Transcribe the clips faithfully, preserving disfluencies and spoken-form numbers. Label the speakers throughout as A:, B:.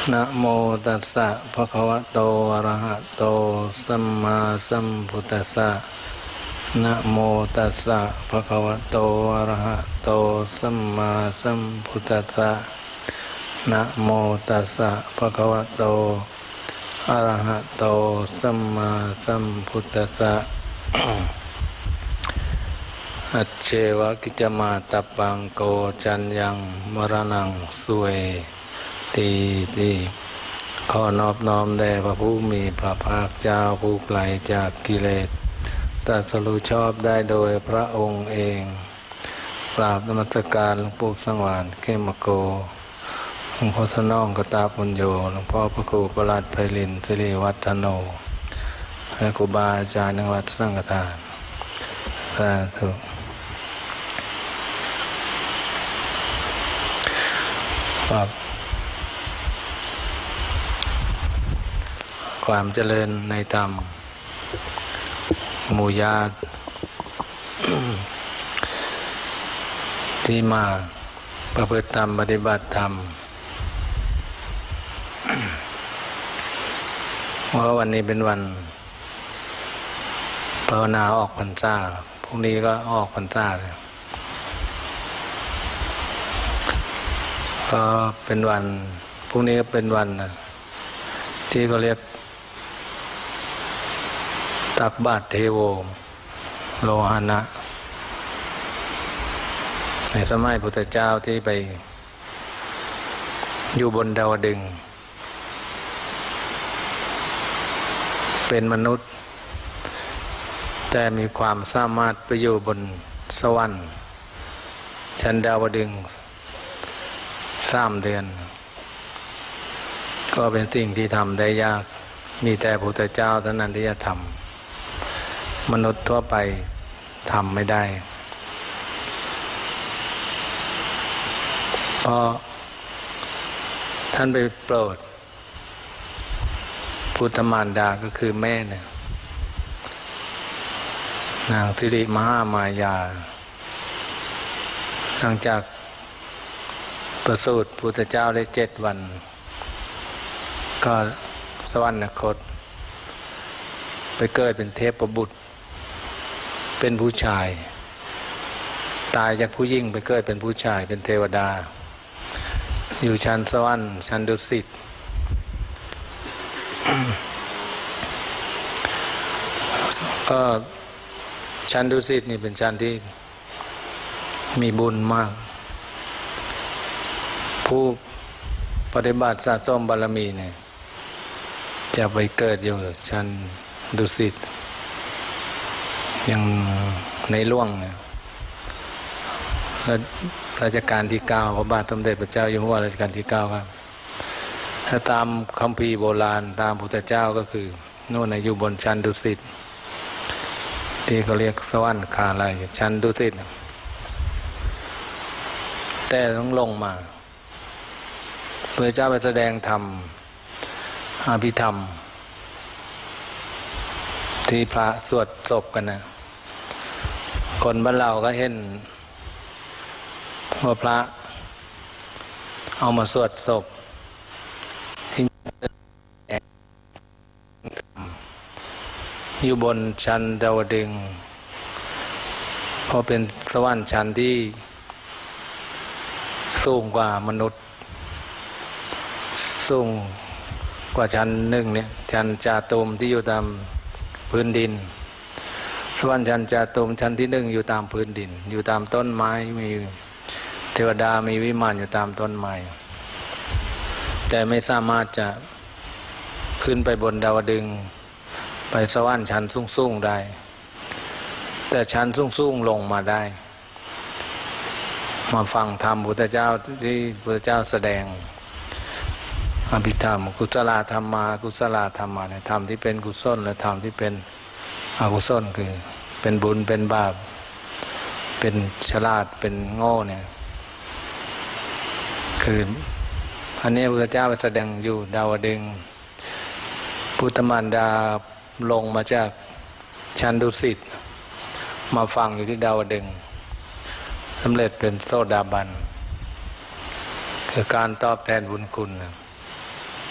A: นะโมตัสสะภะคะวะโตอะระหะโตสัมมาสัมพุทธัสสะนะโมตัสสะภะคะวะโตอะระหะโตสัมมาสัมพุทธัสสะนะโมตัสสะภะคะวะโตอะระหะโตสัมมาสัมพุทธัสสะ อัจเชวะกิจมาตัปปังโกจัญญังมรณังสุเวตีติขอนอบน้อมแด่พระผู้มีพระภาคเจ้าผู้ไกลจากกิเลสตรัสรู้ชอบได้โดยพระองค์เองกราบนมัสการหลวงปู่สังวาลเขมโกหลวงพ่อสนองกตาปุญโญหลวงพ่อพระครูประหลัดไพลินสิริวัฒโนและครูบาอาจารย์ในวัดสังฆทานสาธุครับความเจริญในธรรมหมู่ญาติ ที่มาประพฤติธรรมปฏิบัติธรรม เพราะวันนี้เป็นวันภาวนาออกพรรษาพรุ่งนี้ก็ออกพรรษาเลยก็เป็นวันพรุ่งนี้ก็เป็นวันที่เขาเรียกตักบาตรเทโวโลหะนะในสมัยพุทธเจ้าที่ไปอยู่บนดาวดึงส์เป็นมนุษย์แต่มีความสามารถไปอยู่บนสวรรค์ชั้นดาวดึงส์สามเดือนก็เป็นสิ่งที่ทำได้ยากมีแต่พุทธเจ้าเท่านั้นที่จะทำมนุษย์ทั่วไปทำไม่ได้เพราะท่านไปโปรดพุทธมารดาก็คือแม่เนี่ยนางสิริมหามายาหลังจากประสูติพุทธเจ้าได้เจ็ดวันก็สวรรคตไปเกิดเป็นเทพบุตรเป็นผู้ชายตายจากผู้หญิงไปเกิดเป็นผู้ชายเป็นเทวดาอยู่ชั้นสวรรค์ชั้นดุสิต ก็ชั้นดุสิตนี่เป็นชั้นที่มีบุญมากผู้ปฏิบัติสะสมบารมีเนี่ยจะไปเกิดอยู่ชั้นดุสิตอย่างในหลวงเนี่ยรัชกาลที่เก้าพระบาทสมเด็จพระเจ้าอยู่หัวรัชกาลที่เก้าครับถ้าตามคัมภีร์โบราณตามพุทธเจ้าก็คือโน่นอยู่บนชั้นดุสิตที่เขาเรียกสวรรคาลัยชั้นดุสิตแต่ต้องลงมาพระเจ้าไปแสดงธรรมอภิธรรมที่พระสวดศพกันนะคนบ้านเราก็เห็นว่าพระเอามาสวดศพอยู่บนชั้นดาวดึงส์เพราะเป็นสวรรค์ชั้นที่สูงกว่ามนุษย์สูงกว่าชั้นหนึ่งเนี่ยชั้นจาตุมที่อยู่ตามพื้นดินสวรรค์ชั้นจาตุมชั้นที่หนึ่งอยู่ตามพื้นดินอยู่ตามต้นไม้มีเทวดามีวิมานอยู่ตามต้นไม้แต่ไม่สามารถจะขึ้นไปบนดาวดึงส์ไปสวรรค์ชั้นสูงๆได้แต่ชั้นสูงๆลงมาได้มาฟังธรรมพุทธเจ้าที่พุทธเจ้าแสดงอภิธรรมกุศลธรรมากุศลธรรมาเนี่ยธรรมที่เป็นกุศลและธรรมที่เป็นอกุศลคือเป็นบุญเป็นบาปเป็นฉลาดเป็นโง่เนี่ยคืออันนี้พุทธเจ้าแสดงอยู่ดาวดึงส์พุทธมารดาลงมาจากชั้นดุสิตมาฟังอยู่ที่ดาวดึงส์สำเร็จเป็นโสดาบันคือการตอบแทนบุญคุณ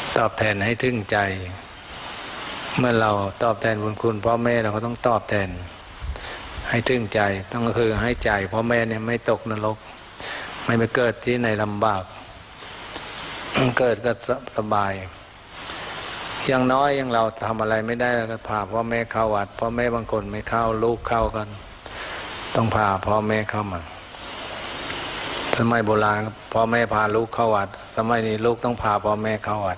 A: ตอบแทนให้ถึงใจเมื่อเราตอบแทนบุญคุณพ่อแม่เราก็ต้องตอบแทนให้ถึงใจต้องก็คือให้ใจพ่อแม่เนี่ยไม่ตกนรกไม่ไปเกิดที่ในลำบากเกิดก็สบายอย่างน้อยอย่างเราทำอะไรไม่ได้ก็พาพ่อแม่เข้าวัดพ่อแม่บางคนไม่เข้าลูกเข้ากันต้องพาพ่อแม่เข้ามาสมัยโบราณพ่อแม่พาลูกเข้าวัดสมัยนี้ลูกต้องพาพ่อแม่เข้าวัด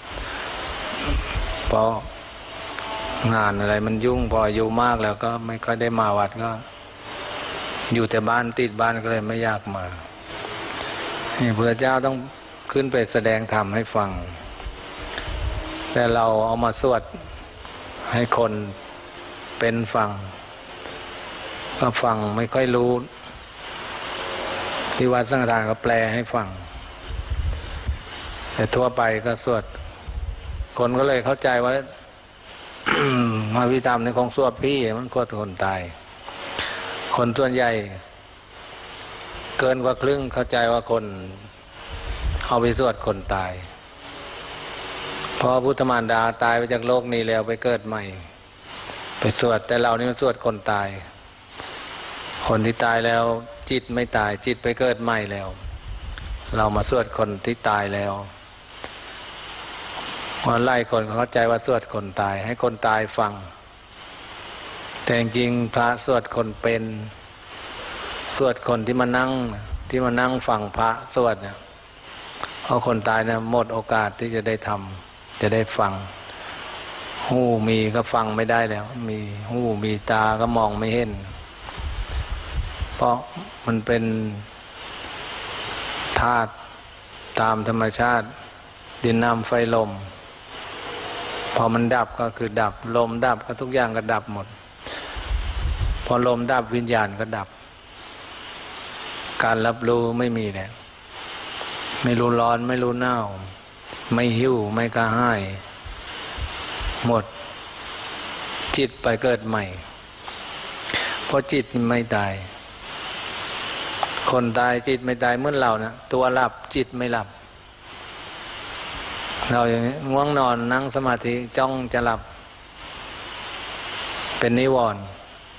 A: เพราะงานอะไรมันยุ่งพออายุมากแล้วก็ไม่ค่อยได้มาวัดก็อยู่แต่บ้านติดบ้านก็เลยไม่อยากมาพระเจ้าต้องขึ้นไปแสดงธรรมให้ฟังแต่เราเอามาสวดให้คนเป็นฟังก็ฟังไม่ค่อยรู้ที่วัดสังฆทานก็แปลให้ฟังแต่ทั่วไปก็สวดคนก็เลยเข้าใจว่า มาวิธรรมในของสวดพี่มันก็คนตายคนส่วนใหญ่เกินกว่าครึ่งเข้าใจว่าคนเอาไปสวดคนตายพอพุทธมารดาตายไปจากโลกนี้แล้วไปเกิดใหม่ไปสวดแต่เรานี่มันสวดคนตายคนที่ตายแล้วจิตไม่ตายจิตไปเกิดใหม่แล้วเรามาสวดคนที่ตายแล้ววันไล่คนเข้าใจว่าสวดคนตายให้คนตายฟังแต่จริงพระสวดคนเป็นสวดคนที่มานั่งที่มานั่งฟังพระสวดเนี่ยเพราะคนตายเนี่ยหมดโอกาสที่จะได้ทำจะได้ฟังหูมีก็ฟังไม่ได้แล้วมีหูมีตาก็มองไม่เห็นเพราะมันเป็นธาตุตามธรรมชาติดินน้ำไฟลมพอมันดับก็คือดับลมดับก็ทุกอย่างก็ดับหมดพอลมดับวิญญาณก็ดับการรับรู้ไม่มีแล้วไม่รู้ร้อนไม่รู้หนาวไม่หิวไม่กระหายหมดจิตไปเกิดใหม่เพราะจิตไม่ตายคนตายจิตไม่ตายเหมือนเรานะตัวหลับจิตไม่หลับเราอย่างนี้ง่วงนอนนั่งสมาธิจ้องจะหลับเป็นนิวรณ์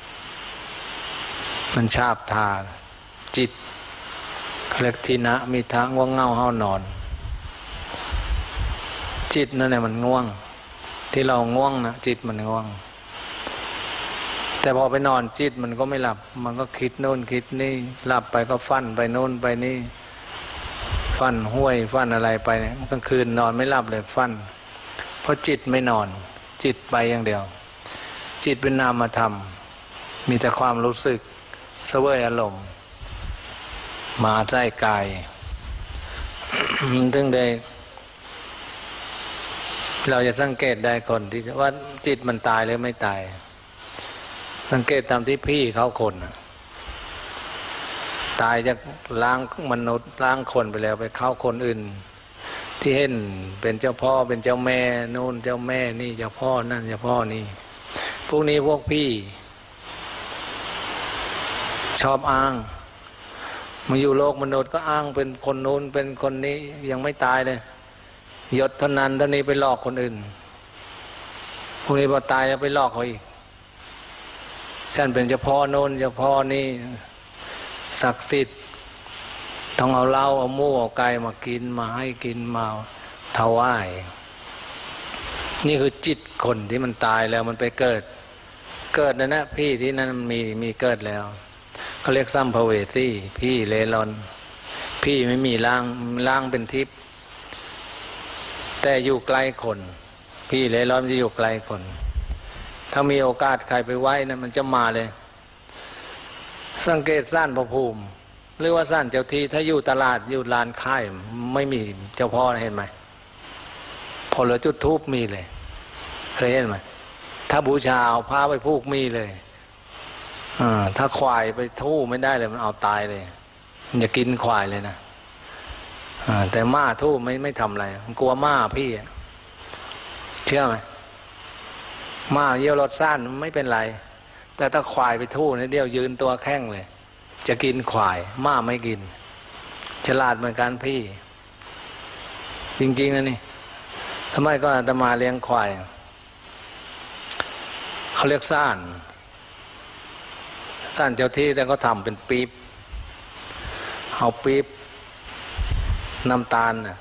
A: มันชาบทาจิตเรียกทินะมิทะง่วงเง่าห้านอนจิตนั่นแหละมันง่วงที่เราง่วงนะจิตมันง่วงแต่พอไปนอนจิตมันก็ไม่หลับมันก็คิดโน่นคิดนี่หลับไปก็ฟันไปโน่นไปนี่ฟันห้วยฟันอะไรไปเนี่ยกลางคืนนอนไม่หลับเลยฟันเพราะจิตไม่นอนจิตไปอย่างเดียวจิตเป็นนามธรรมมีแต่ความรู้สึกเสวยอารมณ์มาใจกาย ถึงได้เราจะสังเกตได้คนที่ว่าจิตมันตายหรือไม่ตายสังเกตตามที่พี่เขาคนตายจากล้างมนุษย์ล้างคนไปแล้วไปเข้าคนอื่นที่เห็นเป็นเจ้าพ่อเป็นเจ้าแม่นู่นเจ้าแม่นี่เจ้าพ่อนั่นเจ้าพ่อนี่พวกนี้พวกพี่ชอบอ้างมาอยู่โลกมนุษย์ก็อ้างเป็นคนนู้นเป็นคนนี้ยังไม่ตายเลยยศเท่านั้นเท่านี้ไปหลอกคนอื่นพวกนี้พอตายแล้วไปหลอกเขาอีกฉันเป็นเจ้าพ่อโน้นเจ้าพ่อนี่ศักดิ์สิทธิ์ต้องเอาเหล้าเอาหมูเอาไก่มากินมาให้กินมาถวายนี่คือจิตคนที่มันตายแล้วมันไปเกิดเกิดนะนะพี่ที่นั่นมีมีเกิดแล้วเขาเรียกสัมภเวสีพี่เลรอนพี่ไม่มีร่างร่างเป็นทิพย์แต่อยู่ใกล้คนพี่เลรอนจะอยู่ไกลคนถ้ามีโอกาสใครไปไหว้นะมันจะมาเลยสังเกตซ่านพระภูมิหรือว่าซ่านเจ้าที่ถ้าอยู่ตลาดอยู่ลานค่ายไม่มีเจ้าพ่อเห็นไหมพอเหลือจุดธูปมีเลยเคยเห็นไหมถ้าบูชาเอาผ้าไปผูกมีเลยถ้าควายไปทู่ไม่ได้เลยมันเอาตายเลยมันจะกินควายเลยนะแต่ม้าทู่ไม่ไม่ทำอะไรมันกลัวม้าพี่เชื่อไหมม้าเยี่ยวรถสั้นไม่เป็นไรแต่ถ้าควายไปทู่เนี่ยเดียวยืนตัวแข้งเลยจะกินควายม้าไม่กินฉลาดเหมือนกันพี่จริงๆนะนี่ทำไมก็อาตมาเลี้ยงควายเขาเรียกซ่านซ่านเจ้าที่แต่ก็ทำเป็นปี๊บเอาปี๊บน้ำตาลน่ะ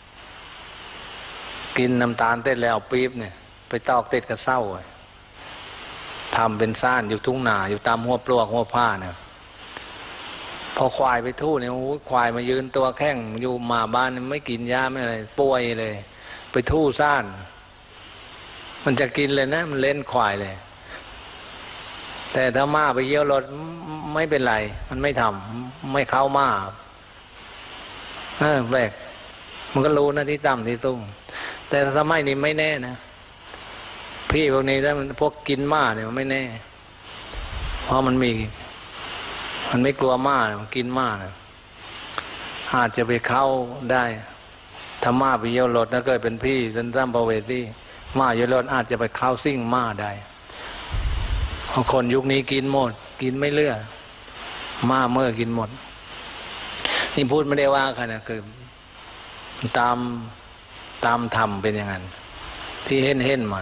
A: กินน้ำตาลเต้นแล้วเอาปี๊บเนี่ยไปตอกติดกับเส้าทำเป็นซ่านอยู่ทุ่งนาอยู่ตามหัวปลวกหัวผ้าเนี่ยพอควายไปทู่เนี่ยโอ้ยควายมายืนตัวแข้งอยู่มาบ้านไม่กินยาไม่อะไรป่วยเลยไปทู่ซ่านมันจะกินเลยนะมันเล่นควายเลยแต่ถ้าม้าไปเยี่ยวรถไม่เป็นไรมันไม่ทำไม่เข้าม้าเออแปลกมันก็รู้นะที่ต่ำที่สูงแต่สมัยนี้ไม่แน่นะพี่พวกนี้ถ้ามันพวกกินม้าเนี่ยมันไม่แน่เพราะมันมีมันไม่กลัวม้าเนี่ยมันกินม้าเนี่ยอาจจะไปเข้าได้ถ้าม้าไปเยี่ยวรถถ้าเกิดเป็นพี่สันตั้มประเวทีม้าเยี่ยวรถอาจจะไปเข้าซิ่งม้าได้เพราะคนยุคนี้กินหมดกินไม่เลือกม้าเมื่อกินหมดนี่พูดไม่ได้ว่าใครนะคือตามตามธรรมเป็นอย่างนั้นที่เห็นเห็นมา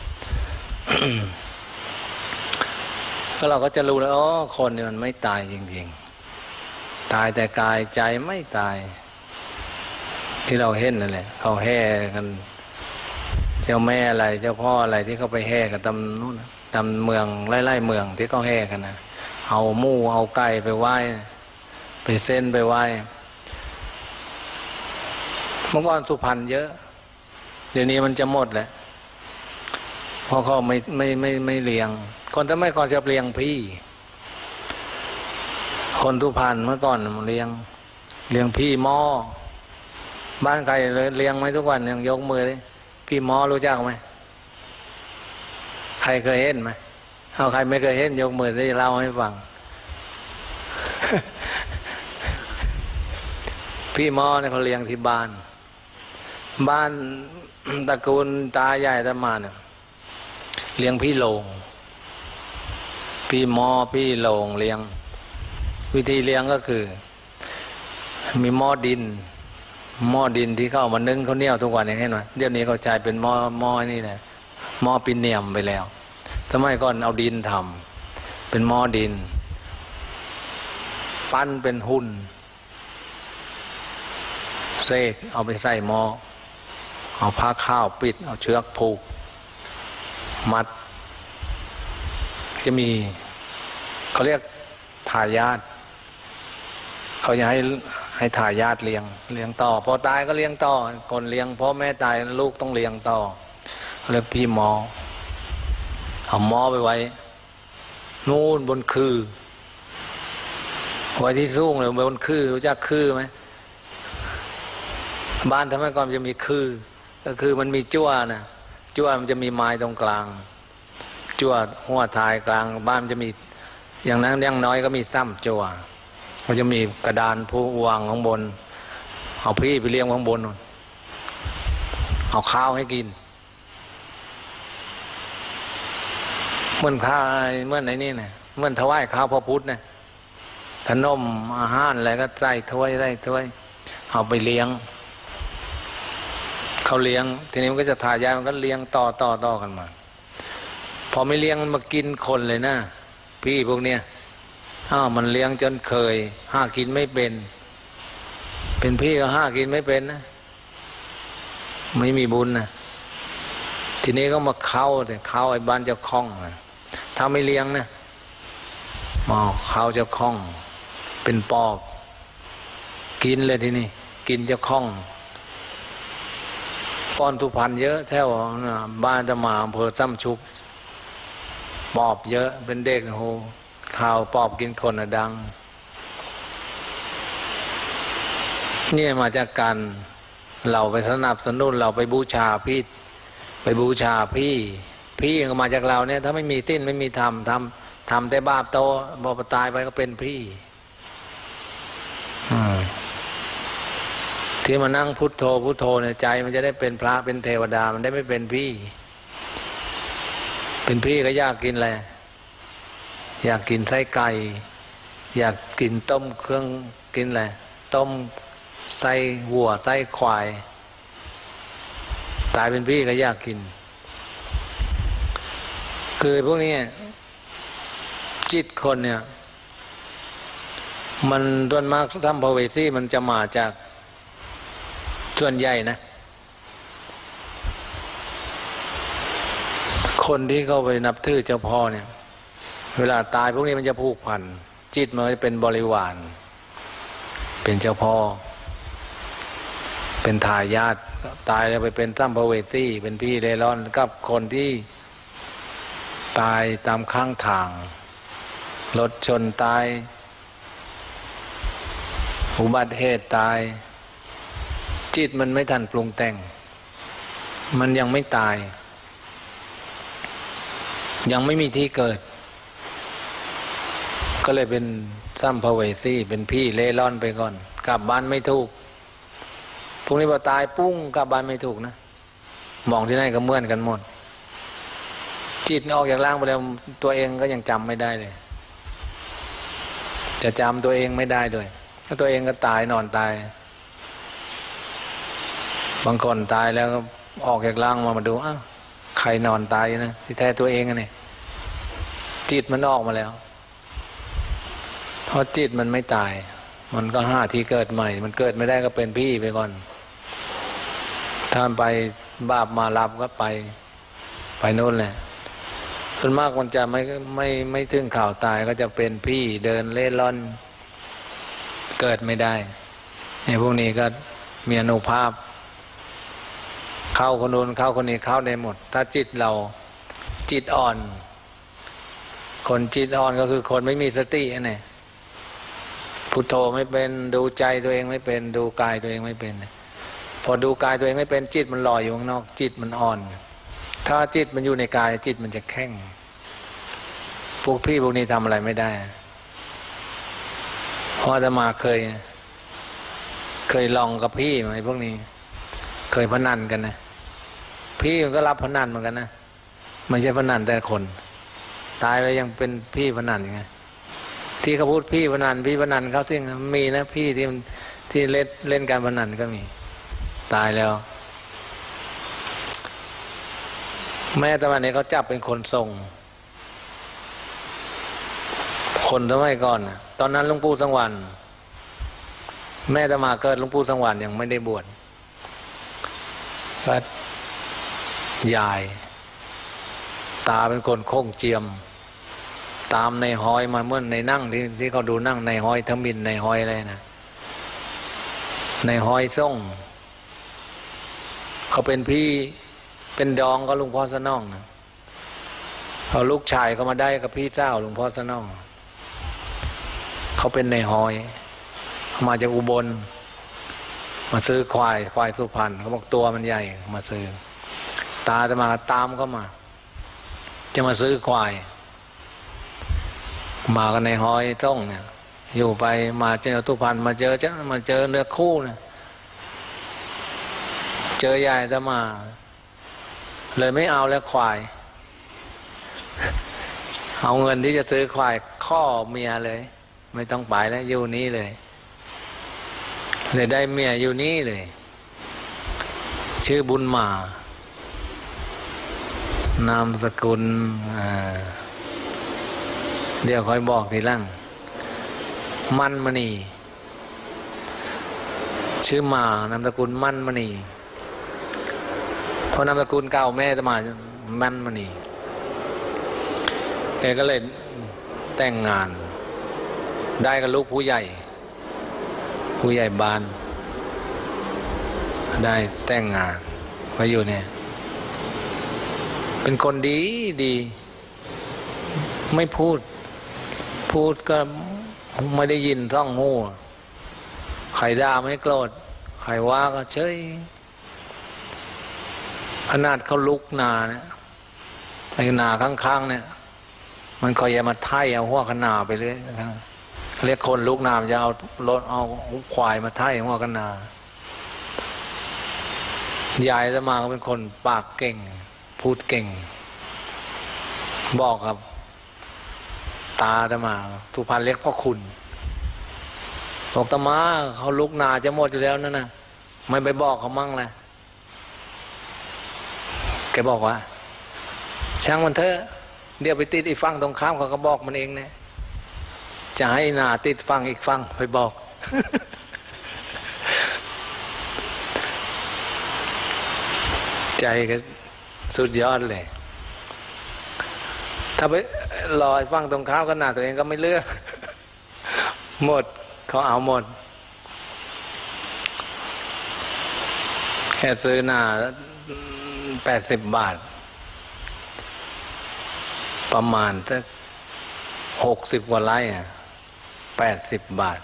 A: ก็เราก็จะรู้แล้วอ๋อคนนี่มันไม่ตายจริงๆตายแต่กายใจไม่ตายที่เราเห็นนั่นแหละเขาแห่กันเจ้าแม่อะไรเจ้าพ่ออะไรที่เขาไปแห่กันตำนู้นตำเมืองไล่ๆเมืองที่เขาแห่กันนะเอาหมูเอาไก่ไปไหว้ไปเส้นไปไหว้เมื่อก่อนสุพรรณเยอะเดี๋ยวนี้มันจะหมดแหละเพราะเขาไม่ไม่ไม่ไม่เลี้ยงคนทำไมก่อนจะเลี้ยงพี่คนสุพรรณเมื่อก่อนมันเลี้ยงเลี้ยงพี่หม้อบ้านใครเลยเลี้ยงไหมทุกวันยังยกมือเลยพี่หม้อรู้จักไหมใครเคยเห็นไหมเอาใครไม่เคยเห็นยกมือได้เล่าให้ฟัง พี่หม้อเนี่ยเขาเลี้ยงที่บ้านบ้านตระกูลตาใหญ่ตามาเนี่ยเลี้ยงพี่โลงพี่หม้อพี่โลงเลี้ยงวิธีเลี้ยงก็คือมีหม้อดินหม้อดินที่เขาเอามานึ่งเขาวเหนียวทุกวันอย่างนี้หน่อยเดี๋ยวนี้เขาใช้เป็นหม้อหม้อนี่แหละหม้อปิเนียมไปแล้วสมัยก่อนเอาดินทำเป็นหม้อดินปั้นเป็นหุ่นเศษเอาไปใส่หม้อเอาผ้าข้าวปิดเอาเชือกผูกมัดจะมีเขาเรียกทายาทเขาจะให้ให้ทายาทเลี้ยงเลี้ยงต่อพอตายก็เลี้ยงต่อคนเลี้ยงพ่อแม่ตายลูกต้องเลี้ยงต่อเรียกพี่หมอเอาหม้อไปไว้นู่นบนคือไว้ที่สูงเลยบนคือรู้จักคือไหมบ้านทำไมก่อนจะมีคือก็คือมันมีจั่วนะจั่วมันจะมีไม้ตรงกลางจั่วหัวท้ายกลางบ้านมันจะมีอย่างนั้นอย่างน้อยก็มีซ้ำจั่วมันจะมีกระดานผู้วางข้างบนเอาพี่ไปเลี้ยงข้างบนนู่นเอาข้าวให้กินเหมือนข้าวเหมือนไหนนี่นะเหมือนถวายข้าวพระพุทธนะขนมอาหารอะไรก็ใส่ถ้วยใส่ถ้วยเอาไปเลี้ยงเขาเลี้ยงทีนี้มันก็จะทายาทมันก็เลี้ยงต่อต่อต่อกันมาพอไม่เลี้ยงมันมากินคนเลยนะพี่พวกเนี้ยอ้าวมันเลี้ยงจนเคยห้ากินไม่เป็นเป็นพี่ก็ห้ากินไม่เป็นนะไม่มีบุญนะทีนี้ก็มาเข้าแต่เข้าไอ้บ้านเจ้าคล้องนะถ้าไม่เลี้ยงนะมอเข้าเจ้าคล้องเป็นปอบกินเลยทีนี้กินเจ้าคล้องก้อนทุพันเยอะแถวบ้านจะมาอำเภอซ้ำชุบปอบเยอะเป็นเด็กโหข่าวปอบกินคนนะดังนี่มาจากการเราไปสนับสนุนเราไปบูชาพี่ไปบูชาพี่พี่ก็มาจากเราเนี่ยถ้าไม่มีติ้นไม่มีธรรมทำทำแต่บาปโตพอตายไปก็เป็นพี่ที่มานั่งพุทโธพุทโธในใจมันจะได้เป็นพระเป็นเทวดามันได้ไม่เป็นพี่เป็นพี่ก็อยากกินอะไรอยากกินไส้ไก่อยากกินต้มเครื่องกินอะไรต้มไส้วัวไส้ควายตายเป็นพี่ก็อยากกินคือพวกนี้จิตคนเนี่ยมันส่วนมากสัมภเวสีมันจะมาจากส่วนใหญ่นะคนที่เขาไปนับถือเจ้าพ่อเนี่ยเวลาตายพวกนี้มันจะผูกพันจิตมันจะเป็นบริวารเป็นเจ้าพ่อเป็นทายาทตายแล้วไปเป็นสัมภเวสีเป็นพี่เร่ร่อนกับคนที่ตายตามข้างทางรถชนตายอุบัติเหตุตายจิตมันไม่ทันปรุงแต่งมันยังไม่ตายยังไม่มีที่เกิดก็เลยเป็นสัมภเวสีเป็นพี่เล่ร่อนไปก่อนกลับบ้านไม่ถูกพวกนี้พอตายปุ้งกลับบ้านไม่ถูกนะมองที่ไหนก็เหมือนกันหมดจิตออกจากร่างไปแล้วตัวเองก็ยังจำไม่ได้เลยจะจำตัวเองไม่ได้ด้วยถ้าตัวเองก็ตายนอนตายบางคนตายแล้วก็ออกจากร่างมามาดูอ้าวใครนอนตายนะที่แท้ตัวเองนี่จิตมันออกมาแล้วเพราะจิตมันไม่ตายมันก็หาที่เกิดใหม่มันเกิดไม่ได้ก็เป็นพี่ไปก่อนถ้าไปบาปมารับก็ไปไปโน่นแหละส่วนมากมันจะไม่ไม่ไม่ถึงข่าวตายก็จะเป็นพี่เดินเล่ร่อนเกิดไม่ได้ไอ้พวกนี้ก็มีอนุภาพเข้าคนนู้นเข้าคนนี้เข้าได้หมดถ้าจิตเราจิตอ่อนคนจิตอ่อนก็คือคนไม่มีสตินี่พุทโธไม่เป็นดูใจตัวเองไม่เป็นดูกายตัวเองไม่เป็นพอดูกายตัวเองไม่เป็นจิตมันลอยอยู่ข้างนอกจิตมันอ่อนถ้าจิตมันอยู่ในกายจิตมันจะแข็งพวกพี่พวกนี้ทำอะไรไม่ได้เพราะอาตมาเคยเคยลองกับพี่ไหมพวกนี้เคยพนันกันนะพี่มันก็รับพนันเหมือนกันนะไม่ใช่พนันแต่คนตายแล้วยังเป็นพี่พนันยังไงที่เขาพูดพี่พนันพี่พนันเขาซึ่งมีนะพี่ที่มันที่เล่นเล่นการพนันก็มีตายแล้วแม่ตะวันนี้เขาจับเป็นคนส่งคนสมัยก่อนตอนนั้นหลวงปู่สังวรแม่ตะมาเกิดหลวงปู่สังวรยังไม่ได้บวชก็ยายตาเป็นคนโค้งเจียมตามในห้อยมาเมื่อในนั่งที่ที่เขาดูนั่งในห้อยทมินในห้อยอะไรนะในห้อยส่งเขาเป็นพี่เป็นดองก็หลวงพ่อสนองนะเขาลูกชายเขามาได้กับพี่เจ้าหลวงพ่อสนองเขาเป็นในห้อยมาจากอุบลมาซื้อควายควายสุพรรณเขาบอกตัวมันใหญ่มาซื้อตาจะมาตามเขามาจะมาซื้อควายมากันในห้อยต้งเนี่ยอยู่ไปมาเจอสุพรรณมาเจอจะมาเจอเนื้อคู่เนี่ยเจอใหญ่จะมาเลยไม่เอาแล้วควายเอาเงินที่จะซื้อควายข้อเมียเลยไม่ต้องไปแล้วอยู่นี้เลยเลยได้เมียอยู่นี่เลยชื่อบุญมานามสกุลเดี๋ยวค่อยบอกทีหลังมั่นมณีชื่อมานามสกุลมั่นมณีเพราะนามสกุลเก่าแม่จะมามั่นมณีแกก็เลยแต่งงานได้กับลูกผู้ใหญ่ผู้ใหญ่บ้านได้แต่งงานมาอยู่เนี่ยเป็นคนดีดีไม่พูดพูดก็ไม่ได้ยินท่องหูใครด่าไม่โกรธใครว่าก็เฉยขนาดเขาลุกนาเนี่ยไอ้นาข้างๆเนี่ยมันคอยจะมาไถ่เอาหัวขนาไปเลยเรียกคนลุกนามันจะเอารถเอาควายมาไถ่หัวขนายายจะมาก็เป็นคนปากเก่งพูดเก่งบอกครับตาจะมาทุพันเรียกพ่อคุณบอกตามาเขาลุกนาจะหมดอยู่แล้วนั่นนะไม่ไปบอกเขามั่งเลยบอกว่าช่างมันเถอะเดี๋ยวไปติดอีกฝั่งตรงข้ามเขาก็บอกมันเองนะจะให้หนาติดฝั่งอีกฝั่งไปบอก ใจก็สุดยอดเลยถ้าไปรอฟังตรงข้ามก็หนาตัวเองก็ไม่เลือก หมดเขาเอาหมดแค่ซื้อหนาแปดสิบบาทประมาณสักหกสิบกว่าไร่อ่ะแปดสิบบาท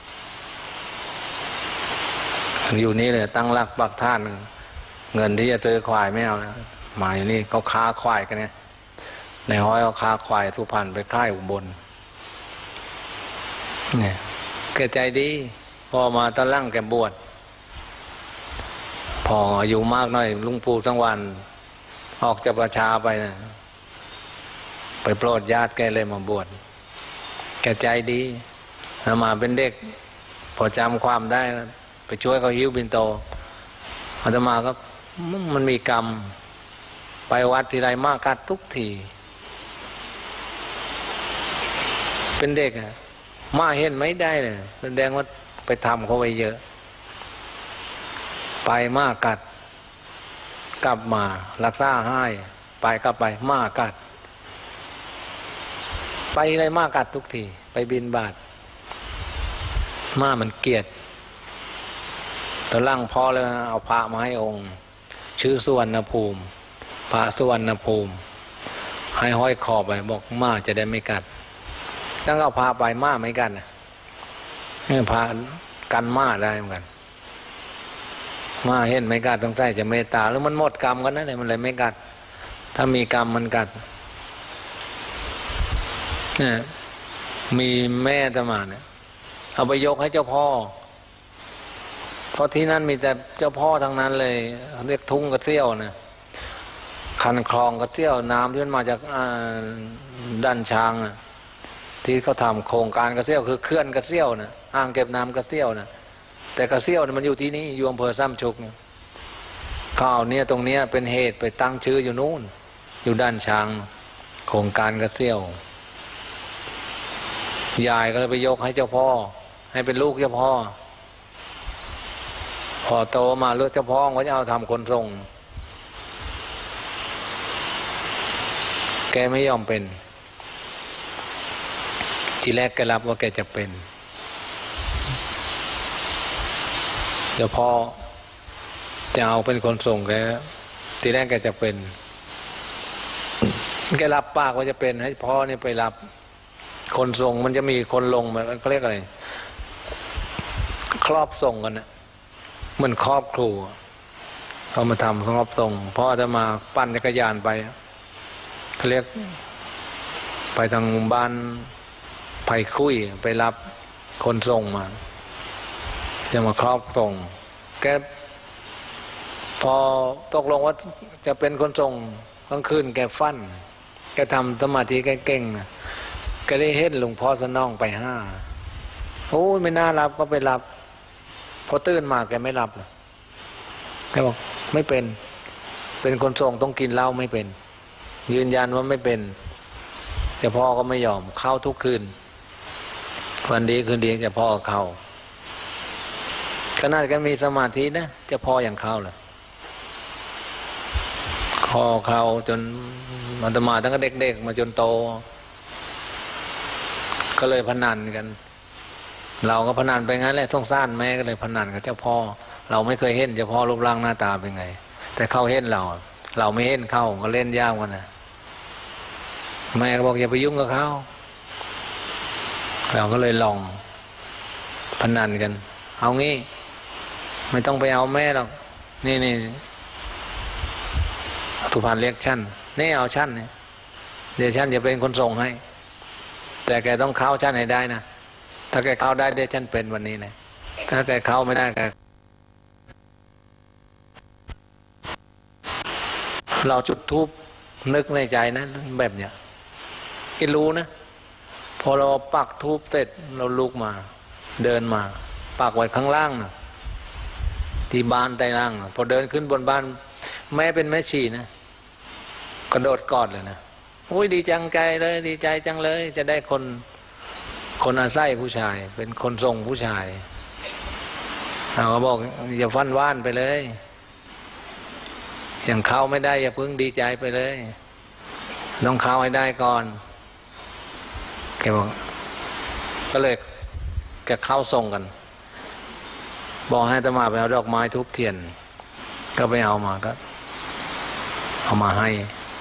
A: อยู่นี่เลยตั้งหลักปักฐานเงินที่จะซื้อควายไม่เอานะมาอยู่นี่เขาค้าควายกันเนี่ยในห้อยเขาค้าควายสุพรรณไปค่ายอุบลเนี่ยแกใจดีพอมาตอนล่างแกบวชพออายุมากหน่อยลุงปู่สังวันออกจากประชาไปนะไปโปรดญาติแกเลยมาบวชแกใจดีแล้วมาเป็นเด็กพอจำความได้ไปช่วยเขาหิ้วบินโตอาตมาก็มันมีกรรมไปวัดทีไรมากกัดทุกทีเป็นเด็กอะมาเห็นไม่ได้เลยแสดงว่าไปทำเขาไว้เยอะไปมากกัดกลับมารักษาให้ไปกลับไปมากกัดไปอะไรมากกัดทุกทีไปบินบาตมามันเกลียดตอนล่างพอเลยเอาพระมาให้องค์ชื่อสุวรรณภูมิพระสุวรรณภูมิให้ห้อยคอไปบอกมาจะได้ไม่กัดต้องเอาพาไปมาไม่กันนะพากันมาได้เหมือนกันมาเห็นไม่กัดต้องใจจะเมตตาแล้วมันหมดกรรมกันนั่นเลยมันเลยไม่กัดถ้ามีกรรมมันกัดเนี่ยมีแม่ตมาเนี่ยเอาไปยกให้เจ้าพ่อเพราะที่นั่นมีแต่เจ้าพ่อทั้งนั้นเลยเรียกทุ่งกระเซี่ยวนะคันคลองกระเซี่ยวน้ำที่มันมาจากด้านช้างนะที่เขาทำโครงการกระเซี่ยวคือเขื่อนกระเซี่ยวนะอ่างเก็บน้ำกระเซี่ยวนะแต่กระเซี่ยวมันอยู่ที่นี่อยู่อำเภอซ้ำชุกนะข่าวเนี่ยตรงเนี้ยเป็นเหตุไปตั้งชื่ออยู่นู่นอยู่ด้านช้างโครงการกระเซี่ยวยายก็เลยไปยกให้เจ้าพ่อให้เป็นลูกเจ้าพ่อพอโตมาเลือกเจ้าพ่อเขาจะเอาทำคนทรงแกไม่ยอมเป็นทีแรกแกรับว่าแกจะเป็นเจ้าพ่อจะเอาเป็นคนส่งแกทีแรกแกจะเป็นแกรับปากว่าจะเป็นให้พ่อนี่ไปรับคนส่งมันจะมีคนลงมันเขาเรียกอะไรครอบส่งกันนะเหมือนครอบครูเขามาทำครอบส่งพ่อจะมาปั่นจักรยานไปเขาเรียกไปทางบ้านไผ่คุยไปรับคนส่งมาจะมาครอบส่งแกพอตกลงว่าจะเป็นคนส่งกลางคืนแกฟันแกทำสมาธิแกเก่งนะแกได้เห็นหลวงพ่อสนองไปห้าโอ้ยไม่น่ารับก็ไปรับพอตื่นมาแกไม่รับเลยแกบอกไม่เป็นเป็นคนส่งต้องกินเหล้าไม่เป็นยืนยันว่าไม่เป็นแต่พ่อก็ไม่ยอมเข้าทุกคืนวันดีคืนดีแต่พ่อเข้าขนาดกันมีสมาธินะจะพ่ออย่างเข้าเลยคอเข้าจนมันตมาตั้งแต่เด็กๆมาจนโตก็เลยพนันกันเราก็พนันไปงั้นแหละท่องซ่านแม่ก็เลยพนันกับเจ้าพ่อเราไม่เคยเห็นเจ้าพ่อรูปร่างหน้าตาเป็นไงแต่เขาเห็นเราเราไม่เห็นเขาก็เล่นยากกันนะแม่ก็บอกอย่าไปยุ่งกับเขาเราก็เลยลองพนันกันเอางี้ไม่ต้องไปเอาแม่หรอกนี่นี่สุพรรณเรียกชั้นนี่เอาชั้นเนี่ยเดี๋ยวชั้นจะเป็นคนส่งให้แต่แกต้องเข้าชั้นให้ได้นะถ้าแกเข้าได้เดี๋ยวชั้นเป็นวันนี้นะถ้าแกเข้าไม่ได้แกเราจุดธูปนึกในใจนะแบบเนี้ยแกรู้นะพอเราปักธูปเสร็จเราลุกมาเดินมาปักไว้ข้างล่างนะที่บ้านใต้ล่างนะพอเดินขึ้นบนบ้านแม่เป็นแม่ชีนะกระโดดกอดเลยนะโอ้ยดีจังใจเลยดีใจจังเลยจะได้คนคนอาศัยผู้ชายเป็นคนทรงผู้ชายเราก็บอกอย่าฟันว่านไปเลยอย่างเข้าไม่ได้อย่าพึ่งดีใจไปเลยต้องเข้าให้ได้ก่อนแกบอกก็เลยแกเข้าทรงกันบอกให้อาตมาไปเอาดอกไม้ทุบเทียนก็ไปเอามาก็เอามาให้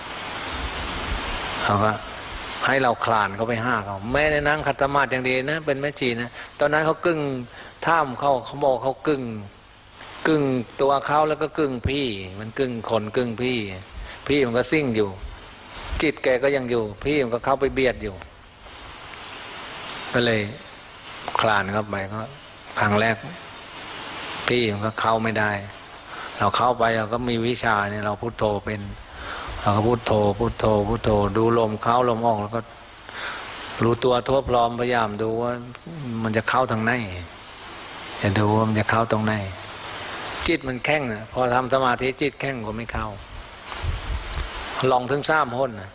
A: เขาก็ให้เราคลานเขาไปห้าเขาแม่ในนั่งขัดสมาธิอย่างดีนะเป็นแม่ชีนะตอนนั้นเขากึ่งท่ามเขาเขาบอกเขากึ่งกึ่งตัวเขาแล้วก็กึ่งพี่มันกึ่งคนกึ่งพี่พี่มันก็ซิ่งอยู่จิตแกก็ยังอยู่พี่มันก็เข้าไปเบียดอยู่ก็เลยคลานเข้าไปก็ครั้งแรกพี่มันก็เข้าไม่ได้เราเข้าไปเราก็มีวิชาเนี่ยเราพุทโธเป็นเราก็พุทโธพุทโธพุทโธดูลมเข้าลมออกแล้วก็รู้ตัวทั่วพร้อมพยายามดูว่ามันจะเข้าทางไหนจะดูว่ามันจะเข้าตรงไหนจิตมันแข็งนะพอทำสมาธิจิตแข็งก็ไม่เข้าลองถึงสามห้นนะ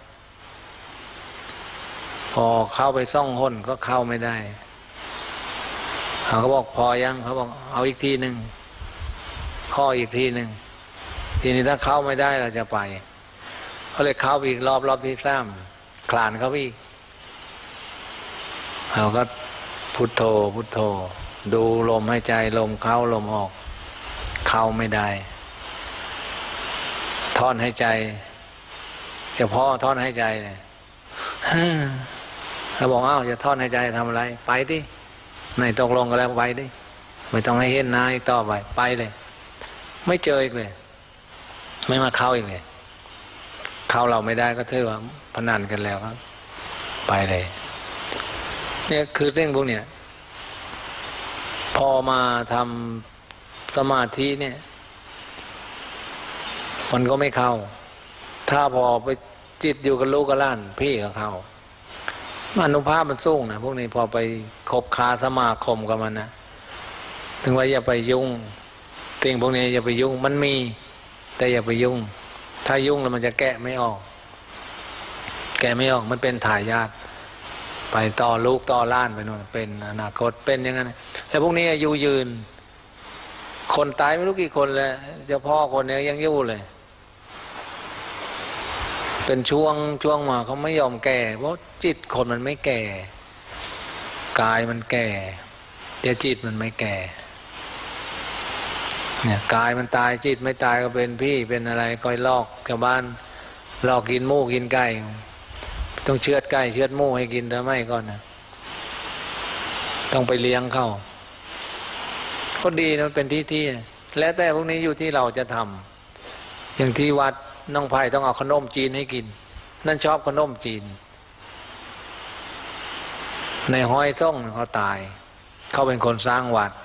A: พอเข้าไปซ่องห้นก็เข้าไม่ได้เขาก็บอกพอยังเขาบอกเอาอีกทีหนึ่งข้ออีกทีหนึ่งทีนี้ถ้าเข้าไม่ได้เราจะไปเขาเลยเข้าอีกรอบรอบที่สามคลานเข้าอีกเราก็พุทโธพุทโธดูลมหายใจลมเข้าลมออกเข้าไม่ได้ท่อนหายใจเฉพาะท่อนหายใจเลยเขาบอกอ้าวจะท่อนหายใจทำอะไรไปดิในตกลงกันแล้วไปดิไม่ต้องให้เห็นหน้าอีกต่อไปไปเลยไม่เจออีกเลยไม่มาเข้าอีกเลยเข้าเราไม่ได้ก็ถือว่าพนันกันแล้วครับไปเลยเนี่ยคือเรื่องพวกเนี้ยพอมาทำสมาธิเนี่ยมันก็ไม่เข้าถ้าพอไปจิตอยู่กับลูกกับหลานพี่ก็เข้าอนุภาพมันสูงนะพวกนี้พอไปคบค้าสมาคมกับมันนะถึงว่าอย่าไปยุ่งเรื่องพวกนี้อย่าไปยุ่งมันมีแต่อย่าไปยุ่งถ้ายุ่งแล้วมันจะแกะไม่ออกแกะไม่ออกมันเป็นถ่ายญาติไปต่อลูกต่อล้านไปนู่นเป็นอนาคตเป็นอย่างนั้นแต่พวกนี้อายุยืนคนตายไม่รู้กี่คนแล้วเจ้าพ่อคนนี้ยังอยู่เลยเป็นช่วงช่วงมาเขาไม่ยอมแก่เพราะจิตคนมันไม่แก่กายมันแก่แต่จิตมันไม่แก่เนี่ยกายมันตายจิตไม่ตายก็เป็นพี่เป็นอะไรก้อยลอกชาวบ้านลอกกินหมูกินไก่ต้องเชือดไก่เชือดหมูให้กินทำไมก่อนนะต้องไปเลี้ยงเข้าก็ดีนะเป็นที่ที่แล้วแต่พวกนี้อยู่ที่เราจะทำอย่างที่วัดน้องไผ่ต้องเอาขนมจีนให้กินนั่นชอบขนมจีนในห้อยส่งเขาตายเขาเป็นคนสร้างวัด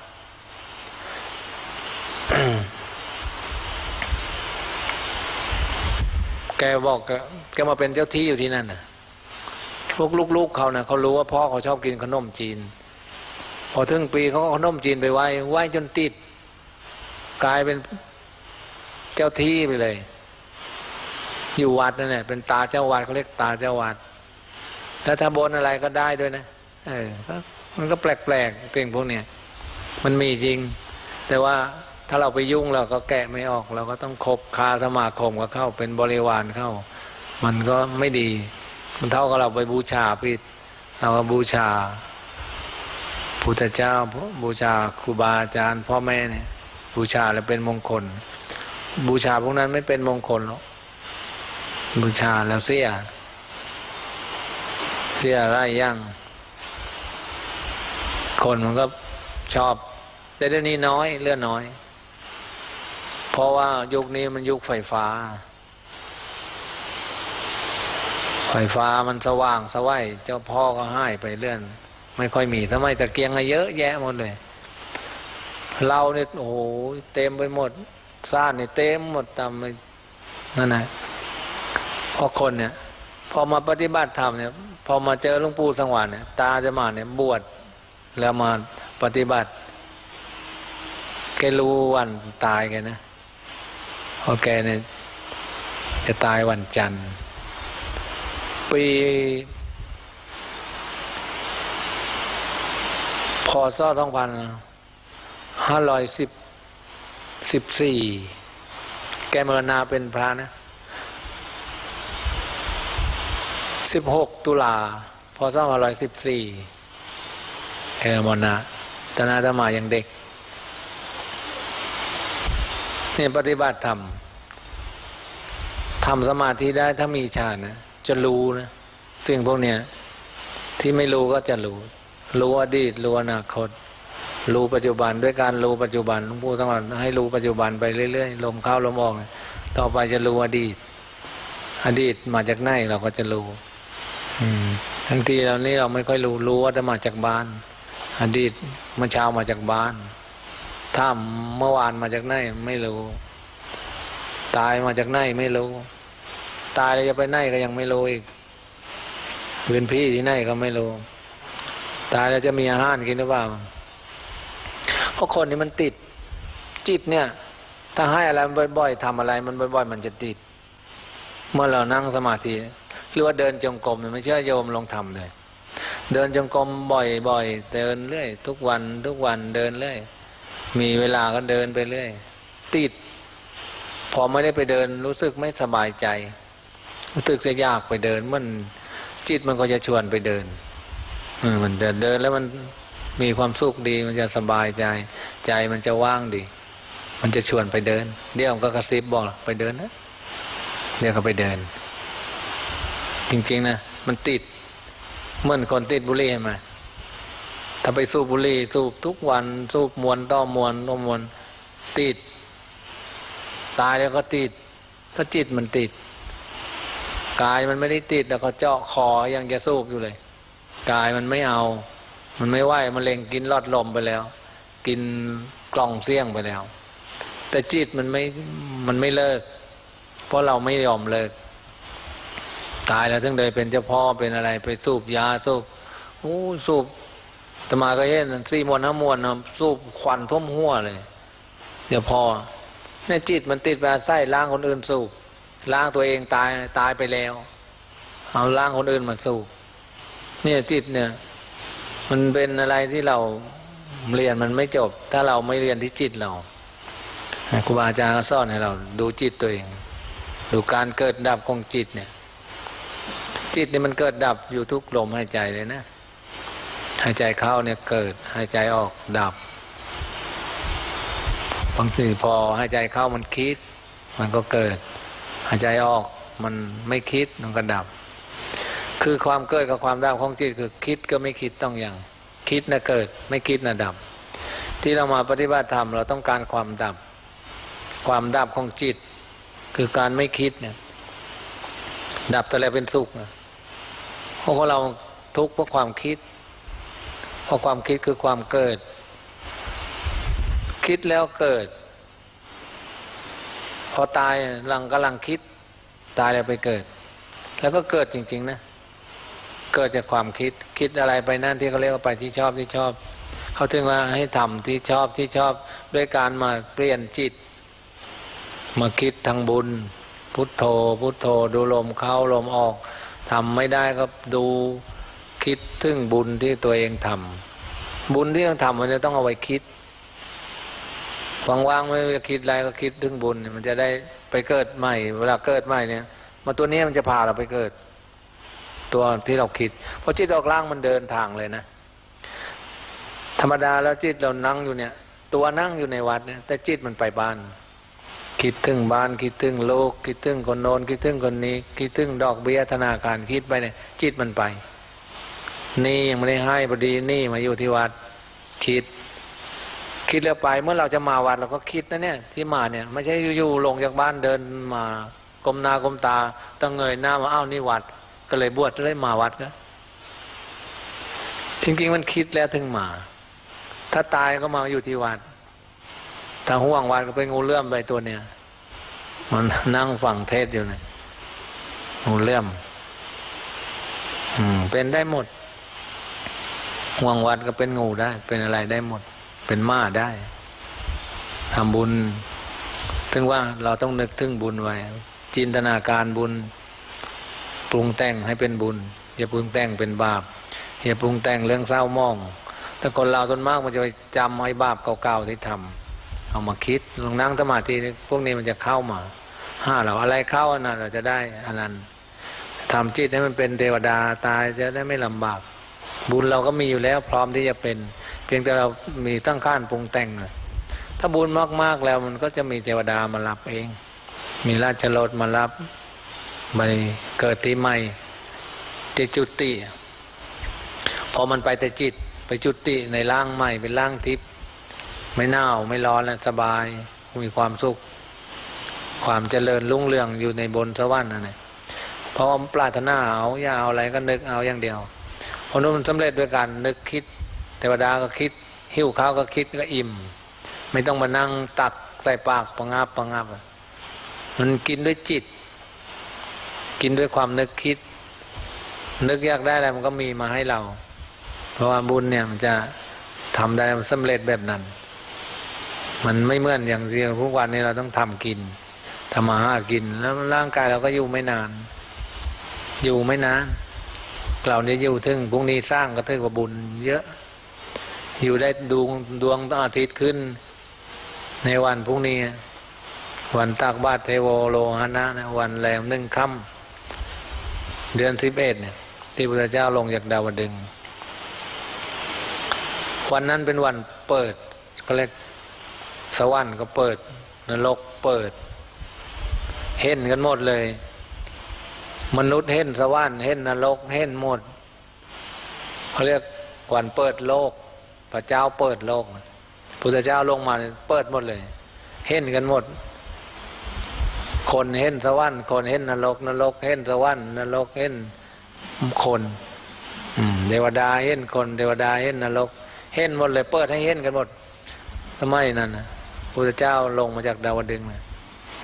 A: แกบอกแกมาเป็นเจ้าที่อยู่ที่นั่นน่ะพวกลูกๆเขาน่ะเขารู้ว่าพ่อเขาชอบกินขนมจีนพอถึงปีเขาก็ขนมจีนไปไหว้ไหว้จนติดกลายเป็นเจ้าที่ไปเลยอยู่วัดนั่นแหละเป็นตาเจ้าวัดเขาเรียกตาเจ้าวัดแล้วถ้าบนอะไรก็ได้ด้วยนะเออมันก็แปลกๆเป็นพวกเนี้ยมันมีจริงแต่ว่าถ้าเราไปยุ่งเราก็แกะไม่ออกเราก็ต้องคบค้าสมาคมกับเข้าเป็นบริวารเข้ามันก็ไม่ดีมันเท่ากับเราไปบูชาพิษเราก็บูชาพุทธเจ้าบูชาครูบาอาจารย์พ่อแม่เนี่ยบูชาแล้วเป็นมงคลบูชาพวกนั้นไม่เป็นมงคลหรอกบูชาแล้วเสียเสียไรยั่งคนมันก็ชอบแต่เดี๋ยวนี้น้อยเลื่อนน้อยเพราะว่ายุคนี้มันยุคไฟฟ้าไฟฟ้ามันสว่างสวัยเจ้าพ่อก็ให้ไปเลื่อนไม่ค่อยมีทำไมตะเกียงเยอะแยะหมดเลยเราเนี่ยโอ้โหเต็มไปหมดซ่านเนี่ยเต็มหมดตามนั่นนะพอคนเนี่ยพอมาปฏิบัติธรรมเนี่ยพอมาเจอหลวงปู่สังวรเนี่ยตาจะมาเนี่ยบวชแล้วมาปฏิบัติแกรู้วันตายแกนะพอแกเนี่ยจะตายวันจันทร์ปีพศสองพันห้าร้อยสิบสิบสี่แกมรณาเป็นพระนะสิบหกตุลาพศสองพันห้าร้อยสิบสี่แกมรณาตอนนั้นอาตมายังเด็กนี่ปฏิบัติธรรมทำสมาธิได้ถ้ามีฌานนะจะรู้นะสิ่งพวกเนี้ยที่ไม่รู้ก็จะรู้รู้อดีตรู้อนาคตรู้ปัจจุบันด้วยการรู้ปัจจุบันหลวงปู่สอนให้รู้ปัจจุบันไปเรื่อยๆลมเข้าลมออกต่อไปจะรู้อดีตอดีตมาจากไหนเราก็จะรู้บางทีเรานี่เราไม่ค่อยรู้รู้ว่าจะมาจากบ้านอดีตเมื่อเช้ามาจากบ้านถ้าเมื่อวานมาจากไหนไม่รู้ตายมาจากไหนไม่รู้ตายแล้วจะไปไหนก็ยังไม่รู้อีกพื้นที่ที่ไหนก็ไม่รู้ตายแล้วจะมีอาหารกินหรือเปล่าเพราะคนนี้มันติดจิตเนี่ยถ้าให้อะไรมันบ่อยๆทำอะไรมันบ่อยๆมันจะติดเมื่อเรานั่งสมาธิหรือว่าเดินจงกรมไม่เชื่อโยมลองทำเลยเดินจงกรมบ่อยๆเดินเรื่อยทุกวันทุกวันเดินเรื่อยมีเวลาก็เดินไปเรื่อยติดพอไม่ได้ไปเดินรู้สึกไม่สบายใจรู้สึกจะยากไปเดินมันจิตมันก็จะชวนไปเดินมันเดินเดินแล้วมันมีความสุขดีมันจะสบายใจใจมันจะว่างดีมันจะชวนไปเดินเดี๋ยวมันก็กระซิบบอกไปเดินนะเดี๋ยวก็ไปเดินจริงๆนะมันติดเหมือนคนติดบุหรี่เห็นไหมถ้าไปสูบบุหรี่สูบทุกวันสูบมวนต่อมวนต่อมวนติดตายแล้วก็ติดเพราะจิตมันติดกายมันไม่ได้ติดแล้วก็เจาะคอยังจะสูบอยู่เลยกายมันไม่เอามันไม่ไหวมันเล็งกินหลอดลมไปแล้วกินกล่องเสี่ยงไปแล้วแต่จิตมันไม่มันไม่เลิกเพราะเราไม่ยอมเลิกตายแล้วถึงได้เป็นเจ้าพ่อเป็นอะไรไปสูบยาสูบโอ้สูบตมาก็เห็นสี่มวนห้ามวนนะสูบควันท่วมหัวเลยเดี๋ยวพอเนี่ยจิตมันติดไปไส้ล้างคนอื่นสูบล้างตัวเองตายตายไปแล้วเอาล้างคนอื่นมาสูบเนี่ยจิตเนี่ยมันเป็นอะไรที่เราเรียนมันไม่จบถ้าเราไม่เรียนที่จิตเราครูบาอาจารย์สอนให้เราดูจิตตัวเองดูการเกิดดับของจิตเนี่ยจิตเนี่ยมันเกิดดับอยู่ทุกลมหายใจเลยนะหายใจเข้าเนี่ยเกิดหายใจออกดับบางทีพอหายใจเข้ามันคิดมันก็เกิดหายใจออกมันไม่คิดมันก็ดับคือความเกิดกับความดับของจิตคือคิดก็ไม่คิดต้องอย่างคิดนะเกิดไม่คิดนะดับที่เรามาปฏิบัติธรรมเราต้องการความดับความดับของจิตคือการไม่คิดเนี่ยดับแต่อะไรเป็นสุขนะเพราะเราทุกข์เพราะความคิดเพราะความคิดคือความเกิดคิดแล้วเกิดพอตายหลังกำลังคิดตายแล้วไปเกิดแล้วก็เกิดจริงๆนะเกิดจากความคิดคิดอะไรไปนั่นที่เขาเรียกว่าไปที่ชอบที่ชอบเขาถึงว่าให้ทำที่ชอบที่ชอบด้วยการมาเปลี่ยนจิตมาคิดทางบุญพุทโธพุทโธดูลมเข้าลมออกทำไม่ได้ก็ดูคิดถึงบุญที่ตัวเองทำบุญที่ต้องทำมันจะต้องเอาไว้คิดว่างๆไม่จะคิดอะไรก็คิดถึงบุญมันจะได้ไปเกิดใหม่เวลาเกิดใหม่เนี่ยมาตัวนี้มันจะพาเราไปเกิดตัวที่เราคิดเพราะจิตออกล่างมันเดินทางเลยนะธรรมดาแล้วจิตเรานั่งอยู่เนี่ยตัวนั่งอยู่ในวัดเนี่ยแต่จิตมันไปบ้านคิดถึงบ้านคิดถึงโลกคิดถึงคนโน้นคิดถึงคนนี้คิดถึงดอกเบี้ยธนาคารคิดไปเนี่ยจิตมันไปนี่ยังไม่ได้ให้พอดีนี่มาอยู่ที่วัดคิดคิดแล้วไปเมื่อเราจะมาวัดเราก็คิดนะเนี่ยที่มาเนี่ยไม่ใช่อยู่ๆลงจากบ้านเดินมากรมนากรมตาต้องเงยหน้ามาอ้าวนี่วัดก็เลยบวชเลยมาวัดนะจริงๆมันคิดแล้วถึงมาถ้าตายก็มาอยู่ที่วัดถ้าห่วงวัดก็เป็นงูเลื่อมไปตัวเนี่ยมันนั่งฟังเทศอยู่เนี่ยงูเลื่อมอืมเป็นได้หมดห่วงวัดก็เป็นงูได้เป็นอะไรได้หมดเป็นม้าได้ทำบุญถึงว่าเราต้องนึกถึงบุญไว้จินตนาการบุญปรุงแต่งให้เป็นบุญอย่าปรุงแต่งเป็นบาปอย่าปรุงแต่งเรื่องเศร้ามองแต่คนเราส่วนมากมันจะไปจำไอ้บาปเก่าๆที่ทำเอามาคิดลองนั่งสมาธิพวกนี้มันจะเข้ามาห้าเราอะไรเข้าอันนั้นเราจะได้อันนั้นทำจิตให้มันเป็นเทวดาตายจะได้ไม่ลำบากบุญเราก็มีอยู่แล้วพร้อมที่จะเป็นเพียงแต่เรามีตั้งข้านปรุงแต่งถ้าบุญมากๆแล้วมันก็จะมีเทวดามารับเองมีราชรถมารับไปเกิดที่ใหม่จะจุติพอมันไปแต่จิตไปจุติในร่างใหม่เป็นร่างทิพย์ไม่หนาวไม่ร้อนและสบายมีความสุขความเจริญรุ่งเรืองอยู่ในบนสวรรค์นั่นแหละเพราะปรารถนาเอาอย่าเอาอะไรก็นึกเอาอย่างเดียวพอนั้นมันสำเร็จด้วยการนึกคิดเทวดาก็คิดหิ้วข้าวก็คิดก็อิ่มไม่ต้องมานั่งตักใส่ปากประงับประงับมันกินด้วยจิตกินด้วยความนึกคิดนึกอยากได้อะไรมันก็มีมาให้เราเพราะว่าบุญเนี่ยมันจะทำได้มันสำเร็จแบบนั้นมันไม่เหมือนอย่างที่ทุกวันนี้เราต้องทำกินทำมาหากินแล้วร่างกายเราก็อยู่ไม่นานอยู่ไม่นานเราเนี่ยอยู่ถึงพรุ่งนี้สร้างก็ถือว่าบุญเยอะอยู่ได้ดวงดวงอาทิตย์ขึ้นในวันพรุ่งนี้วันตักบาตรเทโวโลหนะนะวันแรมหนึ่งค่ำเดือนสิบเอ็ดเนี่ยที่พระพุทธเจ้าลงจากดาวดึงส์วันนั้นเป็นวันเปิดก็เรียกสวรรค์ก็เปิดนรกเปิดเห็นกันหมดเลยมนุษย์เห็นสวรรค์เห็นนรกเห็นหมดเขาเรียกวันเปิดโลกพระเจ้าเปิดโลกพุทธเจ้าลงมาเปิดหมดเลยเห็นกันหมดคนเห็นสวรรค์คนเห็นนรกนรกเห็นสวรรค์นรกเห็นคนเทวดาเห็นคนเทวดาเห็นนรกเห็นหมดเลยเปิดให้เห็นกันหมดทำไมนั่นนะพุทธเจ้าลงมาจากดาวดึงส์นะ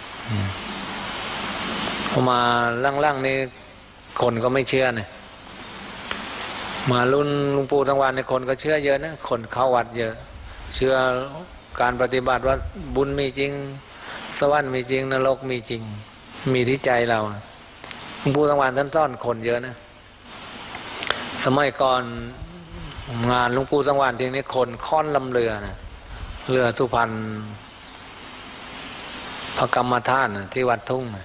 A: พอมาล่างๆนี่คนก็ไม่เชื่อเนี่ยมารุ่นหลวงปู่ทั้งวันในคนก็เชื่อเยอะนะคนเข้าวัดเยอะเชื่อการปฏิบัติว่าบุญมีจริงสวรรค์มีจริงนรกมีจริงมีที่ใจเราหลวงปู่ทั้งวันท่านสอนคนเยอะนะสมัยก่อนงานหลวงปู่ทั้งวันทีนี้คนค่อนลำเรือนะเรือสุพรรณพระกรรมฐานที่วัดทุ่งนะ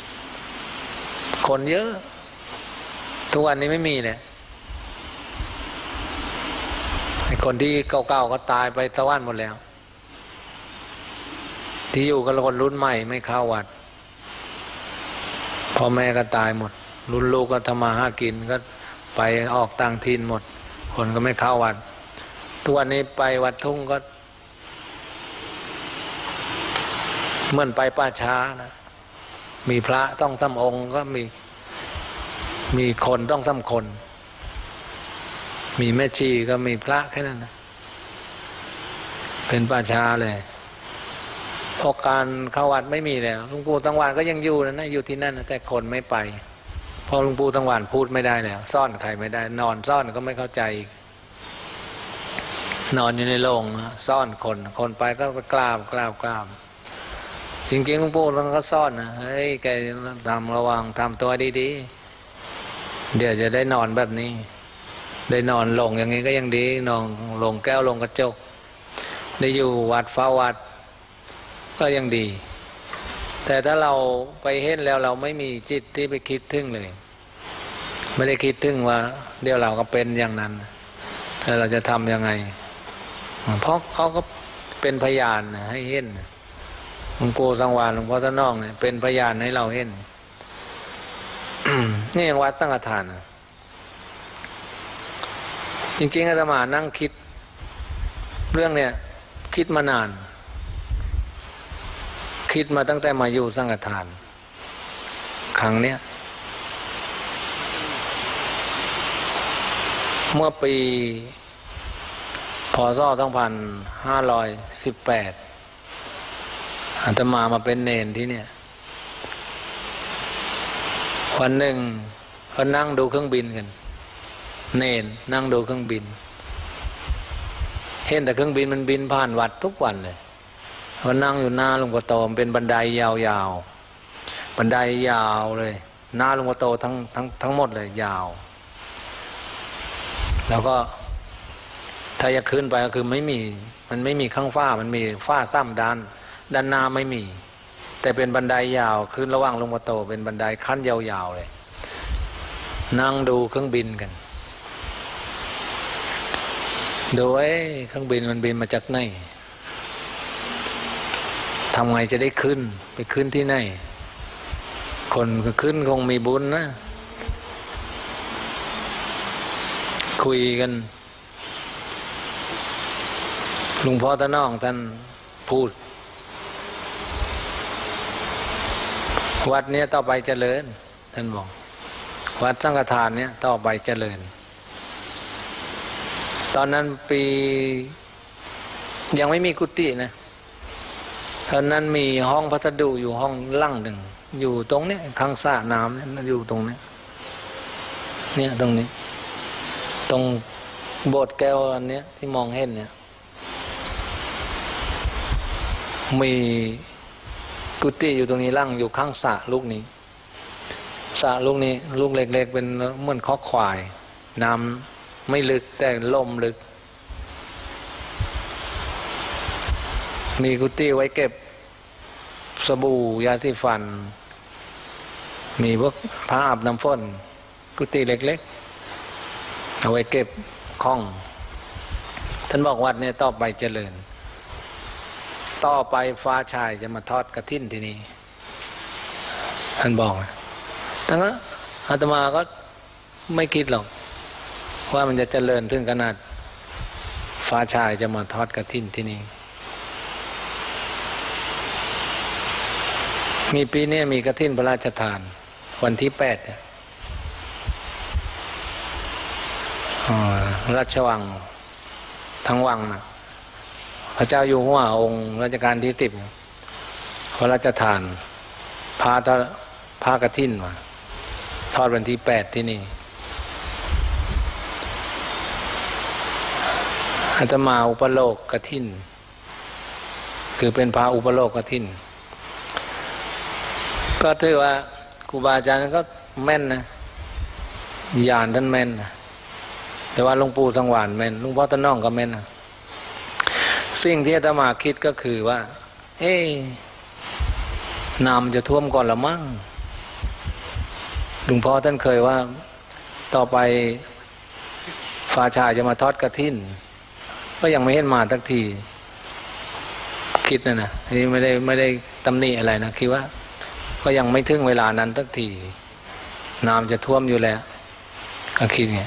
A: คนเยอะทุกวันนี้ไม่มีเลยไอ้คนที่เก่าๆก็ตายไปสวรรค์หมดแล้วที่อยู่กับคนรุ่นใหม่ไม่เข้าวัดพ่อแม่ก็ตายหมดรุ่นลูกก็ทำมาหากินก็ไปออกต่างถิ่นหมดคนก็ไม่เข้าวัดทุกวันนี้ไปวัดทุ่งก็เหมือนไปป่าช้านะมีพระต้องซ้ำองค์ก็มีมีคนต้องซ้ำคนมีแม่ชีก็มีพระแค่นั้นนะเป็นป่าช้าเลยเพราะการเข้าวัดไม่มีแล้วหลวงปู่ตั้งวานก็ยังอยู่นะอยู่ที่นั่นแต่คนไม่ไปเพราะหลวงปู่ตั้งวานพูดไม่ได้แล้วซ่อนใครไม่ได้นอนซ่อนก็ไม่เข้าใจนอนอยู่ในโรงซ่อนคนคนไปก็กราบกราบกราบจริงๆหลวงปู่ท่านก็ซ่อนนะเฮ้ยแกทำระวังทำตัวดีๆเดี๋ยวจะได้นอนแบบนี้ได้นอนลงอย่างนี้ก็ยังดีนอนลงแก้วลงกระจกได้อยู่วัดเฝ้าวัดก็ยังดีแต่ถ้าเราไปเห็นแล้วเราไม่มีจิตที่ไปคิดถึงเลยไม่ได้คิดถึงว่าเดี๋ยวเราก็เป็นอย่างนั้นแต่เราจะทำยังไงเพราะเขาก็เป็นพยานให้เห็นหลวงปู่สังวาลหลวงพ่อสนองเนี่ยเป็นพยานให้เราเห็น นี่ยังวัดสังฆทานจริงๆอาตมานั่งคิดเรื่องเนี่ยคิดมานานคิดมาตั้งแต่มาอยู่สังฆทานครั้งเนี้ยเมื่อปีพ.ศ. สองพันห้าร้อยสิบแปดอาตมามาเป็นเนนที่เนี่ยวันหนึ่งเขานั่งดูเครื่องบินกันเนนนั่งดูเครื่องบินเห็นแต่เครื่องบินมันบินผ่านวัดทุกวันเลยเขานั่งอยู่หน้าหลวงพ่อโตมเป็นบันไดยาวๆบันไดยาวเลยหน้าหลวงพ่อโตทั้งทั้งทั้งหมดเลยยาวแล้วก็ถ้าจะขึ้นไปก็คือไม่มีมันไม่มีข้างฝ้ามันมีฝ้าซ้ำด้านด้านหน้าไม่มีแต่เป็นบันไดยาวขึ้นระหว่างหลวงพ่อโตเป็นบันไดขั้นยาวๆเลยนั่งดูเครื่องบินกันดูไอ้เครื่องบินมันบินมาจากไหนทำไงจะได้ขึ้นไปขึ้นที่ไหนคนก็ขึ้นคงมีบุญนะคุยกันหลวงพ่อตาน้องท่านพูดวัดเนี้ยต่อไปเจริญท่านบอกวัดสังฆทานเนี้ยต่อไปเจริญตอนนั้นปียังไม่มีกุฏินะตอนนั้นมีห้องพัสดุอยู่ห้องล่างหนึ่งอยู่ตรงเนี้ยข้างสระน้ำเนี่ยอยู่ตรงเนี้ยเนี่ยตรงนี้ตรงโบสถ์แก้วอันเนี้ยที่มองเห็นเนี่ยมีกุฏิอยู่ตรงนี้ล่างอยู่ข้างสระลูกนี้สระลูกนี้ลูกเล็กๆเป็นเหมือนคอกควายน้ำไม่ลึกแต่ลมลึกมีกุฏิไว้เก็บสบู่ยาสีฟันมีพวกผ้าอาบน้ำฝนกุฏิเล็กๆเอาไว้เก็บของท่านบอกวัดเนี่ยต่อไปเจริญต่อไปฟ้าชายจะมาทอดกฐินที่นี่ท่านบอกนะแต่ว่าอาตมาก็ไม่คิดหรอกว่ามันจะเจริญถึงขนาดฟ้าชายจะมาทอดกฐินที่นี่มีปีนี้มีกฐินพระราชทานวันที่แปดราชวังทั้งวังนะพระเจ้าอยู่หัวองค์รัชกาลที่สิบพระราชทานพาทอดพากฐินมาทอดวันที่แปดที่นี่อาตมาอุปโลกกฐินคือเป็นพระอุปโลกกฐินก็ถือว่าครูบาอาจารย์ก็แม่นนะญาณท่านแม่นนะแต่ว่าหลวงปู่สังวานแม่นหลวงพ่อตาน้องก็แม่นนะสิ่งที่อาตมาคิดก็คือว่าเอ๊ะน้ำจะท่วมก่อนละมั้งหลวงพ่อท่านเคยว่าต่อไปฟ้าชายจะมาทอดกฐินก็ยังไม่เห็นมาสักทีคิดนะนะอันนี้ไม่ได้ไม่ได้ตำหนิอะไรนะคิดว่าก็ยังไม่ถึงเวลานั้นสักทีน้ำจะท่วมอยู่แล้วก็คิดไง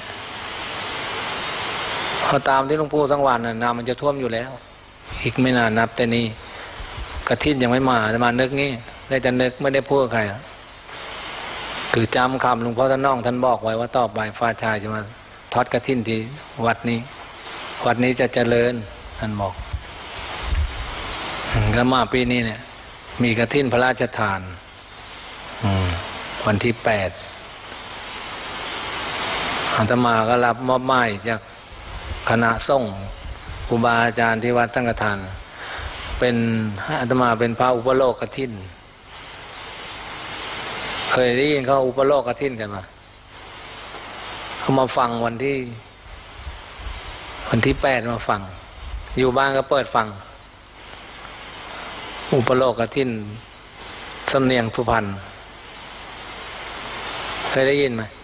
A: พอตามที่หลวงปู่สังวานน่ะน้ำมันจะท่วมอยู่แล้วอีกไม่นานนับแต่นี้กฐินยังไม่มาจะมานึกงี้ได้แต่นึกไม่ได้พูดกับใครคือจำคำหลวงพ่อท่านน้องท่านบอกไว้ว่าต่อไปฟ้าชายจะมาทอดกฐินที่วัดนี้วัดนี้จะเจริญท่านบอกก็มาปีนี้เนี่ยมีกฐินพระราชทานวันที่แปดอาตมาก็รับมอบหมายจากคณะสงฆ์ครูบาอาจารย์ที่วัดสังฆทานเป็นอาตมาเป็นพระอุปโลกกฐินเคยได้ยินเขาอุปโลกกฐินกันมาเขามาฟังวันที่วันที่แปดมาฟังอยู่บ้านก็เปิดฟังอุปโลกกฐินสำเนียงสุพรรณเคยได้ยินไหม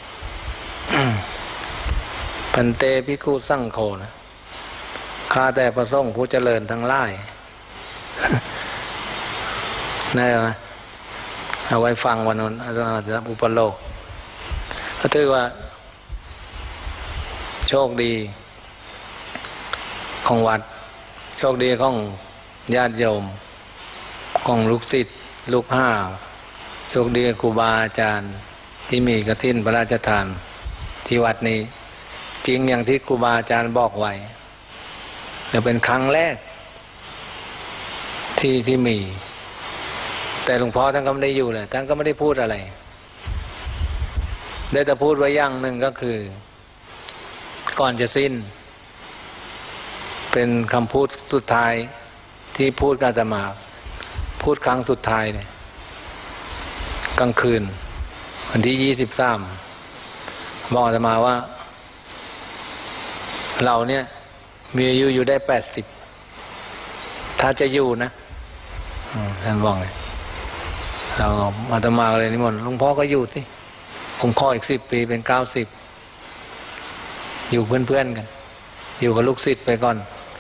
A: พันเตภิกขุสังโฆนะข้าแต่พระสงฆ์ผู้เจริญทั้งหลายได้ไหมเอาไว้ฟังวันนั้นอาจจะอุปโลกก็ถือว่าโชคดีของวัดโชคดีของญาติโยมของลูกศิษย์ลูกห้าโชคดีครูบาอาจารย์ที่มีกฐินพระราชทานที่วัดนี้จริงอย่างที่ครูบาอาจารย์บอกไว้จะเป็นครั้งแรกที่ที่มีแต่หลวงพ่อท่านก็ไม่ได้อยู่เลยท่านก็ไม่ได้พูดอะไรได้แต่พูดไว้อย่างหนึ่งก็คือก่อนจะสิ้นเป็นคำพูดสุดท้ายที่พูดกับอาตมาพูดครั้งสุดท้ายเนี่ยกลางคืนวันที่ยี่สิบสามบอกอาตมาว่าเราเนี่ยมีอายุอยู่ได้แปดสิบถ้าจะอยู่นะท่านบอกไงเราอาตมาเลยนิมนต์หลวงพ่อก็อยู่สิผมขออีกสิบปีเป็นเก้าสิบอยู่เพื่อนๆกันอยู่กับลูกศิษย์ไปก่อน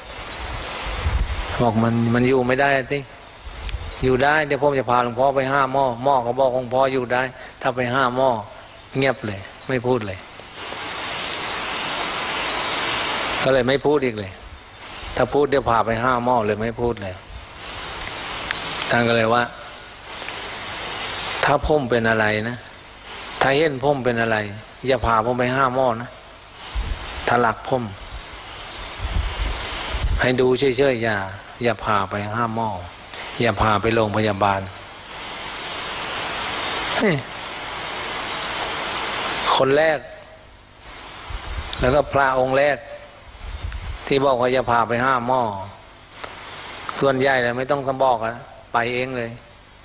A: บอกมันมันอยู่ไม่ได้สิอยู่ได้เดี๋ยวผมจะพาหลวงพ่อไปห้าหม้อหม้อก็บอกหลวงพ่ออยู่ได้ถ้าไปห้าหม้อเงียบเลยไม่พูดเลยก็เลยไม่พูดอีกเลยถ้าพูดเดี๋ยวพาไปห้าหม้อเลยไม่พูดเลยท่านก็เลยว่าถ้าผมเป็นอะไรนะถ้าเห็นผมเป็นอะไรอย่าพาผมไปห้าหม้อนะถ้าหลักผมให้ดูเฉยๆอย่าอย่าพาไปห้าหม้ออย่าพาไปโรงพยาบาลคนแรกแล้วก็พระองค์แรกที่บอกว่าอย่าพาไปห้าหม้อส่วนใหญ่เลยไม่ต้องคำบอกนะไปเองเลย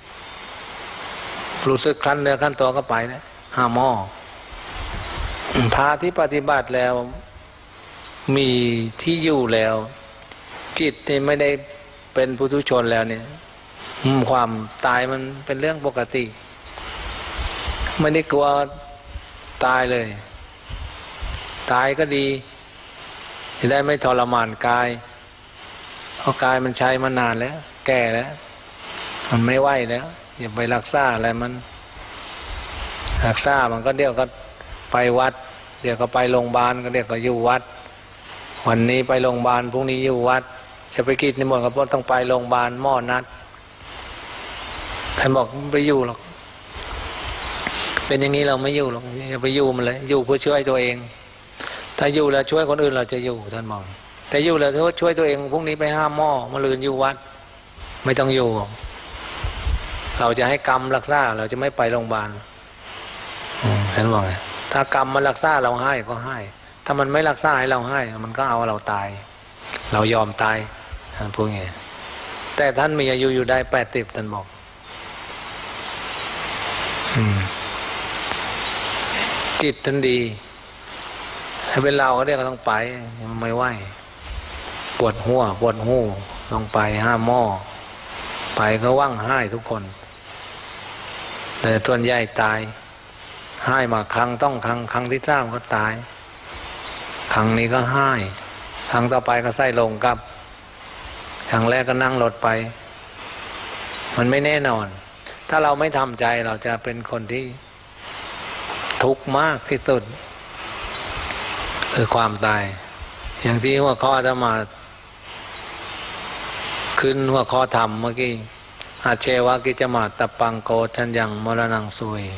A: รู้สึกคลั่นเนื้อคลั่นตัวก็ไปนะห้าหม้อพระที่ปฏิบัติแล้วมีที่อยู่แล้วจิตนี่ไม่ได้เป็นปุถุชนแล้วเนี่ยความตายมันเป็นเรื่องปกติไม่ได้กลัวตายเลยตายก็ดีจะได้ไม่ทรมานกายเพราะกายมันใช้มานานแล้วแก่แล้วมันไม่ไหวแล้วอย่าไปรักษาอะไรมันรักษามันก็เดี๋ยวก็ไปวัดเดี๋ยวก็ไปโรงพยาบาลก็เดี๋ยวก็อยู่วัดวันนี้ไปโรงพยาบาลพรุ่งนี้อยู่วัดจะไปกิจนิมนต์ก็ต้องไปโรงพยาบาลหม้อนัดท่านบอกไม่ไปอยู่หรอกเป็นอย่างนี้เราไม่อยู่หรอกอย่าไปอยู่มันเลยอยู่เพื่อช่วยตัวเองถ้าอยู่แล้วช่วยคนอื่นเราจะอยู่ท่านบอกแต่อยู่แล้วช่วยตัวเองพรุ่งนี้ไปห้าหม้อมะรืนอยู่วัดไม่ต้องอยู่เราจะให้กรรมรักษาเราจะไม่ไปโรงพยาบาลท่านบอกไงถ้ากรรมมันรักษาเราให้ก็ให้ถ้ามันไม่รักษาให้เราให้มันก็เอาเราตายเรายอมตายท่านพูดไงแต่ท่านมีอายุอยู่ได้แปดสิบท่านบอกจิตท่านดีถ้าเป็นเราก็เรียกก็ต้องไปไม่ไหวปวดหัวปวดหูต้องไปห้าหม้อไปก็ว่างให้ทุกคนแต่ส่วนใหญ่ตายให้มาครั้งต้องครั้งครั้งที่สามก็ตายครั้งนี้ก็ให้ครั้งต่อไปก็ใส่ลงกับครั้งแรกก็นั่งรถไปมันไม่แน่นอนถ้าเราไม่ทำใจเราจะเป็นคนที่ทุกข์มากที่สุดคือความตายอย่างที่หัวข้อจะมาขึ้นหัวข้อธรรมเมื่อกี้อาเชวะกิจมาตปังโกชัญญังมรณังสุย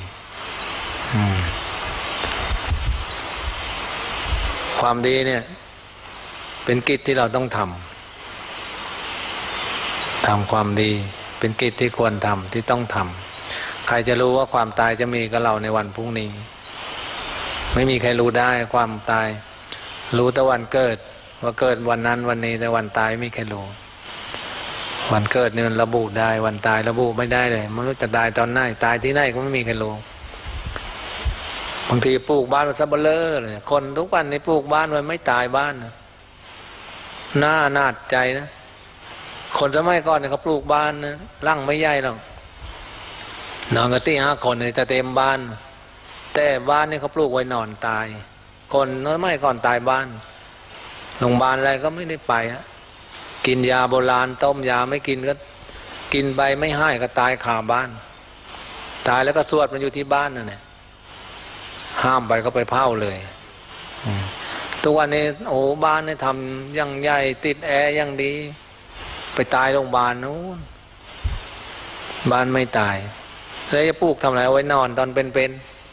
A: ความดีเนี่ยเป็นกิจที่เราต้องทำทำความดีเป็นกิจที่ควรทำที่ต้องทำใครจะรู้ว่าความตายจะมีกับเราในวันพรุ่งนี้ไม่มีใครรู้ได้ความตายรู้แต่วันเกิดว่าเกิดวันนั้นวันนี้แต่วันตายไม่มีใครรู้วันเกิดนี่มันระบุได้วันตายระบุไม่ได้เลยไม่รู้จะตายตอนไหนตายที่ไหนก็ไม่มีใครรู้บางทีปลูกบ้านมันซะเบลอเลยคนทุกวันนี้ปลูกบ้านมันไม่ตายบ้านนะน่าหนาดใจนะคนสมัยก่อนเนี่ยเขาปลูกบ้านนะร่างไม่ใหญ่หรอกนอนกันสี่ห้าคนเนี่ยจะเต็มบ้านแต่บ้านนี่เขาปลูกไว้นอนตายคนน้อยไม่ก่อนตายบ้านโรงพยาบาลอะไรก็ไม่ได้ไปฮะกินยาโบราณต้มยาไม่กินก็กินไปไม่ให้ก็ตายคาบ้านตายแล้วก็สวดมันอยู่ที่บ้านนั่นแหละห้ามไปก็ไปเผาเลยทุกวันนี้โอ้บ้านเนี่ยทำยังใหญ่ติดแอร์ยังดีไปตายโรงพยาบาลนู้นบ้านไม่ตายแล้วจะปลูกทำอะไรเอาไว้นอนตอนเป็นเป็น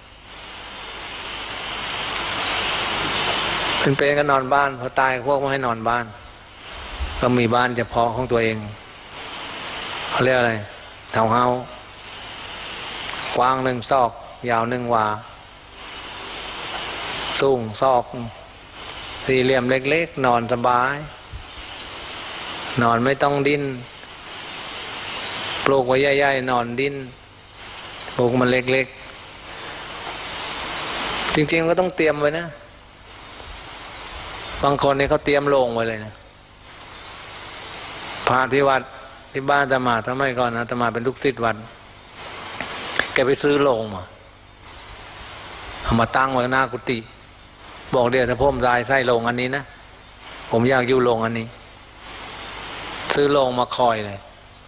A: เป็นเป็นก็นอนบ้านพอตายพวกไม่ให้นอนบ้านก็มีบ้านเฉพาะของตัวเองเขาเรียกอะไรเท้าเฮากว้างหนึ่งซอกยาวหนึ่งวาสูงซอกสี่เหลี่ยมเล็กๆนอนสบายนอนไม่ต้องดิ้นปลูกไว้ใหญ่ๆนอนดิ้นปลูกมันเล็กๆจริงๆก็ต้องเตรียมไว้นะบางคนเนี่ยเขาเตรียมโลงไว้เลยนะพระที่วัดที่บ้านอาตมาทำไมก่อนนะอาตมาเป็นลูกศิษย์วัดแกไปซื้อโลงมาเอามาตั้งไว้หน้ากุฏิบอกเดี๋ยวถ้าพ่มทรายใส่โลงอันนี้นะผมอยากอยู่โลงอันนี้ซื้อโลงมาคอยเลย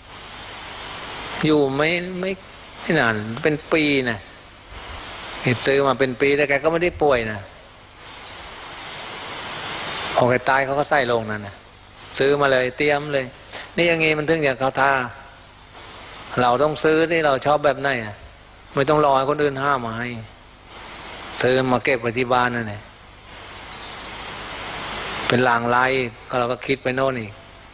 A: อยู่ไม่ไม่ไม่นานเป็นปีนะเห็นซื้อมาเป็นปีแต่แกก็ไม่ได้ป่วยนะพอแกตายเขาก็ใส่โลงนั้นนะซื้อมาเลยเตรียมเลยนี่อย่างงี้มันถึงอย่างเขาท่าเราต้องซื้อที่เราชอบแบบไหนอ่ะไม่ต้องรอให้คนอื่นห้ามมาให้ซื้อมาเก็บไว้ที่บ้านนั่นแหละเป็นลางไล่ก็เราก็คิดไปโน่นอีก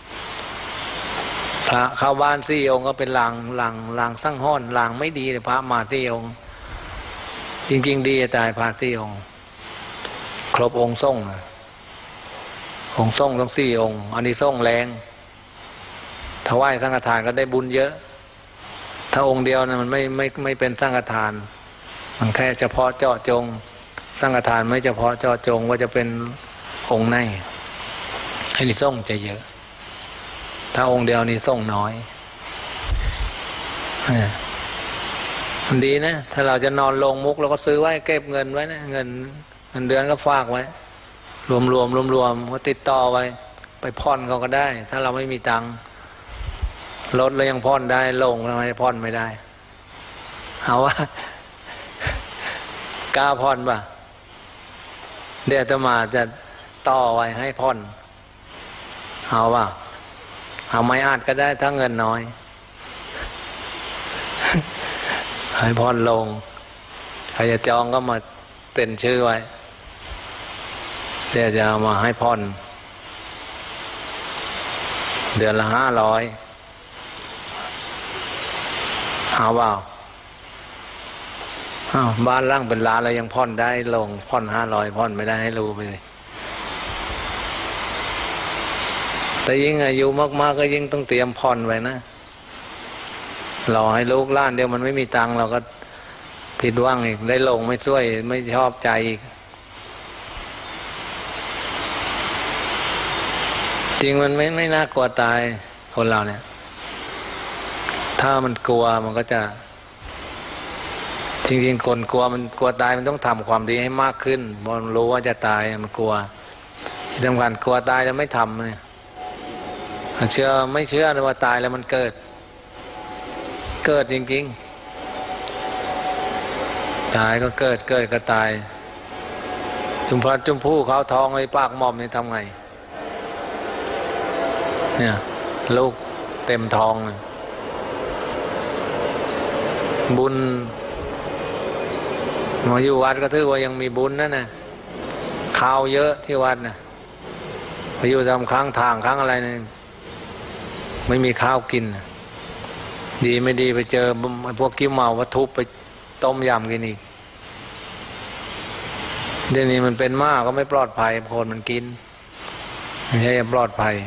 A: พระเข้าบ้านสี่องค์ก็เป็นลางลางลางสั่งห้อนลางไม่ดีเลยพระมาสี่องค์จริงๆดีตายพระสี่องค์ครบองค์ทรงนะองค์ทรงต้องสี่องค์อันนี้ทรงแรงถวายสังฆทานก็ได้บุญเยอะถ้าองค์เดียวนะมันไม่ไม่ไม่เป็นสังฆทานมันแค่เฉพาะเจาะจงสังฆทานไม่เฉพาะเจาะจงว่าจะเป็นองค์ไหนอันนี้ทรงจะเยอะถ้าองค์เดียวนี่ส่งน้อยมันดีนะถ้าเราจะนอนลงมุกเราก็ซื้อไว้เก็บเงินไว้นะเงินเงินเดือนก็ฝากไว้รวมรวมรวมรวมก็ติดต่อไว้ไปผ่อนเขาก็ได้ถ้าเราไม่มีตังค์รถเรายังผ่อนได้ลงทำไมผ่อนไม่ได้เอาว่ากล้าผ่อนป่ะเดี๋ยวจะมาจะต่อไว้ให้ผ่อนเอาป่ะเอาไม้อาดก็ได้ถ้าเงินน้อยให้ผ่อนลงใครจะจองก็มาเป็นชื่อไว้เดี๋ยวจะเอามาให้ผ่อนเดือนละห้าร้อยเอาเปล่าอ้าวบ้านร่างเป็นล้านเรายังผ่อนได้ลงผ่อนห้าร้อยผ่อนไม่ได้ให้รู้ไปเลยแต่ยิ่งอายุมากๆก็ยิ่งต้องเตรียมผ่อนไว้นะรอให้ลูกหล้านเดียวมันไม่มีตังค์เราก็ผิดหวังอีกได้ลงไม่ช่วยไม่ชอบใจอีกจริงมันไม่ไม่น่ากลัวตายคนเราเนี่ยถ้ามันกลัวมันก็จะจริงๆคนกลัวมันกลัวตายมันต้องทำความดีให้มากขึ้นเพราะมันรู้ว่าจะตายมันกลัวที่สำคัญกลัวตายแล้วไม่ทำเนี่ยเชื่อไม่เชื่อว่าตายแล้วมันเกิดเกิดจริงๆตายก็เกิดเกิดก็ตายจุมพลัดจุมพู่เขาท้องไอ้ปากหม่อมนี่ทำไงเนี่ยลูกเต็มท้องเลยบุญมาอยู่วัดก็ถือว่ายังมีบุญนั่นนะข้าวเยอะที่วัดนะไปอยู่ตามข้างทางข้างอะไรเนี่ยไม่มีข้าวกินดีไม่ดีไปเจอพวกกิ้วเมาวัตถุไปต้มยำกินอีกเดี๋ยวนี้มันเป็นมากก็ไม่ปลอดภัยคนมันกินไม่ใช่ปลอดภัย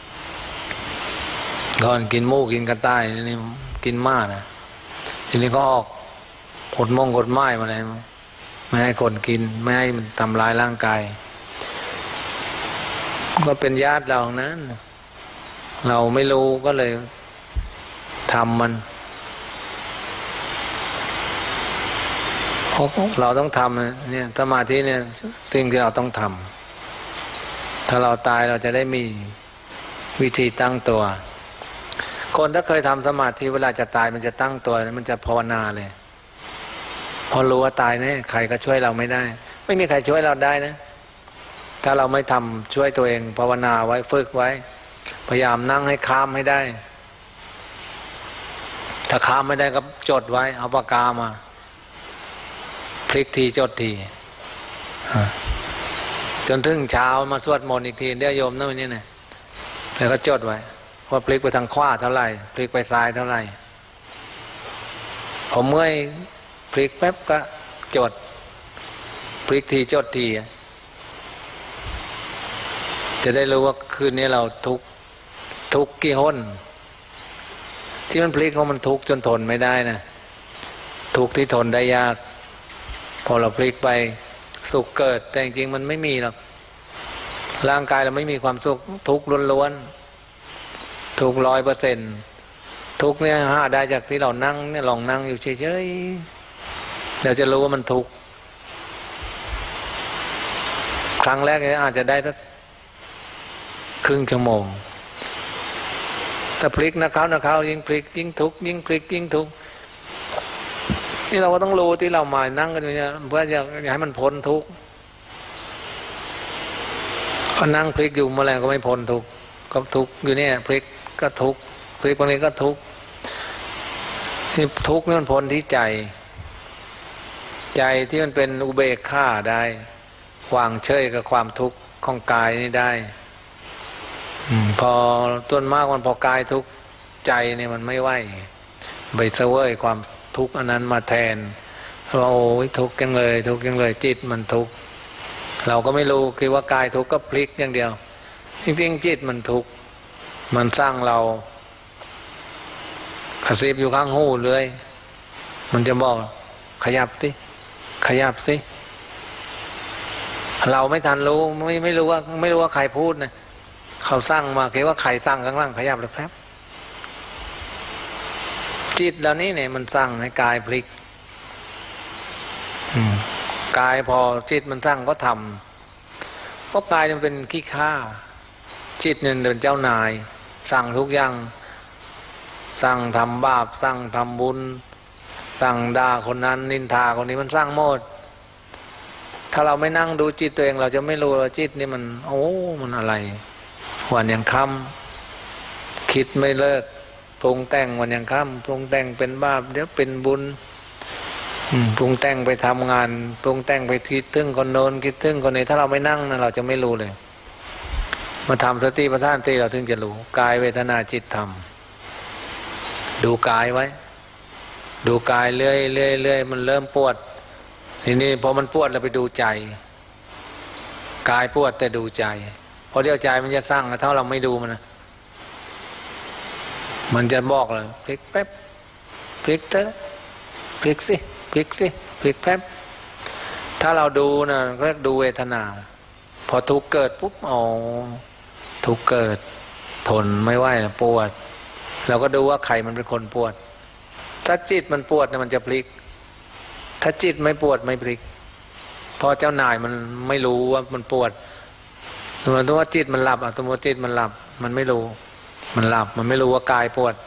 A: ก่อนกินหมูกินกระต่ายนี่กินมากนะทีนี้ก็ออกกฎมงกฎหมายมาเลยไม่ให้คนกินไม่ให้มันทำลายร่างกายก็เป็นญาติเรานั้นเราไม่รู้ก็เลยทำมันเพราะเราต้องทำเนี่ยสมาธิเนี่ยสิ่งที่เราต้องทำถ้าเราตายเราจะได้มีวิธีตั้งตัวคนถ้าเคยทำสมาธิเวลาจะตายมันจะตั้งตัวมันจะภาวนาเลยพอรู้ว่าตายเนี่ยใครก็ช่วยเราไม่ได้ไม่มีใครช่วยเราได้นะถ้าเราไม่ทำช่วยตัวเองภาวนาไว้ฝึกไว้พยายามนั่งให้ค้ามให้ได้ถ้าค้ามไม่ได้ก็จดไว้เอาปากกามาพลิกทีจดทีจนถึงเช้ามาสวดมนต์อีกทีเดี๋ยวโยมนั่นนี่นะแล้วก็จดไว้ว่าพลิกไปทางขวาเท่าไหร่พลิกไปซ้ายเท่าไหร่ผมเมื่อยพลิกแป๊บก็จดพลิกทีจดทีจะได้รู้ว่าคืนนี้เราทุกทุกกี่หนที่มันพลิกเพราะมันทุกจนทนไม่ได้นะทุกที่ทนได้ยากพอเราพลิกไปสุขเกิดแต่จริงๆมันไม่มีหรอกร่างกายเราไม่มีความสุขทุกข์ล้วนๆทุกร้อยเปอร์เซ็นต์ทุกข์เนี่ยหาได้จากที่เรานั่งเนี่ยลองนั่งอยู่เฉยๆเราจะรู้ว่ามันทุกข์ครั้งแรกเนี่ยอาจจะได้สักครึ่งชั่วโมงแต่พลิกนะเขานะเขายิ่งพลิกยิ่งทุกข์ยิ่งพลิกยิ่งทุกข์นี่เราก็ต้องรู้ที่เรามานั่งกันเนี่ยเพื่อจะอยากให้มันพ้นทุกข์ก็นั่งพลิกอยู่เมื่อไหร่ก็ไม่พ้นทุกข์ก็ทุกข์อยู่เนี่ยพลิกก็ทุกข์พลิกบางทีก็ทุกข์ที่ทุกข์นี่มันพ้นที่ใจใจที่มันเป็นอุเบกขาได้วางเฉยกับความทุกข์ของกายนี่ได้พอต้นมากมันพอกายทุกข์ใจเนี่ยมันไม่ไหวไปเสวยความทุกข์อันนั้นมาแทนเราโอ้ยทุกข์ยังเลยทุกข์ยังเลยจิตมันทุกข์เราก็ไม่รู้คิดว่ากายทุกข์ก็พลิกอย่างเดียวจริงๆจิตมันทุกข์มันสร้างเรากระซิบอยู่ข้างหูเลยมันจะบอกขยับสิขยับสิเราไม่ทันรู้ไม่ไม่รู้ว่าไม่รู้ว่าใครพูดนะเขาสร้างมาคิดว่าใครสร้างข้างล่างขยับเลยแป๊บจิตเรานี่เนี่ยมันสร้างให้กายพลิกกายพอจิตมันสร้างก็ทำเพราะกายมันเป็นขี้ข้าจิตเนี่ยเป็นเจ้านายสั่งทุกอย่างสั่งทำบาปสั่งทำบุญสั่งด่าคนนั้นนินทาคนนี้มันสร้างโมดถ้าเราไม่นั่งดูจิตตัวเองเราจะไม่รู้ว่าจิตนี่มันโอ้มันอะไรวันยังค่ำคิดไม่เลิกปรุงแต่งวันยังค่ำปรุงแต่งเป็นบาปเดี๋ยวเป็นบุญปรุงแต่งไปทำงานปรุงแต่งไปคิดถึงคนโน้นคิดถึงคนนี้ถ้าเราไม่นั่งนะเราจะไม่รู้เลยมาทำสติปัฏฐานตีเราถึงจะรู้กายเวทนาจิตธรรมดูกายไว้ดูกายเรื่อยเรื่อยเรื่อยมันเริ่มปวดทีนี้พอมันปวดเราไปดูใจกายปวดแต่ดูใจพอเดี๋ยวใจมันจะสร้างถ้าเราไม่ดูมันนะมันจะบอกเลยพลิกแป๊บพลิกเถอะพลิกสิพลิกสิพลิกแป๊บถ้าเราดูนะเรียกดูเวทนาพอทุกข์เกิดปุ๊บอ๋อทุกข์เกิดทนไม่ไหวนะปวดเราก็ดูว่าใครมันเป็นคนปวดถ้าจิตมันปวดเนี่ยมันจะพลิกถ้าจิตไม่ปวดไม่พลิกเพราะเจ้านายมันไม่รู้ว่ามันปวดสมมติว่าจิตมันหลับอ่ะสมมติจิตมันหลับมันไม่รู้มันหลับมันไม่รู้ว่ากายปวด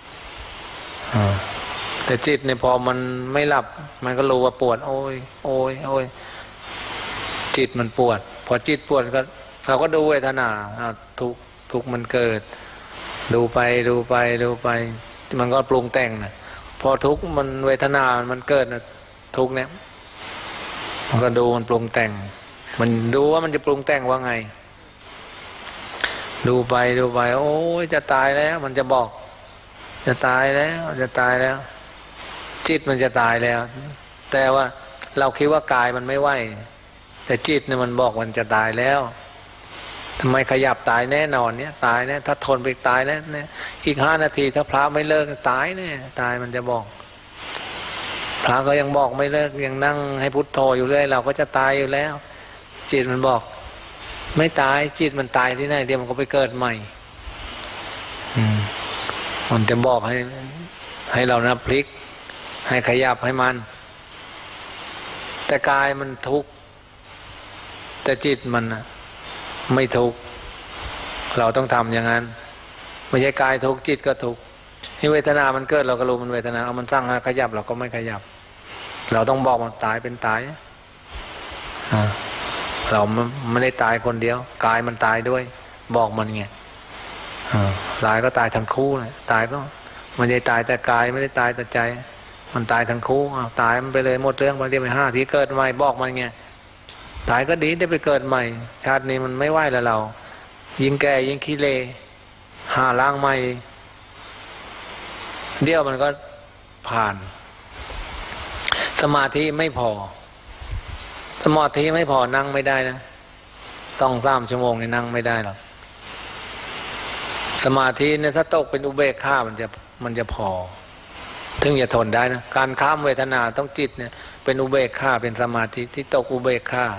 A: แต่จิตเนี่ยพอมันไม่หลับมันก็รู้ว่าปวดโอ้ยโอ้ยโอ้ยจิตมันปวดพอจิตปวดก็เราก็ดูเวทนาทุกทุกมันเกิดดูไปดูไปดูไปมันก็ปรุงแต่งนะพอทุกมันเวทนามันเกิดนะทุกเนี่ยมันก็ดูมันปรุงแต่งมันดูว่ามันจะปรุงแต่งว่าไงดูไปดูไปโอ้ยจะตายแล้วมันจะบอกจะตายแล้วจะตายแล้วจิตมันจะตายแล้วแต่ว่าเราคิดว่ากายมันไม่ไหวแต่จิตเนี่ยมันบอกมันจะตายแล้วทำไมขยับตายแน่นอนเนี่ยตายแน่ถ้าทนไปตายแน่เนี่ยอีกห้านาทีถ้าพระไม่เลิกตายแน่ตายมันจะบอกพระก็ยังบอกไม่เลิกยังนั่งให้พุทโธอยู่เรื่อยเราก็จะตายอยู่แล้วจิตมันบอกไม่ตายจิตมันตายที่ไหนเดี๋ยวมันก็ไปเกิดใหม่มันจะบอกให้ให้เรานะพลิกให้ขยับให้มันแต่กายมันทุกข์แต่จิตมันนะไม่ทุกข์เราต้องทำอย่างนั้นไม่ใช่กายทุกข์จิตก็ทุกข์ที่เวทนามันเกิดเราก็รู้มันเวทนาเอามันสร้างให้ขยับเราก็ไม่ขยับเราต้องบอกมันตายเป็นตายเราไม่ได้ตายคนเดียวกายมันตายด้วยบอกมันไงตายก็ตายทั้งคู่เลยตายก็มันไม่ได้ตายแต่กายไม่ได้ตายแต่ใจมันตายทั้งคู่ตายมันไปเลยหมดเรื่องบางทีไปห้าทีเกิดใหม่บอกมันไงตายก็ดีได้ไปเกิดใหม่ชาตินี้มันไม่ไหวแล้วเรายิ่งแก่ยิ่งขี้เลหาล้างใหม่เดี๋ยวมันก็ผ่านสมาธิไม่พอสมาธิไม่พอนั่งไม่ได้นะสองสามชั่วโมงนี่นั่งไม่ได้หรอกสมาธิเนี่ยถ้าตกเป็นอุเบกขามันจะมันจะพอถึงจะทนได้นะการข้ามเวทนาต้องจิตเนี่ยเป็นอุเบกขาเป็นสมาธิที่ตกอุเบกขา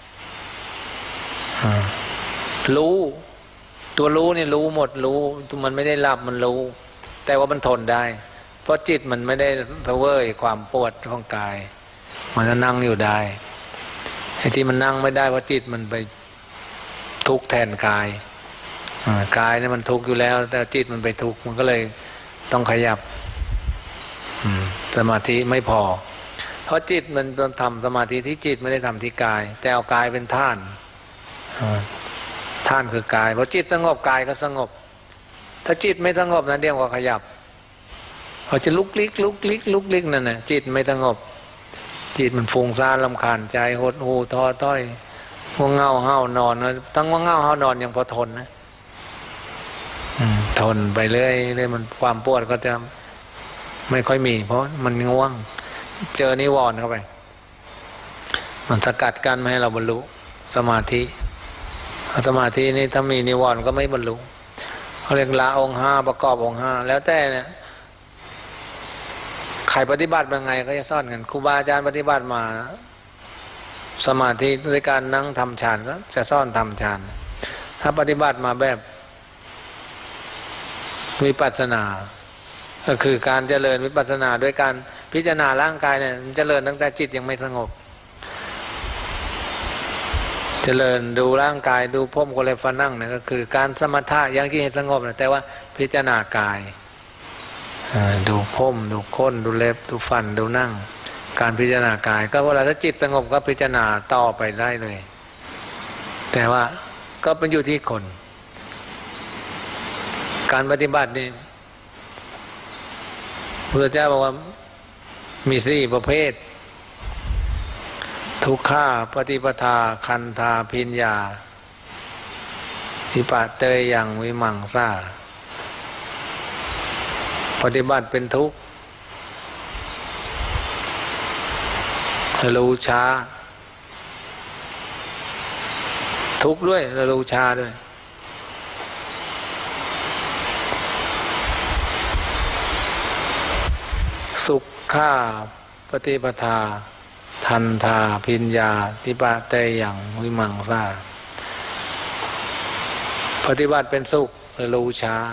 A: รู้ตัวรู้เนี่ยรู้หมดรู้มันไม่ได้หลับมันรู้แต่ว่ามันทนได้เพราะจิตมันไม่ได้ทะเวยความปวดของกายมันจะนั่งอยู่ได้ไอ้ที่มันนั่งไม่ได้เพราะจิตมันไปทุกข์แทนกายกายเนี่ยมันทุกข์อยู่แล้วแต่จิตมันไปทุกข์มันก็เลยต้องขยับสมาธิไม่พอเพราะจิตมันต้องทำสมาธิที่จิตไม่ได้ทำที่กายแต่เอากายเป็นท่านท่านคือกายพอจิตสงบกายก็สงบถ้าจิตไม่สงบนะเดี๋ยวก็ขยับพอจะลุกลิกลุกลิกลุกลิกนั่นน่ะจิตไม่สงบจิตมันฟุ้งซ่านรำคาญใจหดหู่ท้อต้อยง่วงเหงาห้าวนอนตั้งง่วงเหงาห้าวนอนยังพอทนนะทนไปเรื่อยเรื่อยมันความปวดก็จะไม่ค่อยมีเพราะมันง่วงเจอนิวรณ์เข้าไปมันสกัดกั้นไม่ให้เราบรรลุสมาธิสมาธินี่ถ้ามีนิวรณ์ก็ไม่บรรลุเขาเรียกละองค์ห้าประกอบองค์ห้าแล้วแต่เนี่ยใครปฏิบัติเป็นไงก็จะสอนกันครูบาอาจารย์ปฏิบัติมาสมาธิด้วยการนั่งทำฌานก็จะสอนทำฌานถ้าปฏิบัติมาแบบวิปัสสนาก็คือการเจริญวิปัสสนาด้วยการพิจารณาร่างกายเนี่ยเจริญตั้งแต่จิตยังไม่สงบเจริญดูร่างกายดูพรมโคเลฟันนั่งเนี่ยก็คือการสมถะยังที่สงบนะแต่ว่าพิจารณากายดูพรมดูก้นดูเล็บดูฟันดูนั่งการพิจารณากายก็เวลาถ้าจิตสงบก็พิจารณาต่อไปได้เลยแต่ว่าก็เป็นอยู่ที่คนการปฏิบัตินี่พระเจ้าบอกว่ามีสี่ประเภททุกขาปฏิปทาคันธาพิญญาทิปะเตยยังวิมังสาปฏิบัติเป็นทุกข์รู้ช้าทุกข์ด้วยรู้ช้าด้วยสุขข้าปฏิปทาทันทาพิญญาทิปะเตยยังวิมังสาปฏิบัติเป็นสุขรู้ช้า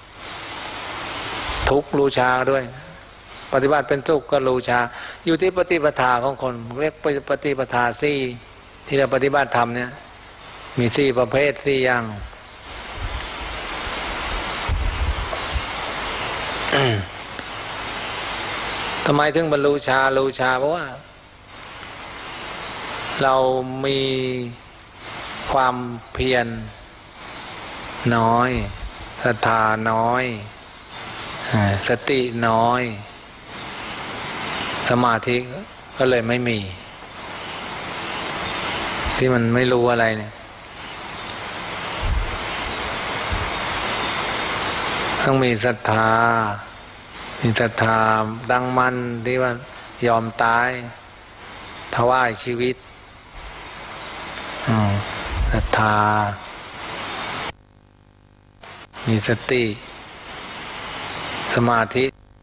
A: ทุกข์รู้ช้าด้วยปฏิบัติเป็นสุขก็รู้ช้าอยู่ที่ปฏิปทาของคนเรียกปฏิปทาสี่ที่เราปฏิบัติธรรมเนี่ยมีสี่ประเภทสี่อย่าง ทำไมถึงบรรลุชารู้ชาเพราะว่าเรามีความเพียรน้อยศรัทธาน้อยสติน้อยสมาธิก็เลยไม่มีที่มันไม่รู้อะไรเนี่ยต้องมีศรัทธามีศรัทธาตั้งมั่นที่ว่ายอมตายถวายชีวิตศรัทธามีสติสมาธิ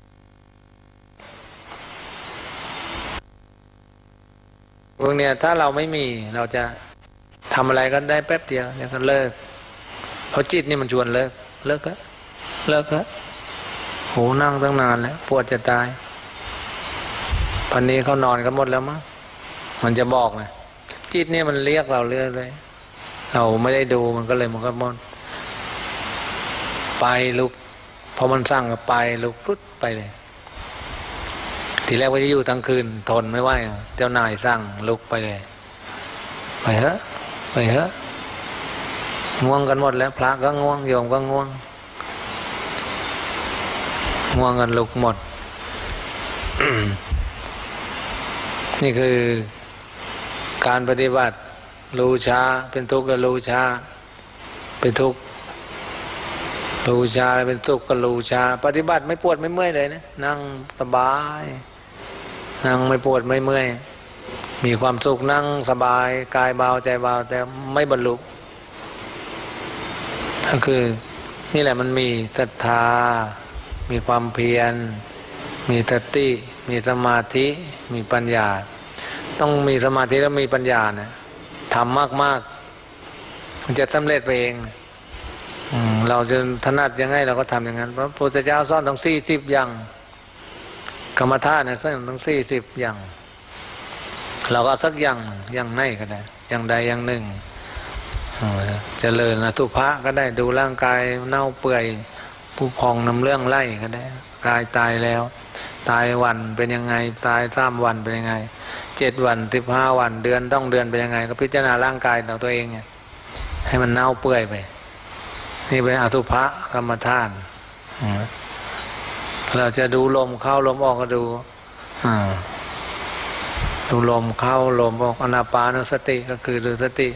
A: พวกเนี้ยถ้าเราไม่มีเราจะทำอะไรก็ได้แป๊บเดียวแล้วก็เลิกเพราะจิตนี่มันชวนเลิกเลิกก็เลิกก็โหนั่งตั้งนานแล้วปวดจะตายพันนี้เขานอนกันหมดแล้วมั้งมันจะบอกนะจิตเนี่ยมันเรียกเราเรื่อยเลยเราไม่ได้ดูมันก็เลยมันก็มอนไปลุกพอมันสั่งก็ไปลุกปุ๊บไปเลยทีแรกว่าจะอยู่ทั้งคืนทนไม่ไหวเจ้านายสั่งลุกไปเลยไปเถอะไปเถอะง่วงกันหมดแล้วพระก็ง่วงโยมก็ง่วงง่วงกันลุกหมด นี่คือการปฏิบัติรู้ช้าเป็นทุกข์ก็รู้ช้าเป็นทุกข์รู้ช้าเป็นสุขก็รู้ช้าปฏิบัติไม่ปวดไม่เมื่อยเลยนะนั่งสบายนั่งไม่ปวดไม่เมื่อยมีความสุขนั่งสบายกายเบาใจเบาแต่ไม่บรรลุก็คือนี่แหละมันมีศรัทธามีความเพียรมีสติมีสมาธิมีปัญญาต้องมีสมาธิแล้วมีปัญญาเนี่ยทำมากๆมันจะสำเร็จไปเองเราจะถนัดยังไงเราก็ทำอย่างนั้นพระพุทธเจ้าสอนทั้งสี่สิบอย่างกรรมฐานเนี่ยสอนทั้งสี่สิบอย่างเราก็สักอย่างอย่างไหนก็ได้อย่างใดอย่างหนึ่งเจริญอสุภะก็ได้ดูร่างกายเน่าเปื่อยผู้พองน้ำเรื่องไล่ก็ได้กายตายแล้วตายวันเป็นยังไงตายสามวันเป็นยังไงเจ็ดวันสิบห้าวันเดือนต้องเดือนเป็นยังไงก็พิจารณาร่างกายของตัวเองให้มันเน่าเปื่อยไปนี่เป็นอสุภะกรรมฐานเราจะดูลมเข้าลมออกก็ดูดูลมเข้าลมออกอนาปานสติก็คือดูสติ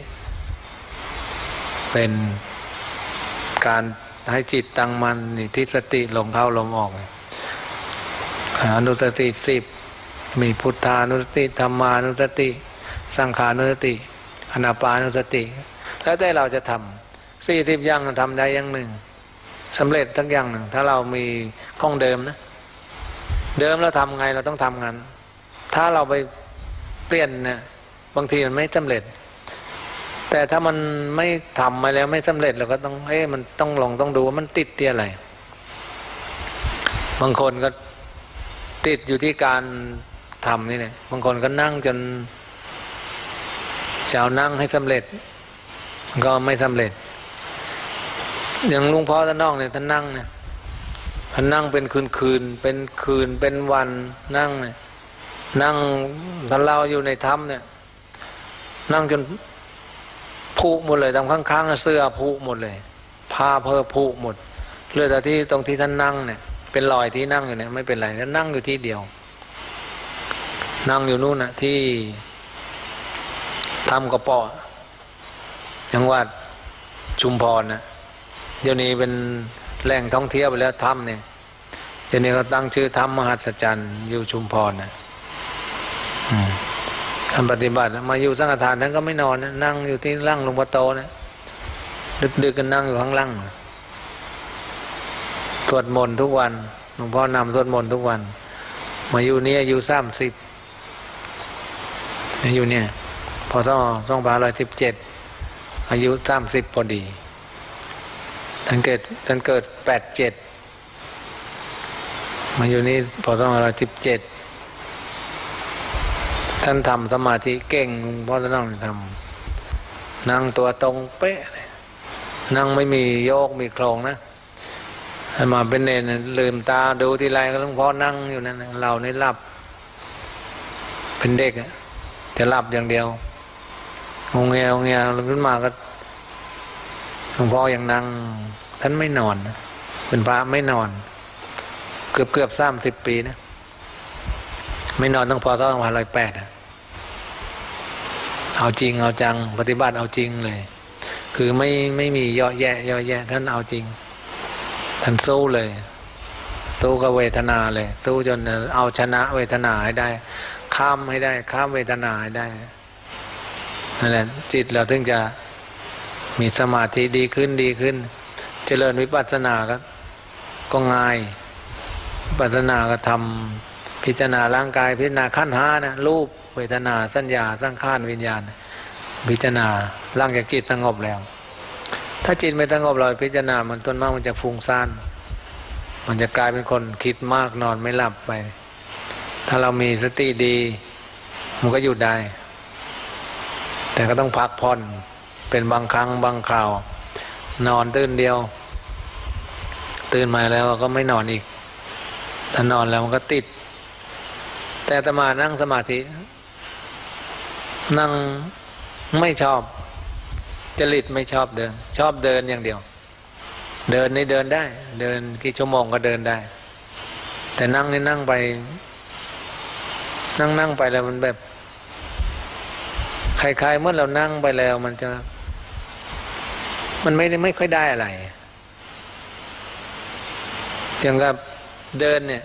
A: เป็นการให้จิตตั้งมั่นที่สติลมเข้าลมออกอนุสติสิบมีพุทธานุสติธรรมานุสติสังขานุสติอนาปานุสติแล้วแต่เราจะทำสี่สิบอย่างทำได้อย่างหนึ่งสำเร็จทั้งอย่างหนึ่งถ้าเรามีข้องเดิมนะเดิมเราทำไงเราต้องทำงั้นถ้าเราไปเปลี่ยนเนี่ยบางทีมันไม่สำเร็จแต่ถ้ามันไม่ทำมาแล้วไม่สำเร็จเราก็ต้องเอ๊ะมันต้องลองต้องดูว่ามันติดที่อะไรบางคนก็ติดอยู่ที่การทำนี่เนี่ยบางคนก็นั่งจนจะเอานั่งให้สำเร็จก็ไม่สำเร็จอย่างลุงพ่อท่านน้องเนี่ยท่านนั่งเนี่ยท่านนั่งเป็นคืนคืนเป็นคืนเป็นวันนั่งเนี่ยนั่งท่านเล่าอยู่ในถ้ำเนี่ยนั่งจนผุหมดเลยตรงข้างๆเสื้อผุหมดเลยผ้าเพ้อผุหมดเหลือแต่ที่ตรงที่ท่านนั่งเนี่ยเป็นรอยที่นั่งอยู่เนี่ยไม่เป็นไรท่านนั่งอยู่ที่เดียวนั่งอยู่นู่นน่ะที่ถ้ำกระป๋อจังหวัดชุมพรนะเดี๋ยวนี้เป็นแหล่งท่องเที่ยวไปแล้วถ้ำเนี่ยเดี๋ยวนี้ก็ตั้งชื่อถ้ำมหัศจรรย์อยู่ชุมพรนะทำปฏิบัติมาอยู่สังฆทานท่านก็ไม่นอนนะนั่งอยู่ที่ล่างหลวงพ่อโตนะดึกๆกันนั่งอยู่ข้างล่างสวดมนต์ทุกวันหลวงพ่อนำสวดมนต์ทุกวันมาอยู่นี่อายุสามสิบอายุเนี่ยพอสองสองพันร้อยสิบเจ็ดอายุสามสิบพอดีท่านเกิดท่านเกิดแปดเจ็ดมาอยู่นี่พอสองพันร้อยสิบเจ็ดท่านทำสมาธิเก่งหลวงพ่อท่านนั่งทำนั่งตัวตรงเป๊ะนั่งไม่มีโยกมีโครงนะมาเป็นเนรลืมตาดูทีไรก็หลวงพ่อนั่งอยู่นั่นเรานี่หลับเป็นเด็กอะจะหลับอย่างเดียวงงเงียงเงียขึ้นมาก็หลวงพ่อยังนั่งท่านไม่นอนนะเป็นพระไม่นอนเกือบเกือบสามสิบปีนะไม่นอนต้องพอสองพันร้อยแปดเอาจริงเอาจังปฏิบัติเอาจริงเลยคือไม่ไม่มีย่อแย่ย่อแย่ท่านเอาจริงท่านสู้เลยสู้กับเวทนาเลยสู้จนเอาชนะเวทนาให้ได้ข้ามให้ได้ข้ามเวทนาให้ได้นั่นแหละจิตเราถึงจะมีสมาธิดีขึ้นดีขึ้นเจริญวิปัสสนาก็ก็ง่ายวิปัสสนาก็ทำพิจารณาร่างกายพิจารณาขันธ์ห้านะรูปเวทนาสัญญาสังขารวิญญาณพิจารณาร่างจากจิตสงบแล้วถ้าจิตไม่สงบเราพิจารณามันต้นมากมันจะฟุ้งซ่านมันจะกลายเป็นคนคิดมากนอนไม่หลับไปถ้าเรามีสติดีมันก็หยุดได้แต่ก็ต้องพักผ่อนเป็นบางครั้งบางคราวนอนตื่นเดียวตื่นมาแล้วก็ไม่นอนอีกถ้านอนแล้วมันก็ติดแต่อาตมานั่งสมาธินั่งไม่ชอบจริตไม่ชอบเดินชอบเดินอย่างเดียวเดินนี่เดินได้เดินกี่ชั่วโมงก็เดินได้แต่นั่งนี่นั่งไปนั่งนั่งไปแล้วมันแบบคล้ายๆเมื่อเรานั่งไปแล้วมันจะมันไม่ไม่ค่อยได้อะไรอย่างกับเดินเนี่ย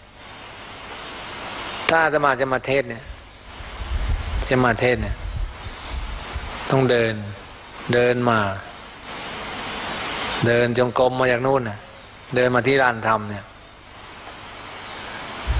A: ถ้าอาตมาจะมาเทศเนี่ยจะมาเทศเนี่ยต้องเดินเดินมาเดินจงกรมมาจากนู่นน่ะเดินมาที่ลานธรรมเนี่ย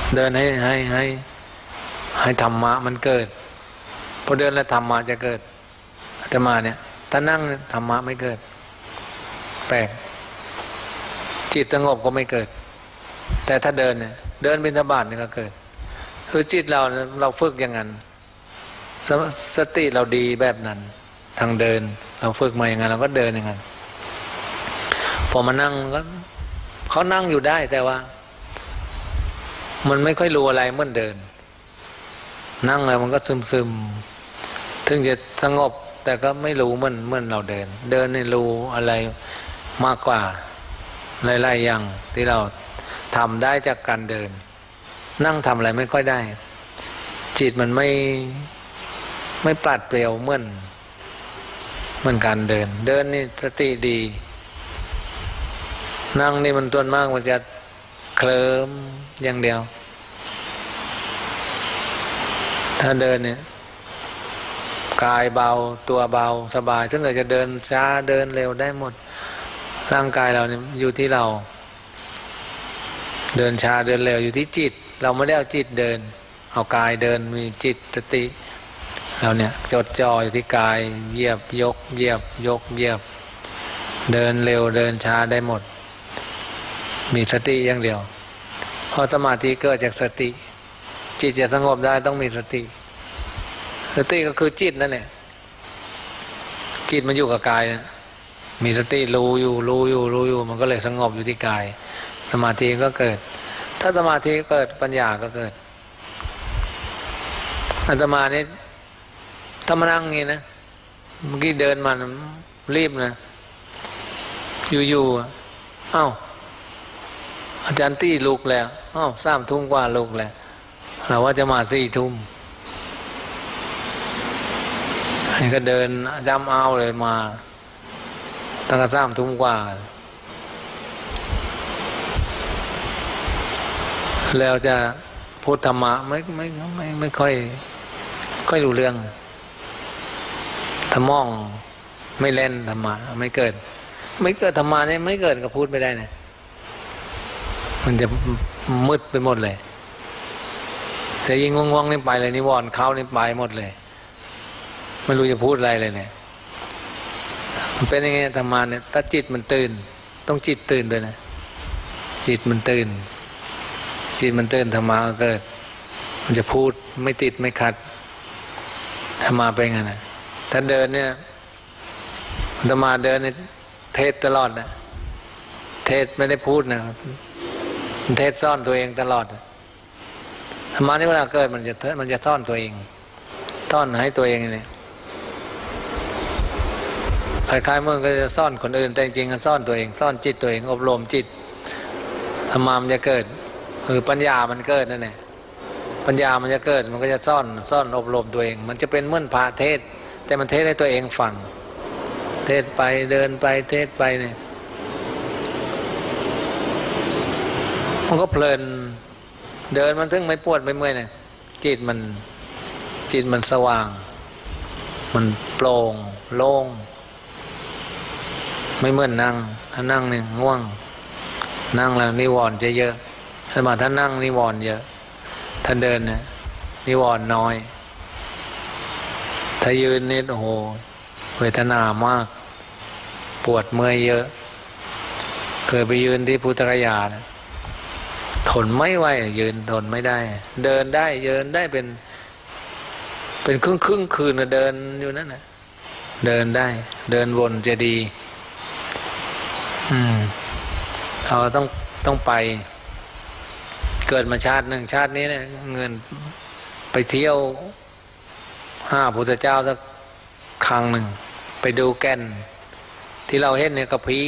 A: เดินให้ให้ให้ให้ธรรมะมันเกิดพอเดินแล้วธรรมะจะเกิดอาตมาเนี่ยถ้านั่งธรรมะไม่เกิดแปลกจิตสงบก็ไม่เกิดแต่ถ้าเดินเนี่ยเดินบิณฑบาตเนี่ยก็เกิดคือจิตเราเราฝึกอย่างนั้นสสติเราดีแบบนั้นทางเดินเราฝึกมาอย่างนั้นเราก็เดินอย่างนั้นพอมานั่งก็เขานั่งอยู่ได้แต่ว่ามันไม่ค่อยรู้อะไรเหมือนเดินนั่งแล้วมันก็ซึมซึมถึงจะสงบแต่ก็ไม่รู้เหมือนเหมือนเราเดินเดินนี่รู้อะไรมากกว่าหลายๆอย่างที่เราทำได้จากการเดินนั่งทำอะไรไม่ค่อยได้จิตมันไม่ไม่ปราดเปรียวเหมือนเหมือนการเดินเดินนี่สติดีนั่งนี่มันต้นมากมันจะเคลิ้มอย่างเดียวถ้าเดินเนี่ยกายเบาตัวเบาสบายซึ่งเราจะเดินช้าเดินเร็วได้หมดร่างกายเราเนี่ยอยู่ที่เราเดินช้าเดินเร็วอยู่ที่จิตเราไม่ได้เอาจิตเดินเอากายเดินมีจิตสติเราเนี่ยจดจ่ออยู่ที่กายเหยียบยกเหยียบยกเหยียบเดินเร็วเดินช้าได้หมดมีสติอย่างเดียวเพราะสมาธิเกิดจากสติจิตจะสงบได้ต้องมีสติสติก็คือจิตนั่นแหละจิตมันอยู่กับกายนะมีสติรู้อยู่รู้อยู่รู้อยู่มันก็เลยสงบอยู่ที่กายสมาธิก็เกิดถ้าสมาธิเกิดปัญญาก็เกิดอาตมานี่ถ้ามานั่งงี้นะเมื่อกี้เดินมารีบนะอยู่ๆอ้าวอาจารย์ตี้ลุกแล้วอ้าวสามทุ่มกว่าลุกแล้วเราว่าจะมาสี่ทุ่มก็เดินจำเอาเลยมาตั้งแต่สามทุ่มกว่าแล้วจะพูดธรรมะไม่ไม่ไม่ไม่ค่อยค่อยรู้เรื่องถ้ามองไม่เล่นธรรมะไม่เกิดไม่เกิดธรรมะเนี่ยไม่เกิดก็พูดไม่ได้เนี่ยมันจะมืดไปหมดเลยแต่ยิ่งง่วงๆนี่ไปเลยนิวรณ์เข้านี่ไปหมดเลยไม่รู้จะพูดอะไรเลยเนี่ยมันเป็นยังไงธรรมะเนี่ยถ้าจิตมันตื่นต้องจิตตื่นด้วยนะจิตมันตื่นจิตมันตื่นธรรมะก็เกิดมันจะพูดไม่ติดไม่ขัดธรรมะเป็นไงนะถ้าเดินเนี่ยธรรมะเดินเนี่ยเทศตลอดนะเทศไม่ได้พูดนะเทศซ่อนตัวเองตลอดธรรมะนี่เวลาเกิดมันจะมันจะซ่อนตัวเองซ่อนให้ตัวเองเนี่ยคล้ายๆเมื่อก็จะซ่อนคนอื่นแต่จริงๆมันซ่อนตัวเองซ่อนจิตตัวเองอบรมจิตธรรมะมันจะเกิดคือปัญญามันเกิดนั่นแหละปัญญามันจะเกิดมันก็จะซ่อนซ่อนอบรมตัวเองมันจะเป็นเหมือนพระเทศแต่มันเทศให้ตัวเองฟังเทศไปเดินไปเทศไปเนี่ยมันก็เพลินเดินมันถึงไม่ปวดไม่เมื่อยเนี่ยจิตมันจิตมันสว่างมันโปร่งโล่งไม่เหมือนนั่งถ้านั่งเนี่ยง่วงนั่งแล้วนิวรณ์จะเยอะถ้ามาถ้านั่งนิวรณ์เยอะถ้าเดินเนี่ยนิวรณ์น้อยถ้ายืนนี่โอ้โหเวทนามากปวดเมื่อยเยอะเคยไปยืนที่พุทธคยานะทนไม่ไหวยืนทนไม่ได้เดินได้เดินได้เป็นเป็นครึ่งครึ่งคืนนะเดินอยู่นั่นนะเดินได้เดินวนจะดีอืมเราต้องต้องไปเกิดมาชาติหนึ่งชาตินี้เนี่ยเงินไปเที่ยวห้าพุทธเจ้าสักครั้งหนึ่งไปดูแก่นที่เราเห็นเนี่ยกระพี้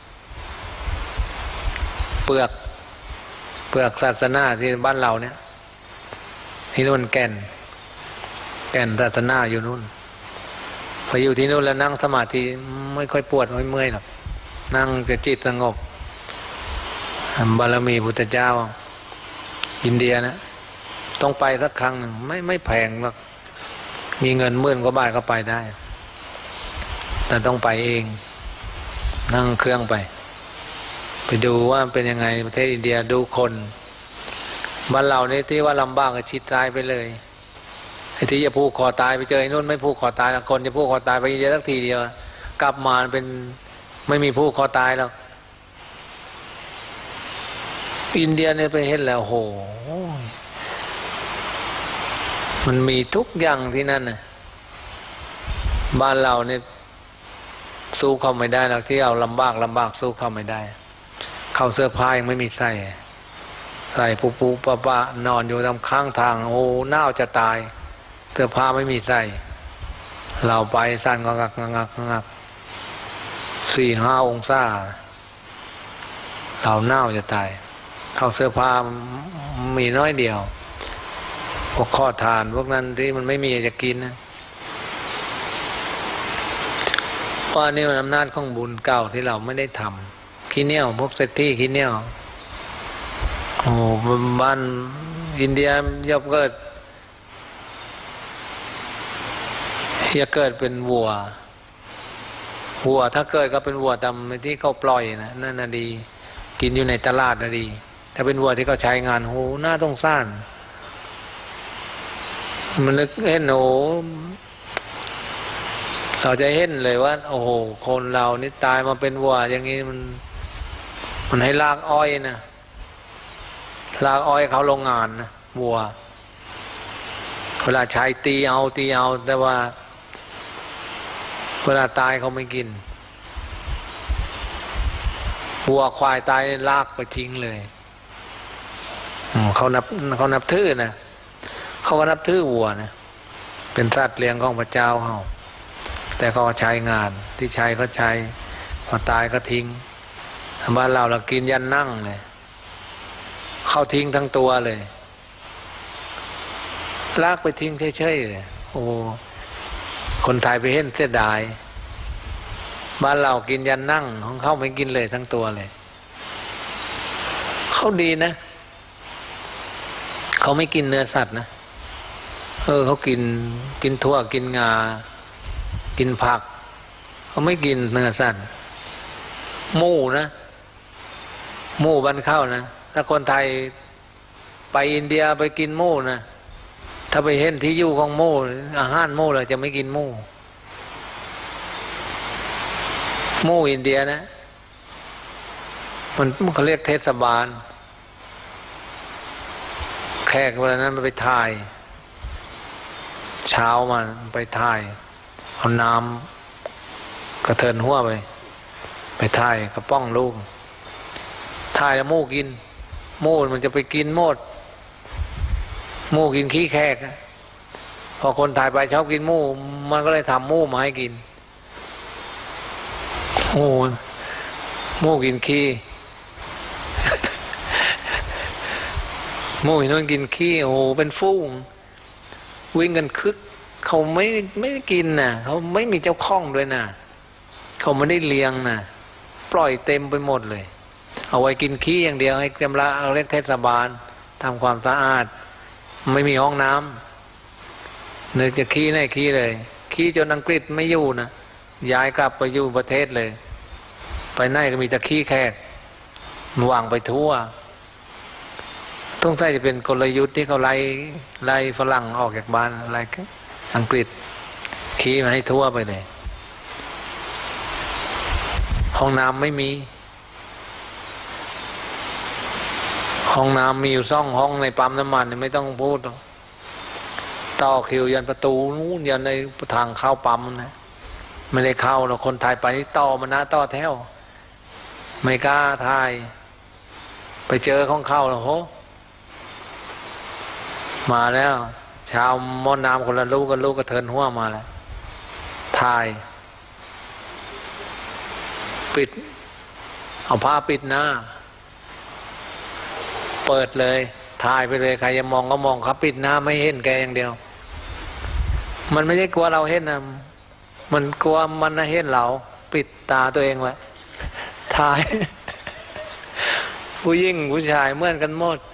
A: เปลือกเปลือกศาสนาที่บ้านเราเนี่ยที่นู่นแก่นแก่นศาสนาอยู่นู่นพออยู่ที่นู่นแล้วนั่งสมาธิไม่ค่อยปวดไม่เมื่อยหรอกนั่งจะจิตสงบบารมีพุทธเจ้าอินเดียนะต้องไปสักครั้งหนึ่งไม่ไม่แพงหรอกมีเงินหมื่นกว่าบาทก็ไปได้แต่ต้องไปเองนั่งเครื่องไปไปดูว่าเป็นยังไงประเทศอินเดียดูคนบ้านเราเนี่ยที่ว่าลำบากก็ชิดซ้ายไปเลยไอ้ที่จะผูกคอตายไปเจอไอ้นู่นไม่ผูกคอตายละคนจะผูกคอตายไปเยอะสักทีเดียวกลับมาเป็นไม่มีผูกคอตายแล้วอินเดียเนี่ยไปเห็นแล้วโหมันมีทุกอย่างที่นั่นน่ะบ้านเราเนี่ยสู้เขาไม่ได้หรอกที่เอาลำบากลำบากสู้เขาไม่ได้เขาเสื้อผ้ายังไม่มีใส่ใส่ปูปูปะปะนอนอยู่ตามข้างทางโอ้หนาวจะตายเสื้อผ้าไม่มีใส่เราไปสั่นงักงักงักงักสี่ห้าองศาเราหนาวจะตายเขาเสื้อผ้ามีน้อยเดียวพวกข้อทานพวกนั้นที่มันไม่มีจะกินนะเพราะนี่มันอำนาจของบุญเก่าที่เราไม่ได้ทำขี้เหนียวพวกเศรษฐีขี้เหนียวโอ้บ้านอินเดียยบเกิดอย่าเกิดเป็นวัววัวถ้าเกิดก็เป็นวัวตามที่เขาปล่อยนะนั่นน่ะดีกินอยู่ในตลาดน่ะดีถ้าเป็นวัวที่เขาใช้งานโหน่าสงสารมันนึกเห็นโอ้เราจะเห็นเลยว่าโอ้โหคนเรานี่ตายมาเป็นวัวอย่างนี้มันมันให้ลากอ้อยนะลากอ้อยเขาโรงงานนะวัวเวลาใช้ตีเอาตีเอาแต่ว่าเวลาตายเขาไม่กินวัวควายตายลากไปทิ้งเลยเขานับเขานับถือนะเขาก็นับถือวัวนะเป็นสัตว์เลี้ยงของพระเจ้าเขาแต่เขาใช้งานที่ใช้เขาใช้พอตายก็ทิ้งบ้านเราเรากินยันนั่งเลยเขาทิ้งทั้งตัวเลยลากไปทิ้งเฉยๆเลยโอ้คนไทยไปเห็นเสียดายบ้านเรากินยันนั่งของเขาไม่กินเลยทั้งตัวเลยเขาดีนะเขาไม่กินเนื้อสัตว์นะเออเขากินกินถั่วกินงากินผักเขาไม่กินเนื้อสัตว์หมูนะหมูบ้านเข้านะถ้าคนไทยไปอินเดียไปกินหมูนะถ้าไปเห็นที่อยู่ของหมูอาหารหมูเราจะไม่กินหมูหมูอินเดียนะมันเขาเรียกเทศบาลแขกเวลานั้นมันไปถ่ายเช้ามาไปถ่ายเอาน้ำกระเทินหัวไปไปถ่ายกระป้องลูกถ่ายแล้วหมูกินหมูมันจะไปกินหมดหมูกินขี้แขกพอคนถ่ายไปชอบกินหมูมันก็เลยทำหมูมาให้กินโอ้หมูกินขี้หมูนั่นกินขี้โอ้เป็นฟุ้งวิ่งกันคึกเขาไม่ไม่กินน่ะเขาไม่มีเจ้าของด้วยน่ะเขาไม่ได้เลี้ยงน่ะปล่อยเต็มไปหมดเลยเอาไว้กินขี้อย่างเดียวให้กำลังเอาเรียกเทศบาลทำความสะอาดไม่มีห้องน้ำเนื่องจากขี้ในขี้เลยขี้จนอังกฤษไม่อยู่นะย้ายกลับไปอยู่ประเทศเลยไปไหนก็มีแต่ขี้แขกวางไปทั่วต้องใช่จะเป็นกลยุทธ์ที่เขาไล่ไล่ฝรั่งออกจากบ้านไล่อังกฤษขี้มาให้ทั่วไปเลยห้องน้ำไม่มีห้องน้ำมีอยู่ซ่องห้องในปั๊มน้ำมันไม่ต้องพูดต่อคิวยันประตูนู้นยันในทางเข้าปั๊มนะไม่ได้เข้าหรอกคนไทยไปนี่ต่อมานะต่อแถวไม่กล้าทายไปเจอของเข้าแล้วโหมาแล้วชาวมอน้ำคนละลูกกันลูกก็เทินหัวมาแล้วทายปิดเอาผ้าปิดหน้าเปิดเลยถ่ายไปเลยใครจะมองก็มองเขาปิดหน้าไม่เห็นแกอย่างเดียวมันไม่ใช่กลัวเราเห็นนะมันกลัวมันเห็นเราปิดตาตัวเองไว้ถ่ายผู้หญิงผู้ชายเหมือนกันหมด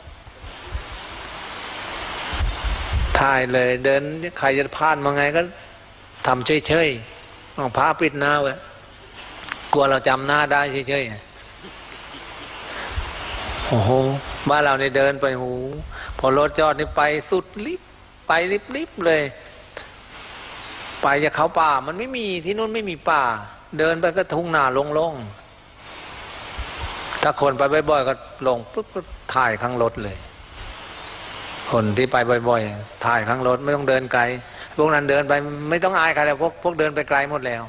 A: ถ่ายเลยเดินใครจะผ่านมาไงก็ทำเฉยๆเอาผ้าปิดหน้าไว้กลัวเราจำหน้าได้เฉยๆโอ้โหบ้านเราเนี่ยเดินไปหูพอรถจอดนี่ไปสุดลิบไปลิบๆเลยไปจะเข้าป่ามันไม่มีที่นู่นไม่มีป่าเดินไปก็ทุ่งนาโล่งๆถ้าคนไปบ่อยๆก็ลงปุ๊บก็ถ่ายข้างรถเลยคนที่ไปบ่อยๆถ่ายข้างรถไม่ต้องเดินไกลพวกนั้นเดินไปไม่ต้องอายใครแล้วพวกพวกเดินไปไกลหมดแล้ว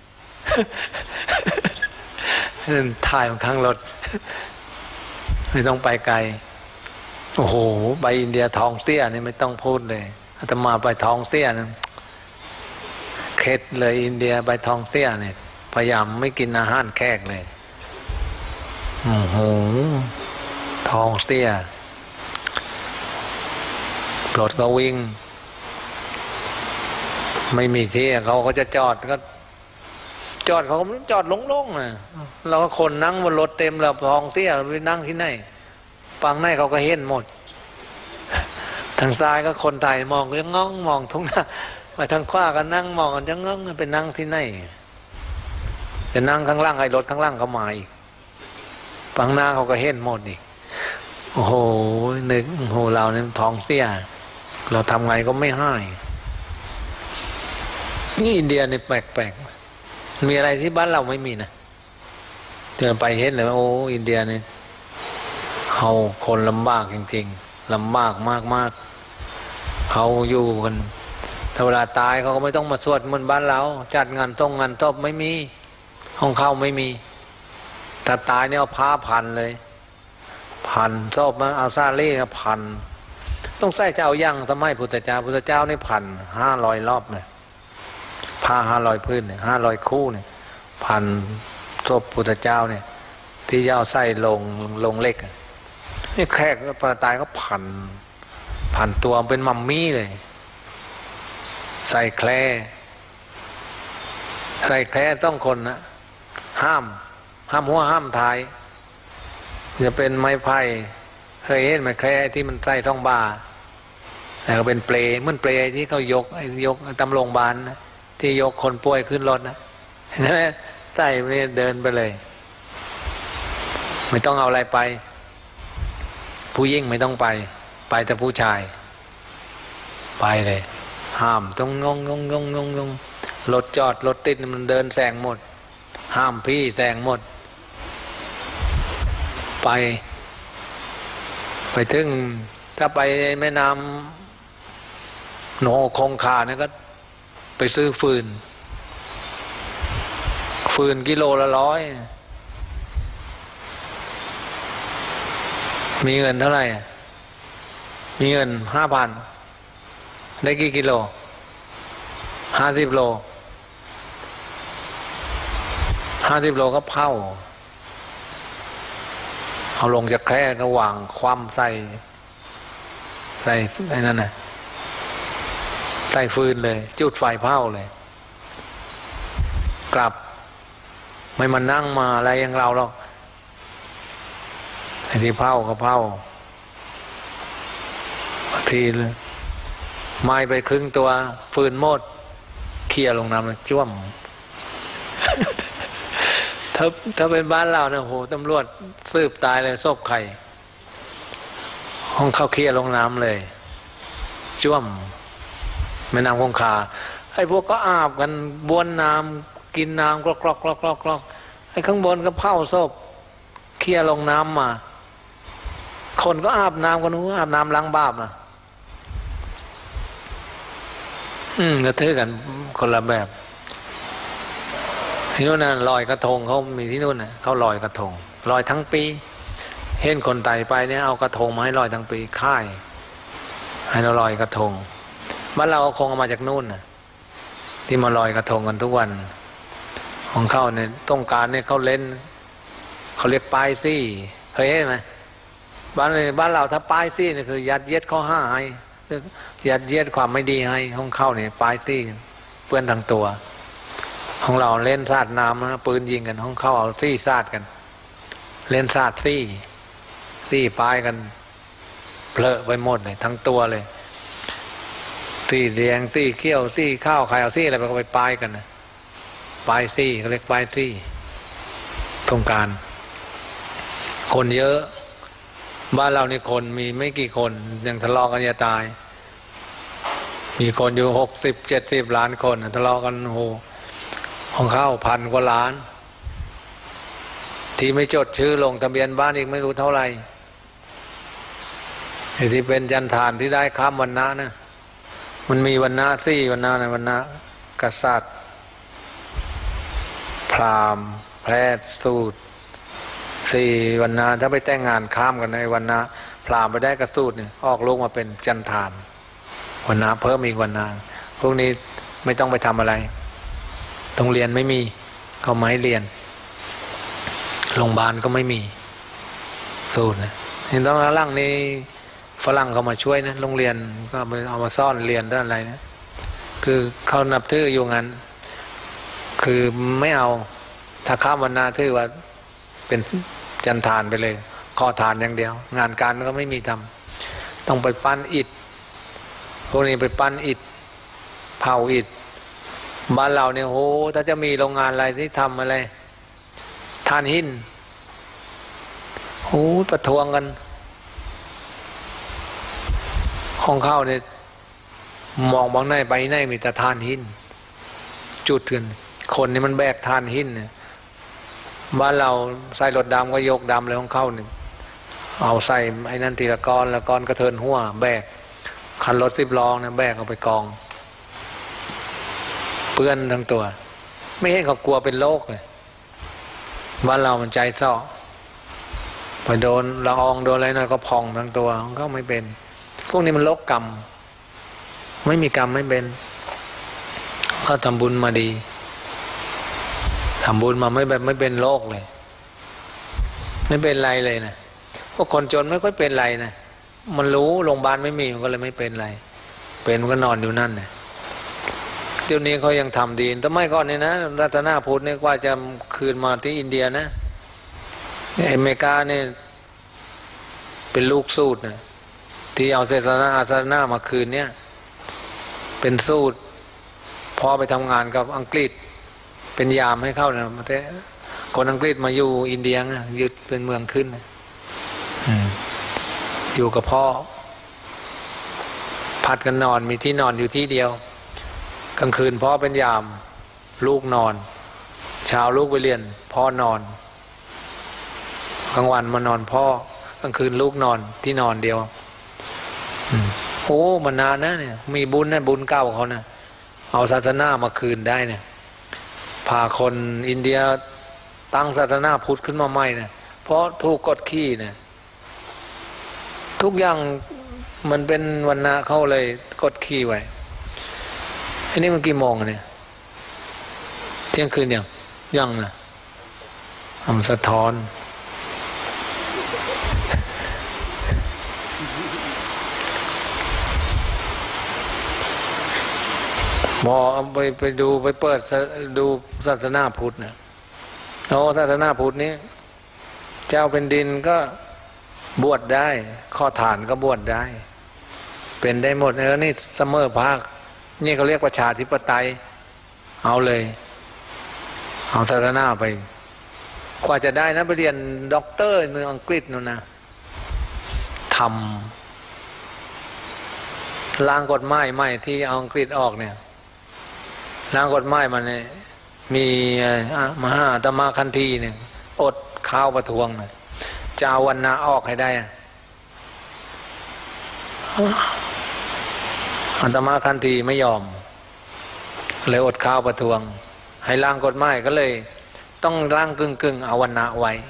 A: ถ่ายข้างรถไม่ต้องไปไกลโอ้โหไปอินเดียท้องเสียนี่ไม่ต้องพูดเลยอาตมาไปท้องเสียนะเข็ดเลยอินเดียไปท้องเสียเนี่ยพยายามไม่กินอาหารแขกเลยโอ้โหท้องเสียรถก็วิ่งไม่มีที่เขาก็จะจอดก็จอดเขาจอดโล่งๆนะเราก็คนนั่งบนรถเต็มแล้วท้องเสียไปนั่งที่ไหนปังไหนเขาก็เห็นหมดทางซ้ายก็คนไทยมองก็จะง้องมองทุ่งหน้าไปทางขวาก็นั่งมองกันจะง้องไปนั่งที่ไหนจะนั่งข้างล่างไอ้รถข้างล่างเขามาอีกปังหน้าเขาก็เห็นหมดอีกโอ้โหนึกโอ้โหเราเนี่ยท้องเสียเราทำไงก็ไม่ให้นี่อินเดียนี่แปลกๆมีอะไรที่บ้านเราไม่มีนะเดินไปเห็นเลยว่าโอ้อินเดียนี่เขาคนลำบากจริงๆลำบากมากๆเขาอยู่กันถ้าเวลาตายเขาก็ไม่ต้องมาสวดมนต์บ้านเราจัดงานตรงงานศพไม่มีห้องเข้าไม่มีถ้าตายเนี่ยเอาผ้าพันเลยพันศพมาเอาซาเล่พันต้องใส่เจ้าย่างทำไมพุทธเจ้าพุทธเจ้านี่พันห้าร้อยรอบเลยผ้าห้าร้อยพื้นเนี่ยห้าร้อยคู่เนี่ยพันศพพุทธเจ้าเนี่ยที่จะเอาใส่ลงลงเล็กนี่แขกปลาตายก็พันพันตัวเป็นมัมมี่เลยใส่แคร่ใส่แคร่ต้องคนนะห้ามห้ามหัวห้ามท้ายจะเป็นไม้ไผ่เคยเห็นไหมแคร่ที่มันใส่ท้องบาแล้วก็เป็นเปลเหมือนเปลที่เขายกยกตำโรงพยาบาลนะที่ยกคนป่วยขึ้นรถนะนั่นแหละใส่ไปเดินไปเลยไม่ต้องเอาอะไรไปผู้หญิงไม่ต้องไปไปแต่ผู้ชายไปเลยห้ามต้องงงงงงงงงรถจอดรถติดมันเดินแซงหมดห้ามพี่แซงหมดไปไปถึงถ้าไปแม่น้ำโนคงคาเนี่ยก็ไปซื้อฟืนฟืนกิโลละร้อยมีเงินเท่าไหร่มีเงินห้าพันได้กี่กิโลห้าสิบโลห้าสิบโลก็เผาเอาลงจากแคร่ระหว่างคว่ำใส่ใส่ไอ้นั่นน่ะใส่ฟืนเลยจุดไฟเผาเลยกลับไม่มานั่งมาอะไรอย่างเราหรอกไอ้ที่เผาก็เผาทีเลยไม้ไปครึ่งตัวฟืนหมดเขี่ยลงน้ำจ้วม ถ้าถ้าเป็นบ้านเราเนี่ยโหตำรวจสืบตายเลยศพใครห้องเข้าเขี่ยลงน้ำเลยจ้วมแม่น้ำคงคาไอ้พวกก็อาบกันบ้วนน้ำกินน้ำกรอกกรอกกรอกกรอกกรอกไอ้ข้างบนก็เผาศพเขี่ยลงน้ำมาคนก็อาบน้ำกันนู้อาบน้ำล้างบาปนะอืมก็ถือกันคนละแบบที่นู่นน่ะลอยกระทงเขามีที่นู่นน่ะเขาลอยกระทงลอยทั้งปีเห็นคนไต่ไปเนี่ยเอากระทงมาให้ลอยทั้งปีค่ายให้เราลอยกระทงบ้านเราคงเอามาจากนู่นน่ะที่มาลอยกระทงกันทุกวันของเขาเนี่ยต้องการเนี่ยเขาเล่นเขาเรียกปลายซี่เคยเห็นไหมบ้านเลยบ้านเราถ้าปลายซี่เนี่ยคือยัดเยียดข้อห้าให้ยัดเยียดความไม่ดีให้ของเขาเนี่ยปลายซี่เปื้อนทั้งตัวของเราเล่นสาดน้ำนะปืนยิงกันของเขาเอาซี่สาดกันเล่นสาดซี่ซี่ปลายกันเพลอะไปหมดเลยทั้งตัวเลยซี่แดงซี่เขี้ยวซี่ข้าวใครเอาซี่อะไรไปก็ไปปลายกันนะปลายซี่เขาเรียกปลายซี่สงกรานต์คนเยอะบ้านเรานี่คนมีไม่กี่คนยังทะเลาะกันจะตายมีคนอยู่หกสิบเจ็ดสิบล้านคนทะเลาะกันโอ้โหของเข้าพันกว่าล้านที่ไม่จดชื่อลงทะเบียนบ้านอีกไม่รู้เท่าไหร่ไอ้ที่เป็นจันทานที่ได้ข้ามวรรณะนะมันมีวรรณะสี่วรรณะนะวรรณะกษัตริย์พราหมณ์แพทย์สูตรสี่วรรณะถ้าไปแต่งงานข้ามกันในวรรณะพราหมณ์ไปได้กระสูตรเนี่ยออกลูกมาเป็นจันทานวรรณะเพิ่มอีกวรรณะพวกนี้ไม่ต้องไปทำอะไรต้องเรียนไม่มีเขาไม่ให้เรียนโรงพยาบาลก็ไม่มีสูตรนะเห็นต้องหลังนี้ฝรั่งเขามาช่วยนะโรงเรียนก็เอามาซ่อนเรียนด้านอะไรนะคือเขานับถืออยู่งั้นคือไม่เอาถ้าข้ามวรรณะถือว่าเป็นจันทานไปเลยขอทานอย่างเดียวงานการก็ไม่มีทำต้องไปปั้นอิฐพวกนี้ไปปั้นอิฐเผาอิฐบ้านเราเนี่ยโหถ้าจะมีโรงงานอะไรที่ทำอะไรทานหินโหประท้วงกันห้องเข้าเนี่ยมองบางไหนไปไหนมีแต่ทานหินจุดกันคนนี่มันแบกทานหินเนี่ยบ้านเราใส่รถดำก็ยกดำเลยห้องเข้าเนี่ยเอาใส่ไอ้นั่นทีละก้อนละก้อนกระเทินหัวแบกคันรถสิบล้อเนี่ยแบกเอาไปกองเปื้อนทั้งตัวไม่เห็นเขากลัวเป็นโรคเลยบ้านเรามันใจซ่อไปโดนละอองโดนอะไรหน่อยก็พองทั้งตัวก็ไม่เป็นพวกนี้มันโรคกรรมไม่มีกรรมไม่เป็นก็ทำบุญมาดีทำบุญมาไม่แบบไม่เป็นโรคเลยไม่เป็นไรเลยนะพวกคนจนไม่ค่อยเป็นไรนะมันรู้โรงพยาบาลไม่มีมันก็เลยไม่เป็นไรเป็นมันก็นอนอยู่นั่นนะเดี๋ยวนี้เขายังทำดีแต่ไม่ก่อนนี่นะรัตนาพุทธเนี่ยว่าจะคืนมาที่อินเดียนะอเมริกาเนี่ยเป็นลูกสูตรนะที่เอาเศษนาอาสนามาคืนเนี่ยเป็นสูตรพอไปทำงานกับอังกฤษเป็นยามให้เข้านะมาแต่คนอังกฤษมาอยู่อินเดียนะยึดเป็นเมืองขึ้นนะอยู่กับพ่อผัดกันนอนมีที่นอนอยู่ที่เดียวกลางคืนพ่อเป็นยามลูกนอนเช้าลูกไปเรียนพ่อนอนกลางวันมานอนพ่อกลางคืนลูกนอนที่นอนเดียวโอ้มันนานนะเนี่ยมีบุญนะบุญเก่าเขานะเอาศาสนามาคืนได้เนี่ยพาคนอินเดียตั้งศาสนาพุทธขึ้นมาใหม่เนี่ยเพราะถูกกดขี่เนี่ยทุกอย่างมันเป็นวันนาเข้าเลยกดขี่ไว้อันนี้มันกี่โมงเนี่ยเที่ยงคืนยังยังนะทำสะท้อนพอไปไปดูไปเปิดดูศาสนาพุทธเนี่ยโอ้ศาสนาพุทธนี้เจ้าเป็นดินก็บวชได้ข้อฐานก็บวชได้เป็นได้หมดเออนี่เสมอภาคนี่เขาเรียกประชาธิปไตยเอาเลยเอาศาสนาไปกว่าจะได้นะไปเรียนด็อกเตอร์ในอังกฤษนู่นนะทำร่างกฎหมายใหม่ที่เอาอังกฤษออกเนี่ยร่างกฎหมายมันเนี่ยมีมหาอาตมาคันธีเนี่ยอดข้าวประท้วงเลยจะเอาวันนาออกให้ได้อาตมาคันธีไม่ยอมเลยอดข้าวประท้วงให้ร่างกฎหมายก็เลยต้องร่างกึ่งกึ่งเอาวันนาไว้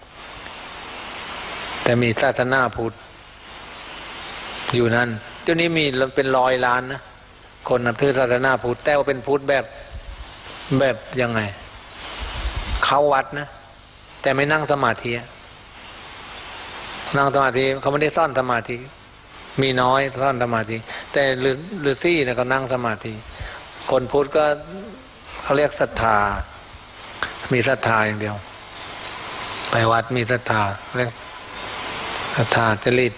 A: แต่มีศาสนาพุทธอยู่นั่นเดี๋ยวนี้มีเป็นร้อยล้านนะคนนับถือศาสนาพุทธแต่ว่าเป็นพุทธแบบแบบยังไงเข้าวัดนะแต่ไม่นั่งสมาธินั่งสมาธิเขาไม่ได้ซ่อนสมาธิมีน้อยซ่อนสมาธิแต่ฤาษีเนี่ยก็นั่งสมาธิคนพุทธก็เขาเรียกศรัทธามีศรัทธาอย่างเดียวไปวัดมีศรัทธาเรียกศรัทธาจริต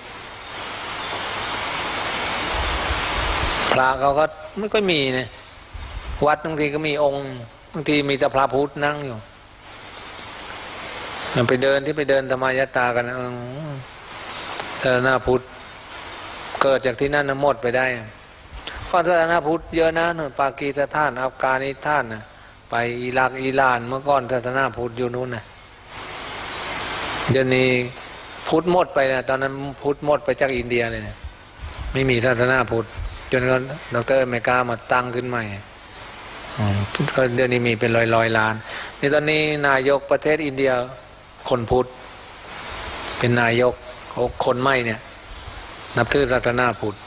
A: พระเขาก็ไม่ค่อยมีเนี่ยวัดบางทีก็มีองค์บางทีมีแต่พระพุทธนั่งอยู่ไปเดินที่ไปเดินธรรมายตากันศาสนาพุทธเกิดจากที่นั่นหมดไปได้ก็ศาสนาพุทธเยอะนะนู่นปากีสถานอัฟกานิสถานนะไปอิรักอิหร่านเมื่อก่อนศาสนาพุทธอยู่นู้นนะเดี๋ยวนี้พุทธหมดไปนะตอนนั้นพุทธหมดไปจากอินเดียเลยนะไม่มีศาสนาพุทธจนก็ดร.อเมริกามาตั้งขึ้นใหม่ก็เดี๋ยวนี้มีเป็นร้อยร้อยล้านนี่ตอนนี้นายกประเทศอินเดียคนพุทธเป็นนายกคนใหม่เนี่ยนับถือศาสนาพุทธ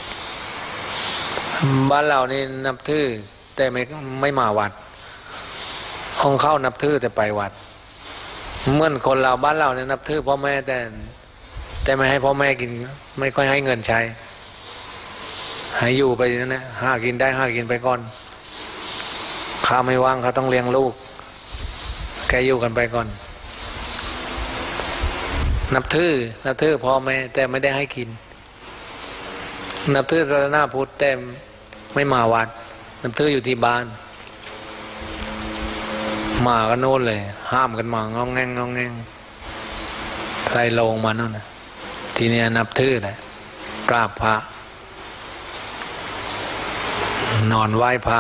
A: บ้านเรานี่นับถือแต่ไม่ไม่มาวัดห้องเข้านับถือแต่ไปวัดเหมือนคนเราบ้านเราเนี่ยนับถือพ่อแม่แต่แต่ไม่ให้พ่อแม่กินไม่ค่อยให้เงินใช้ให้อยู่ไปนั่นแหละหากินได้หากินไปก่อนข้าไม่ว่างเขาต้องเลี้ยงลูกแกอยู่กันไปก่อนนับถือนับถือพ่อแม่แต่ไม่ได้ให้กินนับถือศาสนาพุทธแต่ไม่มาวัดนับถืออยู่ที่บ้านมากันโน่นเลยห้ามกันมางองแงงงองแงงใส่ลงมาโน่นนะทีนี้นับถือแหละกราบพระนอนไหว้พระ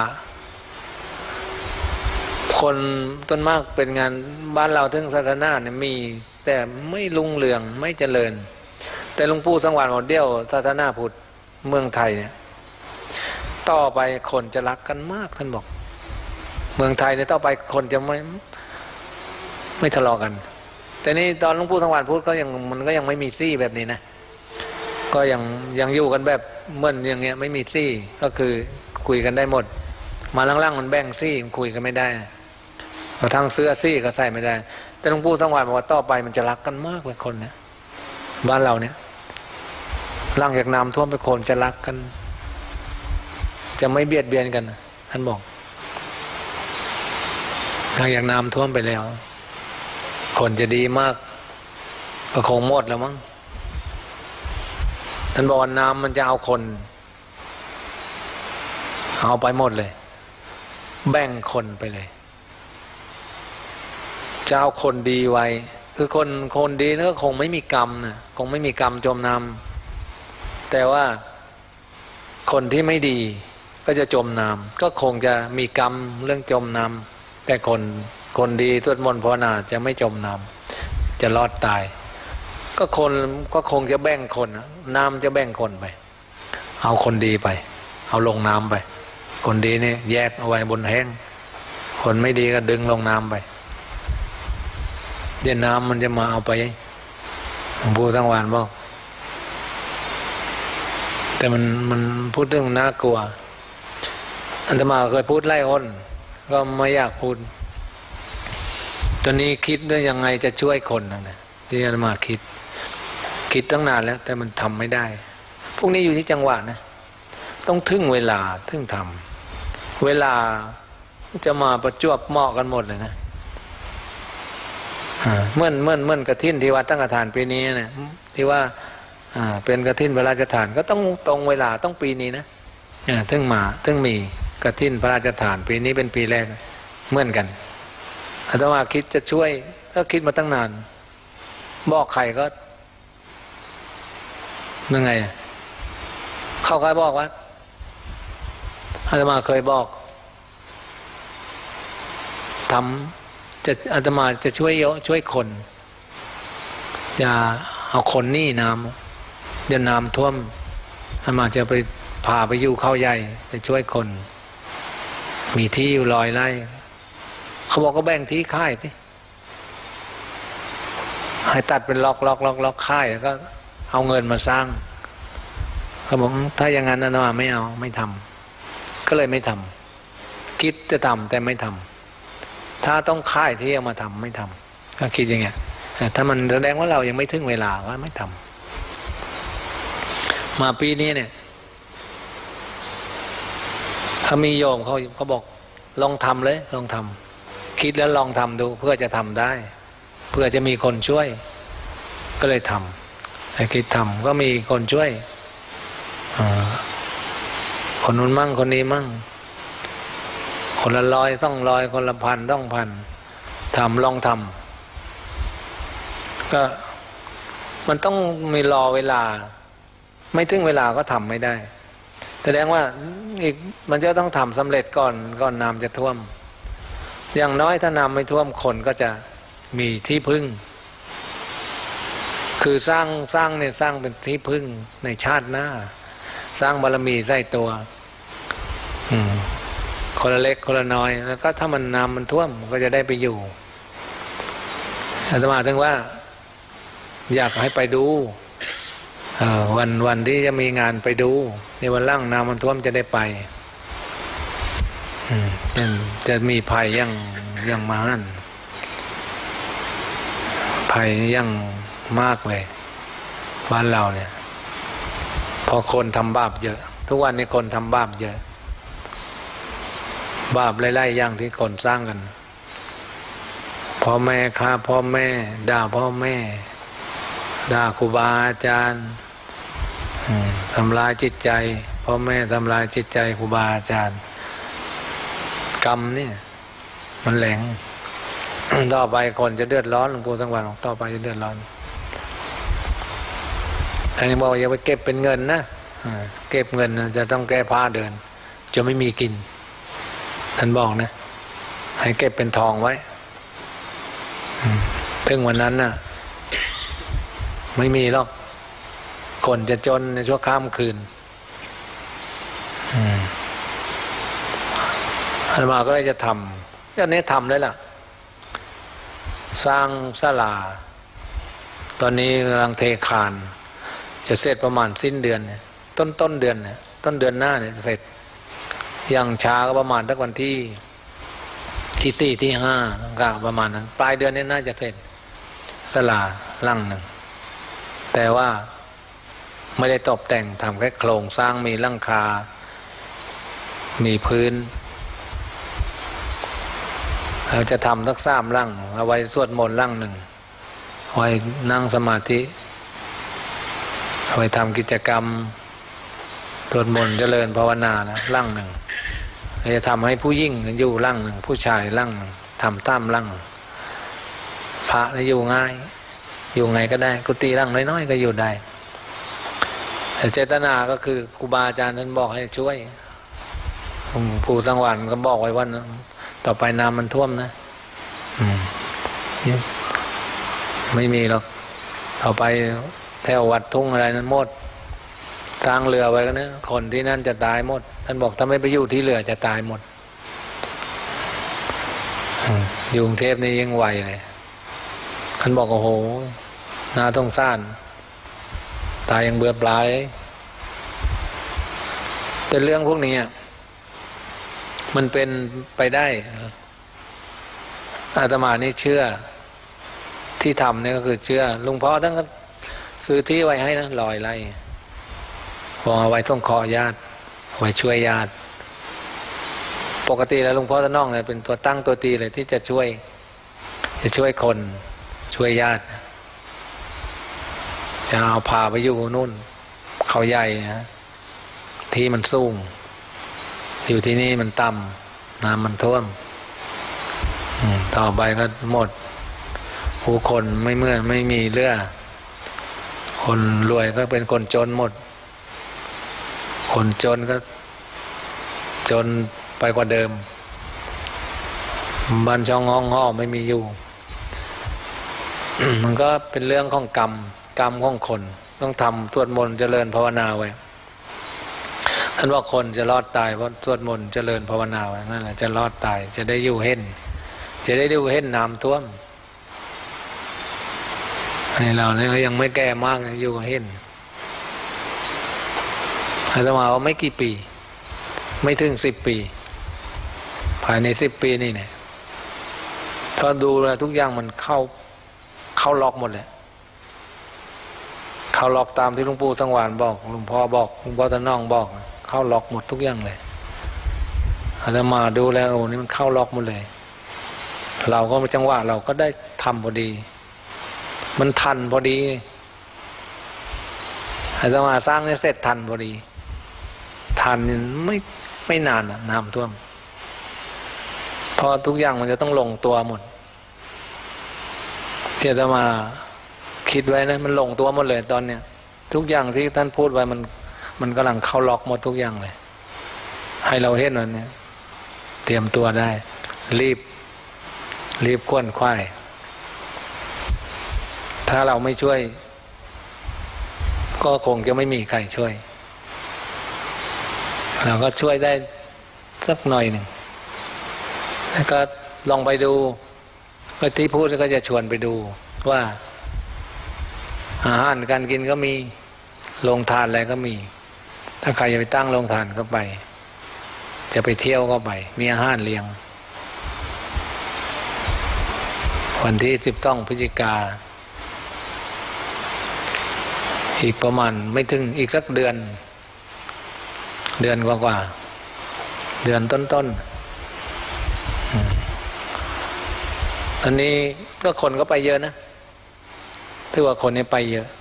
A: คนต้นมากเป็นงานบ้านเราถึงศาสนาเนี่ยมีแต่ไม่รุ่งเรืองไม่เจริญแต่หลวงปู่สังวาสบอกเดี่ยวศาสนาพุทธเมืองไทยเนี่ยต่อไปคนจะรักกันมากท่านบอกเมืองไทยเนี่ยต่อไปคนจะไม่ไม่ทะเลาะกันแต่นี่ตอนหลวงปู่สังวาสพูดก็ยังมันก็ยังไม่มีซี่แบบนี้นะก็ยังยังอยู่กันแบบเหมือนอย่างเงี้ยไม่มีซี่ก็คือคุยกันได้หมดมาล่างๆมันแบ่งซี่คุยกันไม่ได้กระทั่งเสื้อซี่ก็ใส่ไม่ได้แต่หลวงปู่สังวาสบอกว่าต่อไปมันจะรักกันมากเลยคนเนี่ยบ้านเราเนี่ยร่างจากน้ำท่วมไปคนจะรักกันจะไม่เบียดเบียนกันท่านบอกหลังจากน้ำท่วมไปแล้วคนจะดีมากก็คงหมดแล้วมั้งท่านบอกว่าน้ำมันจะเอาคนเอาไปหมดเลยแบ่งคนไปเลยจะเอาคนดีไว้คือคนคนดีนั่นก็คงไม่มีกรรมนะคงไม่มีกรรมจมน้ำแต่ว่าคนที่ไม่ดีก็จะจมน้ำก็คงจะมีกรรมเรื่องจมน้ำแต่คนคนดีสวดมนต์ภาวนาจะไม่จมน้ำจะรอดตายก็คนก็คงจะแบ่งคนน้ำจะแบ่งคนไปเอาคนดีไปเอาลงน้ำไปคนดีนี่แยกเอาไว้บนแห้งคนไม่ดีก็ดึงลงน้ำไปเดี๋ยวน้ำมันจะมาเอาไปหลวงปู่สังวาสบอกแต่มันมันพูดเรื่องน่ากลัวอาตมาเคยพูดไล่คนก็ไม่อยากพูดตอนนี้คิดด้วยยังไงจะช่วยคนนะที่อาตมาคิดคิดตั้งนานแล้วแต่มันทำไม่ได้พวกนี้อยู่ที่จังหวะนะต้องถึงเวลาถึงทำเวลาจะมาประจวบเหมาะกันหมดเลยนะเมื่อนเมื่อนเมื่อนกฐินที่วัดตั้งกฐานปีนี้เนี่ยที่ว่าเป็นกฐินพระราชทานก็ต้องตรงเวลาต้องปีนี้นะถึงมาถึงมีกฐินพระราชทานปีนี้เป็นปีแรกเหมือนกันอาตมาคิดจะช่วยก็คิดมาตั้งนานบอกใครก็ยังไงเขาก็บอกว่าอาตมาเคยบอกทำจะอาตมาจะช่วยเยอะช่วยคนอย่าเอาคนนี่น้ำเดี๋ยวน้ำท่วมอาตมาจะไปพาไปอยู่เข้าใหญ่ไปช่วยคนมีที่อยู่ลอยไร่เขาบอกก็แบ่งที่ค่ายสิให้ตัดเป็นล็อกล็อกล็อกล็อกค่ายแล้วก็เอาเงินมาสร้างเขาบอกถ้าอย่างนั้นอาตมาไม่เอาไม่ทำก็เลยไม่ทำคิดจะทำแต่ไม่ทำถ้าต้องค่ายที่เอามาทำไม่ทำก็คิดอย่างเงี้ยถ้ามันแสดงว่าเรายังไม่ถึงเวลาว่าไม่ทำมาปีนี้เนี่ยเขามีโยมเขาเขาบอกลองทำเลยลองทำคิดแล้วลองทำดูเพื่อจะทำได้เพื่อจะมีคนช่วยก็เลยทำคิดทำก็มีคนช่วยคนนู้นมั่งคนนี้มั่งคนละร้อยต้องร้อยคนละพันต้องพันทำลองทำก็มันต้องมีรอเวลาไม่ถึงเวลาก็ทำไม่ได้แสดงว่าอีกมันจะต้องทำสำเร็จก่อนก่อนน้ำจะท่วมอย่างน้อยถ้าน้ำไม่ท่วมคนก็จะมีที่พึ่งคือสร้างสร้างเนี่ยสร้างเป็นที่พึ่งในชาติหน้าสร้างบารมีใส่ตัวอืมคนละเล็กคนละน้อยแล้วก็ถ้ามันน้ำมันท่วมมันก็จะได้ไปอยู่อาตมาถึงว่าอยากให้ไปดูวันวันที่จะมีงานไปดูในวันล่างน้ำมันท่วมจะได้ไปจะมีภัยยังยังมหันต์ภัยยังมากเลยบ้านเราเนี่ยพอคนทำบาปเยอะทุกวันนี้คนทำบาปเยอะบาปไล่ๆอย่างที่คนสร้างกันพ่อแม่ฆ่าพ่อแม่ด่าพ่อแม่ด่าครูบาอาจารย์ทำลายจิตใจพ่อแม่ทำลายจิตใจครูบาอาจารย์กรรมเนี่ยมันแหลง ต่อไปคนจะเดือดร้อนหลวงปู่สังวรต่อไปจะเดือดร้อนท่านบอกอย่าไปเก็บเป็นเงินนะเก็บเงินจะต้องแก้ผ้าเดินจะไม่มีกินท่านบอกนะให้เก็บเป็นทองไว้ถึงวันนั้นน่ะไม่มีหรอกคนจะจนในชั่วข้ามคืนอาตมาก็เลยจะทำอย่างนี้ทำเลยล่ะสร้างศาลาตอนนี้กำลังเทคานจะเสร็จประมาณสิ้นเดือนเนี่ยต้นต้นเดือนเนี่ยต้นเดือนหน้าเนี่ยเสร็จอย่างช้าก็ประมาณตั้งวันที่ที่สี่ที่ห้าก็ประมาณนั้นปลายเดือนนี้น่าจะเสร็จศาลาหลังหนึ่งแต่ว่าไม่ได้ตกแต่งทำแค่โครงสร้างมีหลังคามีพื้นเราจะทำสักสามหลังเอาไว้สวดมนต์หลังหนึ่งไว้นั่งสมาธิไว้ทำกิจกรรมสวดมนต์เจริญภาวนานะหลังหนึ่งจะทำให้ผู้ยิ่งอยู่หลังหนึ่งผู้ชายหลังหนึ่งทำตั้มหลังพระจะอยู่ง่ายอยู่ไงก็ได้กุฏิหลังน้อยๆก็อยู่ได้แต่เจตนาก็คือครูบาอาจารย์ท่านบอกให้ช่วยผู้สังวรก็บอกไว้ว่าต่อไปน้ำมันท่วมนะไม่มีหรอกต่อไปแถววัดทุ่งอะไรนั้นหมดสร้างเรือไว้กันนะคนที่นั่นจะตายหมดท่านบอกถ้าไม่ไปอยู่ที่เรือจะตายหมดอยู่กรุงเทพนี่ยังไวเลยท่านบอกโอ้โหน่าสงสารตายยังเบื่อปลายแต่เรื่องพวกนี้มันเป็นไปได้อาตมานี่เชื่อที่ทำเนี่ยก็คือเชื่อลุงพ่อท่านก็ซื้อที่ไว้ให้นะลอยไร่วางเอาไว้ต้องขอญาติไว้ช่วยญาติปกติแล้วลุงพ่อท่านน้องเนี่ยเป็นตัวตั้งตัวตีเลยที่จะช่วยจะช่วยคนช่วยญาติจะเอาพาไปอยู่นู่นเขาใหญ่นะที่มันสูงอยู่ที่นี่มันต่ำน้ำมันท่วมต่อไปก็หมดผู้คนไม่เมื่อไม่มีเรือคนรวยก็เป็นคนจนหมดคนจนก็จนไปกว่าเดิมบ้านช่องห้องห่อไม่มีอยู่ มันก็เป็นเรื่องของกรรมกรรมของคนต้องทำสวดมนต์เจริญภาวนาไว้ท่านว่าคนจะรอดตายเพราะสวดมนต์เจริญภาวนาไว้นั่นแหละจะรอดตายจะได้อยู่เห็นจะได้ดูเห็นน้ำท่วมให้เราเนี่ยยังไม่แก่มากอยู่เห็นอาตมาว่าไม่กี่ปีไม่ถึงสิบปีภายในสิบปีนี่เนี่ยถ้าดูแลทุกอย่างมันเข้าเข้าล็อกหมดเลยเข้าล็อกตามที่หลวงปู่สังวรบอกหลวงพ่อบอกหลวงพ่อท่านน้องบอกเข้าล็อกหมดทุกอย่างเลยอาตมาดูแล้วโอ้นี่มันเข้าล็อกหมดเลยเราก็จังหวะเราก็ได้ทำพอดีมันทันพอดีอาตมาสร้างเนี่ยเสร็จทันพอดีทันไม่ไม่นานน้ำท่วมเพราะทุกอย่างมันจะต้องลงตัวหมดที่อาตมาคคิดไว้นะมันลงตัวหมดเลยตอนเนี้ยทุกอย่างที่ท่านพูดไว้มันมันกำลังเข้าล็อกหมดทุกอย่างเลยให้เราเห็นวันนี้เตรียมตัวได้รีบรีบควนควายถ้าเราไม่ช่วยก็คงจะไม่มีใครช่วยเราก็ช่วยได้สักหน่อยหนึ่งแล้วก็ลองไปดูก็ที่พูดก็จะชวนไปดูว่าอาหารการกินก็มีโรงทานอะไรก็มีถ้าใครจะไปตั้งโรงทานก็ไปจะไปเที่ยวก็ไปมีอาหารเลี้ยงวันที่สิบสองพฤศจิกาอีกประมาณไม่ถึงอีกสักเดือนเดือนกว่ากว่าเดือนต้นๆอันนี้ก็คนก็ไปเยอะนะถือว่าคนนี้ไปเยอะ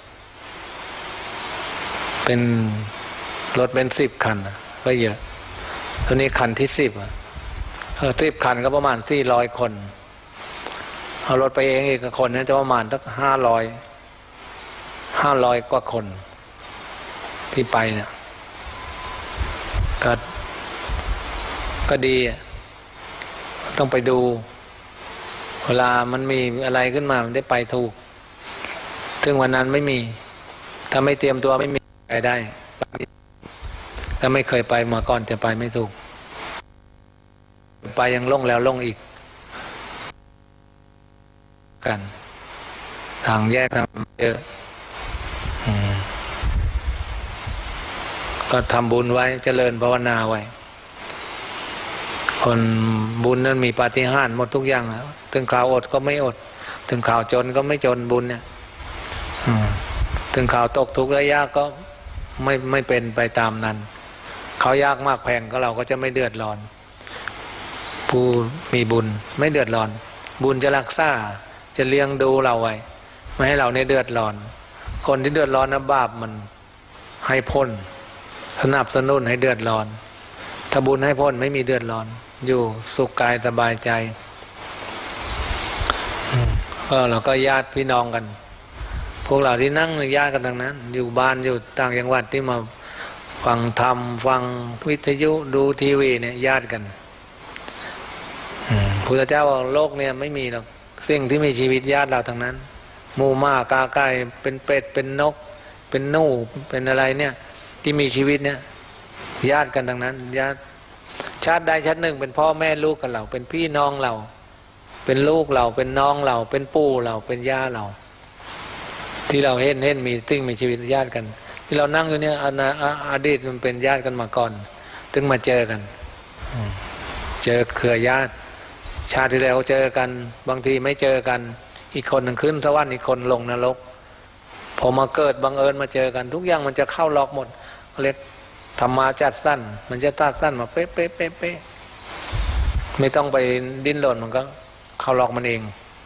A: เป็นรถเป็นสิบคันก็เยอะตอนนี้คันที่สิบอ่ะเออสิบคันก็ประมาณสี่ร้อยคนเอารถไปเองอีกคนนั้นจะประมาณสักห้าร้อยห้าร้อยกว่าคนที่ไปเนี่ยก็ก็ดีต้องไปดูเวลามันมีอะไรขึ้นมามันได้ไปถูกถึงวันนั้นไม่มีถ้าไม่เตรียมตัวไม่มีไปได้ถ้าไม่เคยไปมาก่อนจะไปไม่ถูกไปยังล่งแล้วล่งอีกกันทางแยกทำเยอะก็ทำบุญไว้เจริญภาวนาไว้คนบุญนั้นมีปาฏิหาริย์หมดทุกอย่างแล้วถึงคราวอดก็ไม่อดถึงคราวจนก็ไม่จนบุญเนี่ยถึงคราวตกทุกข์และยากก็ไม่ไม่เป็นไปตามนั้นเขายากมากแพงก็เราก็จะไม่เดือดร้อนผู้มีบุญไม่เดือดร้อนบุญจะรักษาจะเลี้ยงดูเราไว้ไม่ให้เราในเดือดร้อนคนที่เดือดร้อนนะบาปมันให้พ้นสนับสนุนให้เดือดร้อนถ้าบุญให้พ้นไม่มีเดือดร้อนอยู่สุขกายสบายใจก็เราก็ญาติพี่น้องกันพวกเราที่นั่งญาติกันทั้งนั้นอยู่บ้านอยู่ต่างจังหวัดที่มาฟังธรรมฟังวิทยุดูทีวีเนี่ยญาติกันพุทธเจ้าบอกโลกเนี่ยไม่มีหรอกสิ่งที่มีชีวิตญาติเราทั้งนั้นหมูหมากาไก่เป็นเป็ดเป็นนกเป็นหนูเป็นอะไรเนี่ยที่มีชีวิตเนี่ยญาติกันทั้งนั้นญาติชาติใดชาติหนึ่งเป็นพ่อแม่ลูกกันเราเป็นพี่น้องเราเป็นลูกเราเป็นน้องเราเป็นปู่เราเป็นย่าเราที่เราเห็นเห็นมีติ้งมีชีวิตญาติกันที่เรานั่งอยู่เนี่ยอดีตมันเป็นญาติกันมาก่อนถึงมาเจอกันเจอเครือญาติชาติที่แล้วเจอกันบางทีไม่เจอกันอีกคนหนึ่งขึ้นสวรรค์อีกคนลงนรกพอมาเกิดบังเอิญมาเจอกันทุกอย่างมันจะเข้าล็อกหมดเรียกธรรมาจัดสั้นมันจะตัดสั้นมาเป๊ะเป๊ะเป๊ะเป๊ะไม่ต้องไปดิ้นรนมันก็เข้าล็อกมันเอง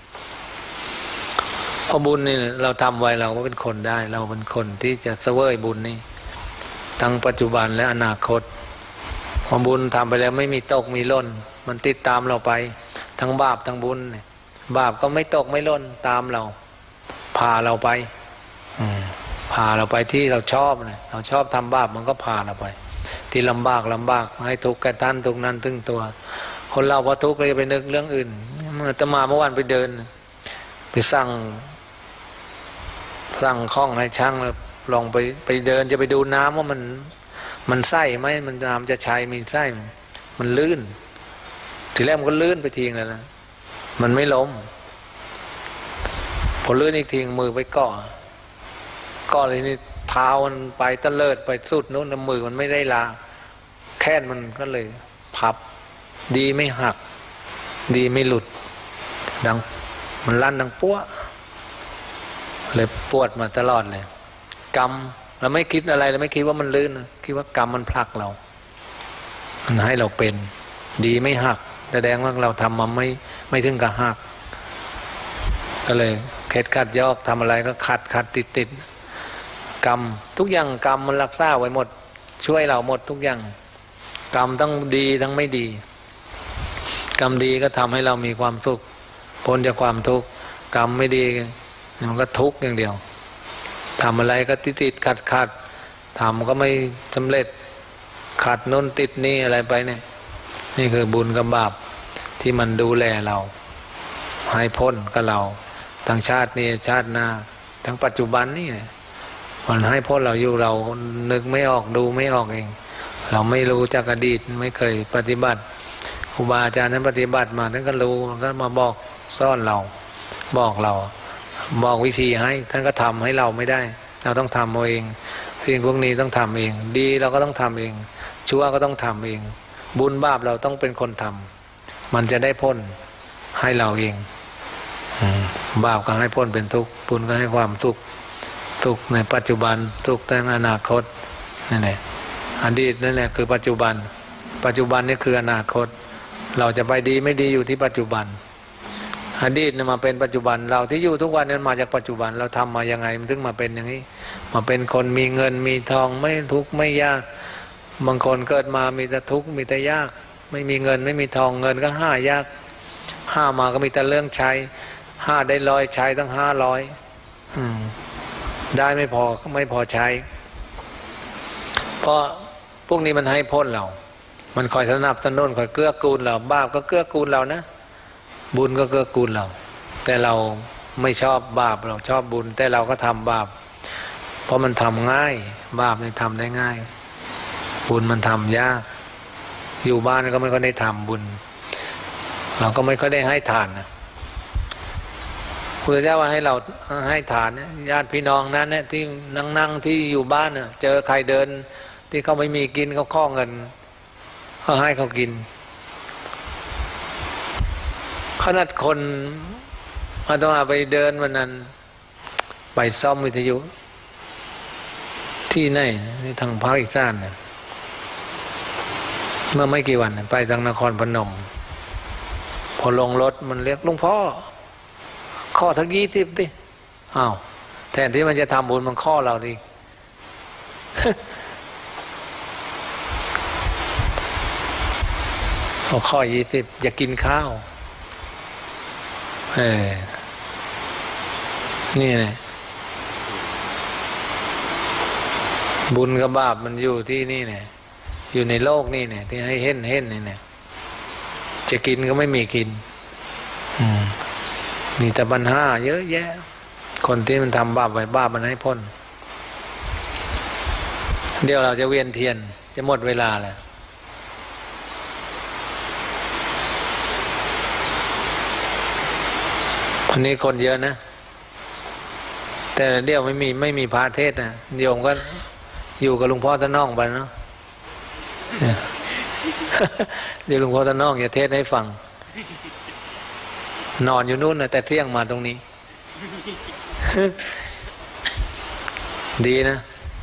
A: พอบุญนี่เราทำไว้เราก็เป็นคนได้เราเป็นคนที่จะเสวยบุญนี่ทั้งปัจจุบันและอนาคตพอบุญทำไปแล้วไม่มีตกมีล่นมันติดตามเราไปทั้งบาปทั้งบุญบาปก็ไม่ตกไม่ล่นตามเราพาเราไปพาเราไปที่เราชอบเนี่ยเราชอบทำบาปมันก็พาเราไปที่ลำบากลำบากให้ทุกข์แก่ท่านทุกนั้นถึงตัวคนเราพอทุกข์เลยไปนึกเรื่องอื่นเมื่อจะมาเมื่อวานไปเดินไปสั่งสั่งข้องให้ช่างลองไปไปเดินจะไปดูน้ำว่ามันมันไส้ไหมมันน้ำจะใช้มีไส้มันลื่นทีแรกมันก็ลื่นไปทิ้งแล้วนะมันไม่ล้มพอลื่นอีกทีมือไปเกาะเกาะเลยนี่เท้ามันไปตะเลิดไปสุดนู้นมือมันไม่ได้ลาแค่นมันก็เลยพับดีไม่หักดีไม่หลุดดังมันลั่นดังปั้วเลยปวดมาตลอดเลยกรรมเราไม่คิดอะไรเราไม่คิดว่ามันลื่นคิดว่ากรรมมันผลักเรามันให้เราเป็นดีไม่หักแสดงว่าเราทำมาไม่ไม่ถึงกับหักก็เลยเคล็ดขัดยอกทำอะไรก็ขัดขัดติดติดกรรมทุกอย่างกรรมมันรักษาไว้หมดช่วยเราหมดทุกอย่างกรรมทั้งดีทั้งไม่ดีกรรมดีก็ทำให้เรามีความสุขพ้นจากความทุกข์กรรมไม่ดี
B: มันก็ทุกข์อย่างเดียวทำอะไรก็ติดติดขัดขัดทำก็ไม่สำเร็จขัดน้นติดนี่อะไรไปเนี่ยนี่คือบุญกับบาปที่มันดูแลเราให้พ้นกับเราทั้งชาตินี้ชาติหน้าทั้งปัจจุบันนี่เนี่ยมันให้พ้นเราอยู่เรานึกไม่ออกดูไม่ออกเองเราไม่รู้จากอดีตไม่เคยปฏิบัติครูบาอาจารย์นั้นปฏิบัติมาท่านก็รู้ก็มาบอกสอนเราบอกเราบอกวิธีให้ท่านก็ทำให้เราไม่ได้เราต้องทำเอาเองสิ่งพวกนี้ต้องทำเองดีเราก็ต้องทำเองชั่วก็ต้องทำเองบุญบาปเราต้องเป็นคนทำมันจะได้พ้นให้เราเองบาปก็ให้พ้นเป็นทุกข์บุญก็ให้ความสุขทุกข์ในปัจจุบันทุกข์ในอนาคตนั่นแหละอดีตนั่นแหละคือปัจจุบันปัจจุบันนี่คืออนาคตเราจะไปดีไม่ดีอยู่ที่ปัจจุบันอดีตเนี่ยมาเป็นปัจจุบันเราที่อยู่ทุกวันนั้นมาจากปัจจุบันเราทำมายังไงมันถึงมาเป็นอย่างนี้มาเป็นคนมีเงินมีทองไม่ทุกข์ไม่ยากบางคนเกิดมามีแต่ทุกข์มีแต่ยากไม่มีเงินไม่มีทองเงินก็ห้ายากห้ามาก็มีแต่เรื่องใช้ห้าได้ร้อยใช้ตั้งห้าร้อยได้ไม่พอก็ไม่พอใช้เพราะพวกนี้มันให้พ้นเรามันคอยสนับสนุนคอยเกื้อกูลเราบาปก็เกื้อกูลเรานะบุญก็เกื้อกูลเราแต่เราไม่ชอบบาปเราชอบบุญแต่เราก็ทำบาปเพราะมันทำง่ายบาปมันทำได้ง่ายบุญมันทำยากอยู่บ้านก็ไม่ค่อยได้ทำบุญเราก็ไม่ค่อยได้ให้ทานนะพระเจ้าว่าให้เราให้ทานเนี่ยญาติพี่น้องนั้นเนี่ยที่นั่งๆที่อยู่บ้านเนี่ยเจอใครเดินที่เขาไม่มีกินเขาข้อเงินเขาให้เขากินขนาดคนอาตมาไปเดินวันนั้นไปซ่อมวิทยุที่ไหนที่ทางภาคอีสานเนี่ยเมื่อไม่กี่วันไปทางนครพนมพอลงรถมันเรียกหลวงพ่อข้อทักยี่สิบดิอ้าวแทนที่มันจะทำบุญมันข้อเราดิ เอาข้อยี่สิบอย่ากินข้าวเออนี่แหละบุญกับบาปมันอยู่ที่นี่เนี่ยอยู่ในโลกนี่เนี่ยที่ให้เห็นเห็นนี่เนี่ยจะกินก็ไม่มีกินอืมมีแต่ปัญหาเยอะแยะคนที่มันทำบาปไว้บาปมันให้พ้นเดี๋ยวเราจะเวียนเทียนจะหมดเวลาแล้ววันนี้คนเยอะนะแต่เดี๋ยวไม่มีไม่มีพระเทศนะโยมก็อยู่กับหลวงพ่อตะน้องไปเนาะเดี๋ยวหลวงพ่อตะน้องอย่าเทศให้ฟังนอนอยู่นู่นนะแต่เที่ยงมาตรงนี้ ดีนะ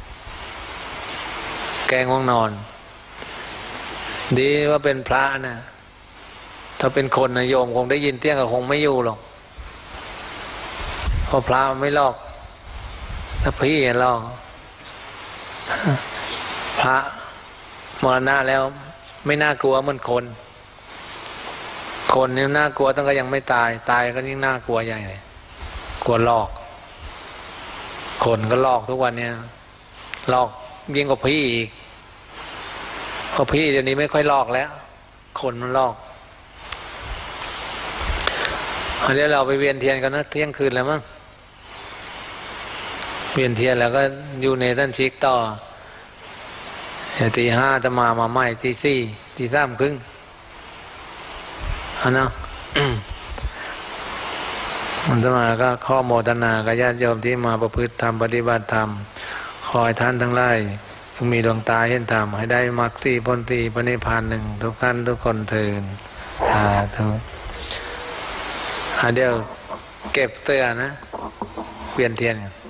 B: แกงห้องนอนดีว่าเป็นพระนะถ้าเป็นคนนะโยมคงได้ยินเที่ยงก็คงไม่อยู่หรอกเพราะพระไม่ลอกถ้าพี่ลอกพระมรณะแล้วไม่น่ากลัวเหมือนคนคนนี่น่ากลัวตั้งแต่ยังไม่ตายตายก็ยิ่งน่ากลัวใหญ่เลยกลัวหลอกคนก็หลอกทุกวันเนี่ยหลอกยิ่งกว่าพี่อีกเพราะพี่เดี๋ยวนี้ไม่ค่อยหลอกแล้วคนมันหลอกเดี๋ยวเราไปเวียนเทียนกันนะเที่ยงคืนแล้วมั้งเวียนเทียนแล้วก็อยู่ในท่านชิกต่อตีห้าจะมามาใหม่ตีสี่ตีสามครึ่งอันนั้น มันจะมาก็ข้อโมทนากับญาติโยมที่มาประพฤติธรรมปฏิบัติธรรมขอให้ท่านทั้งหลายจงมีดวงตาเห็นธรรมให้ได้มรรคสี่ผลสี่พระนิพพานหนึ่งทุกท่านทุกคนเถิดสาธุเดี๋ยวเก็บเสื้อนะเปลี่ยนเทียน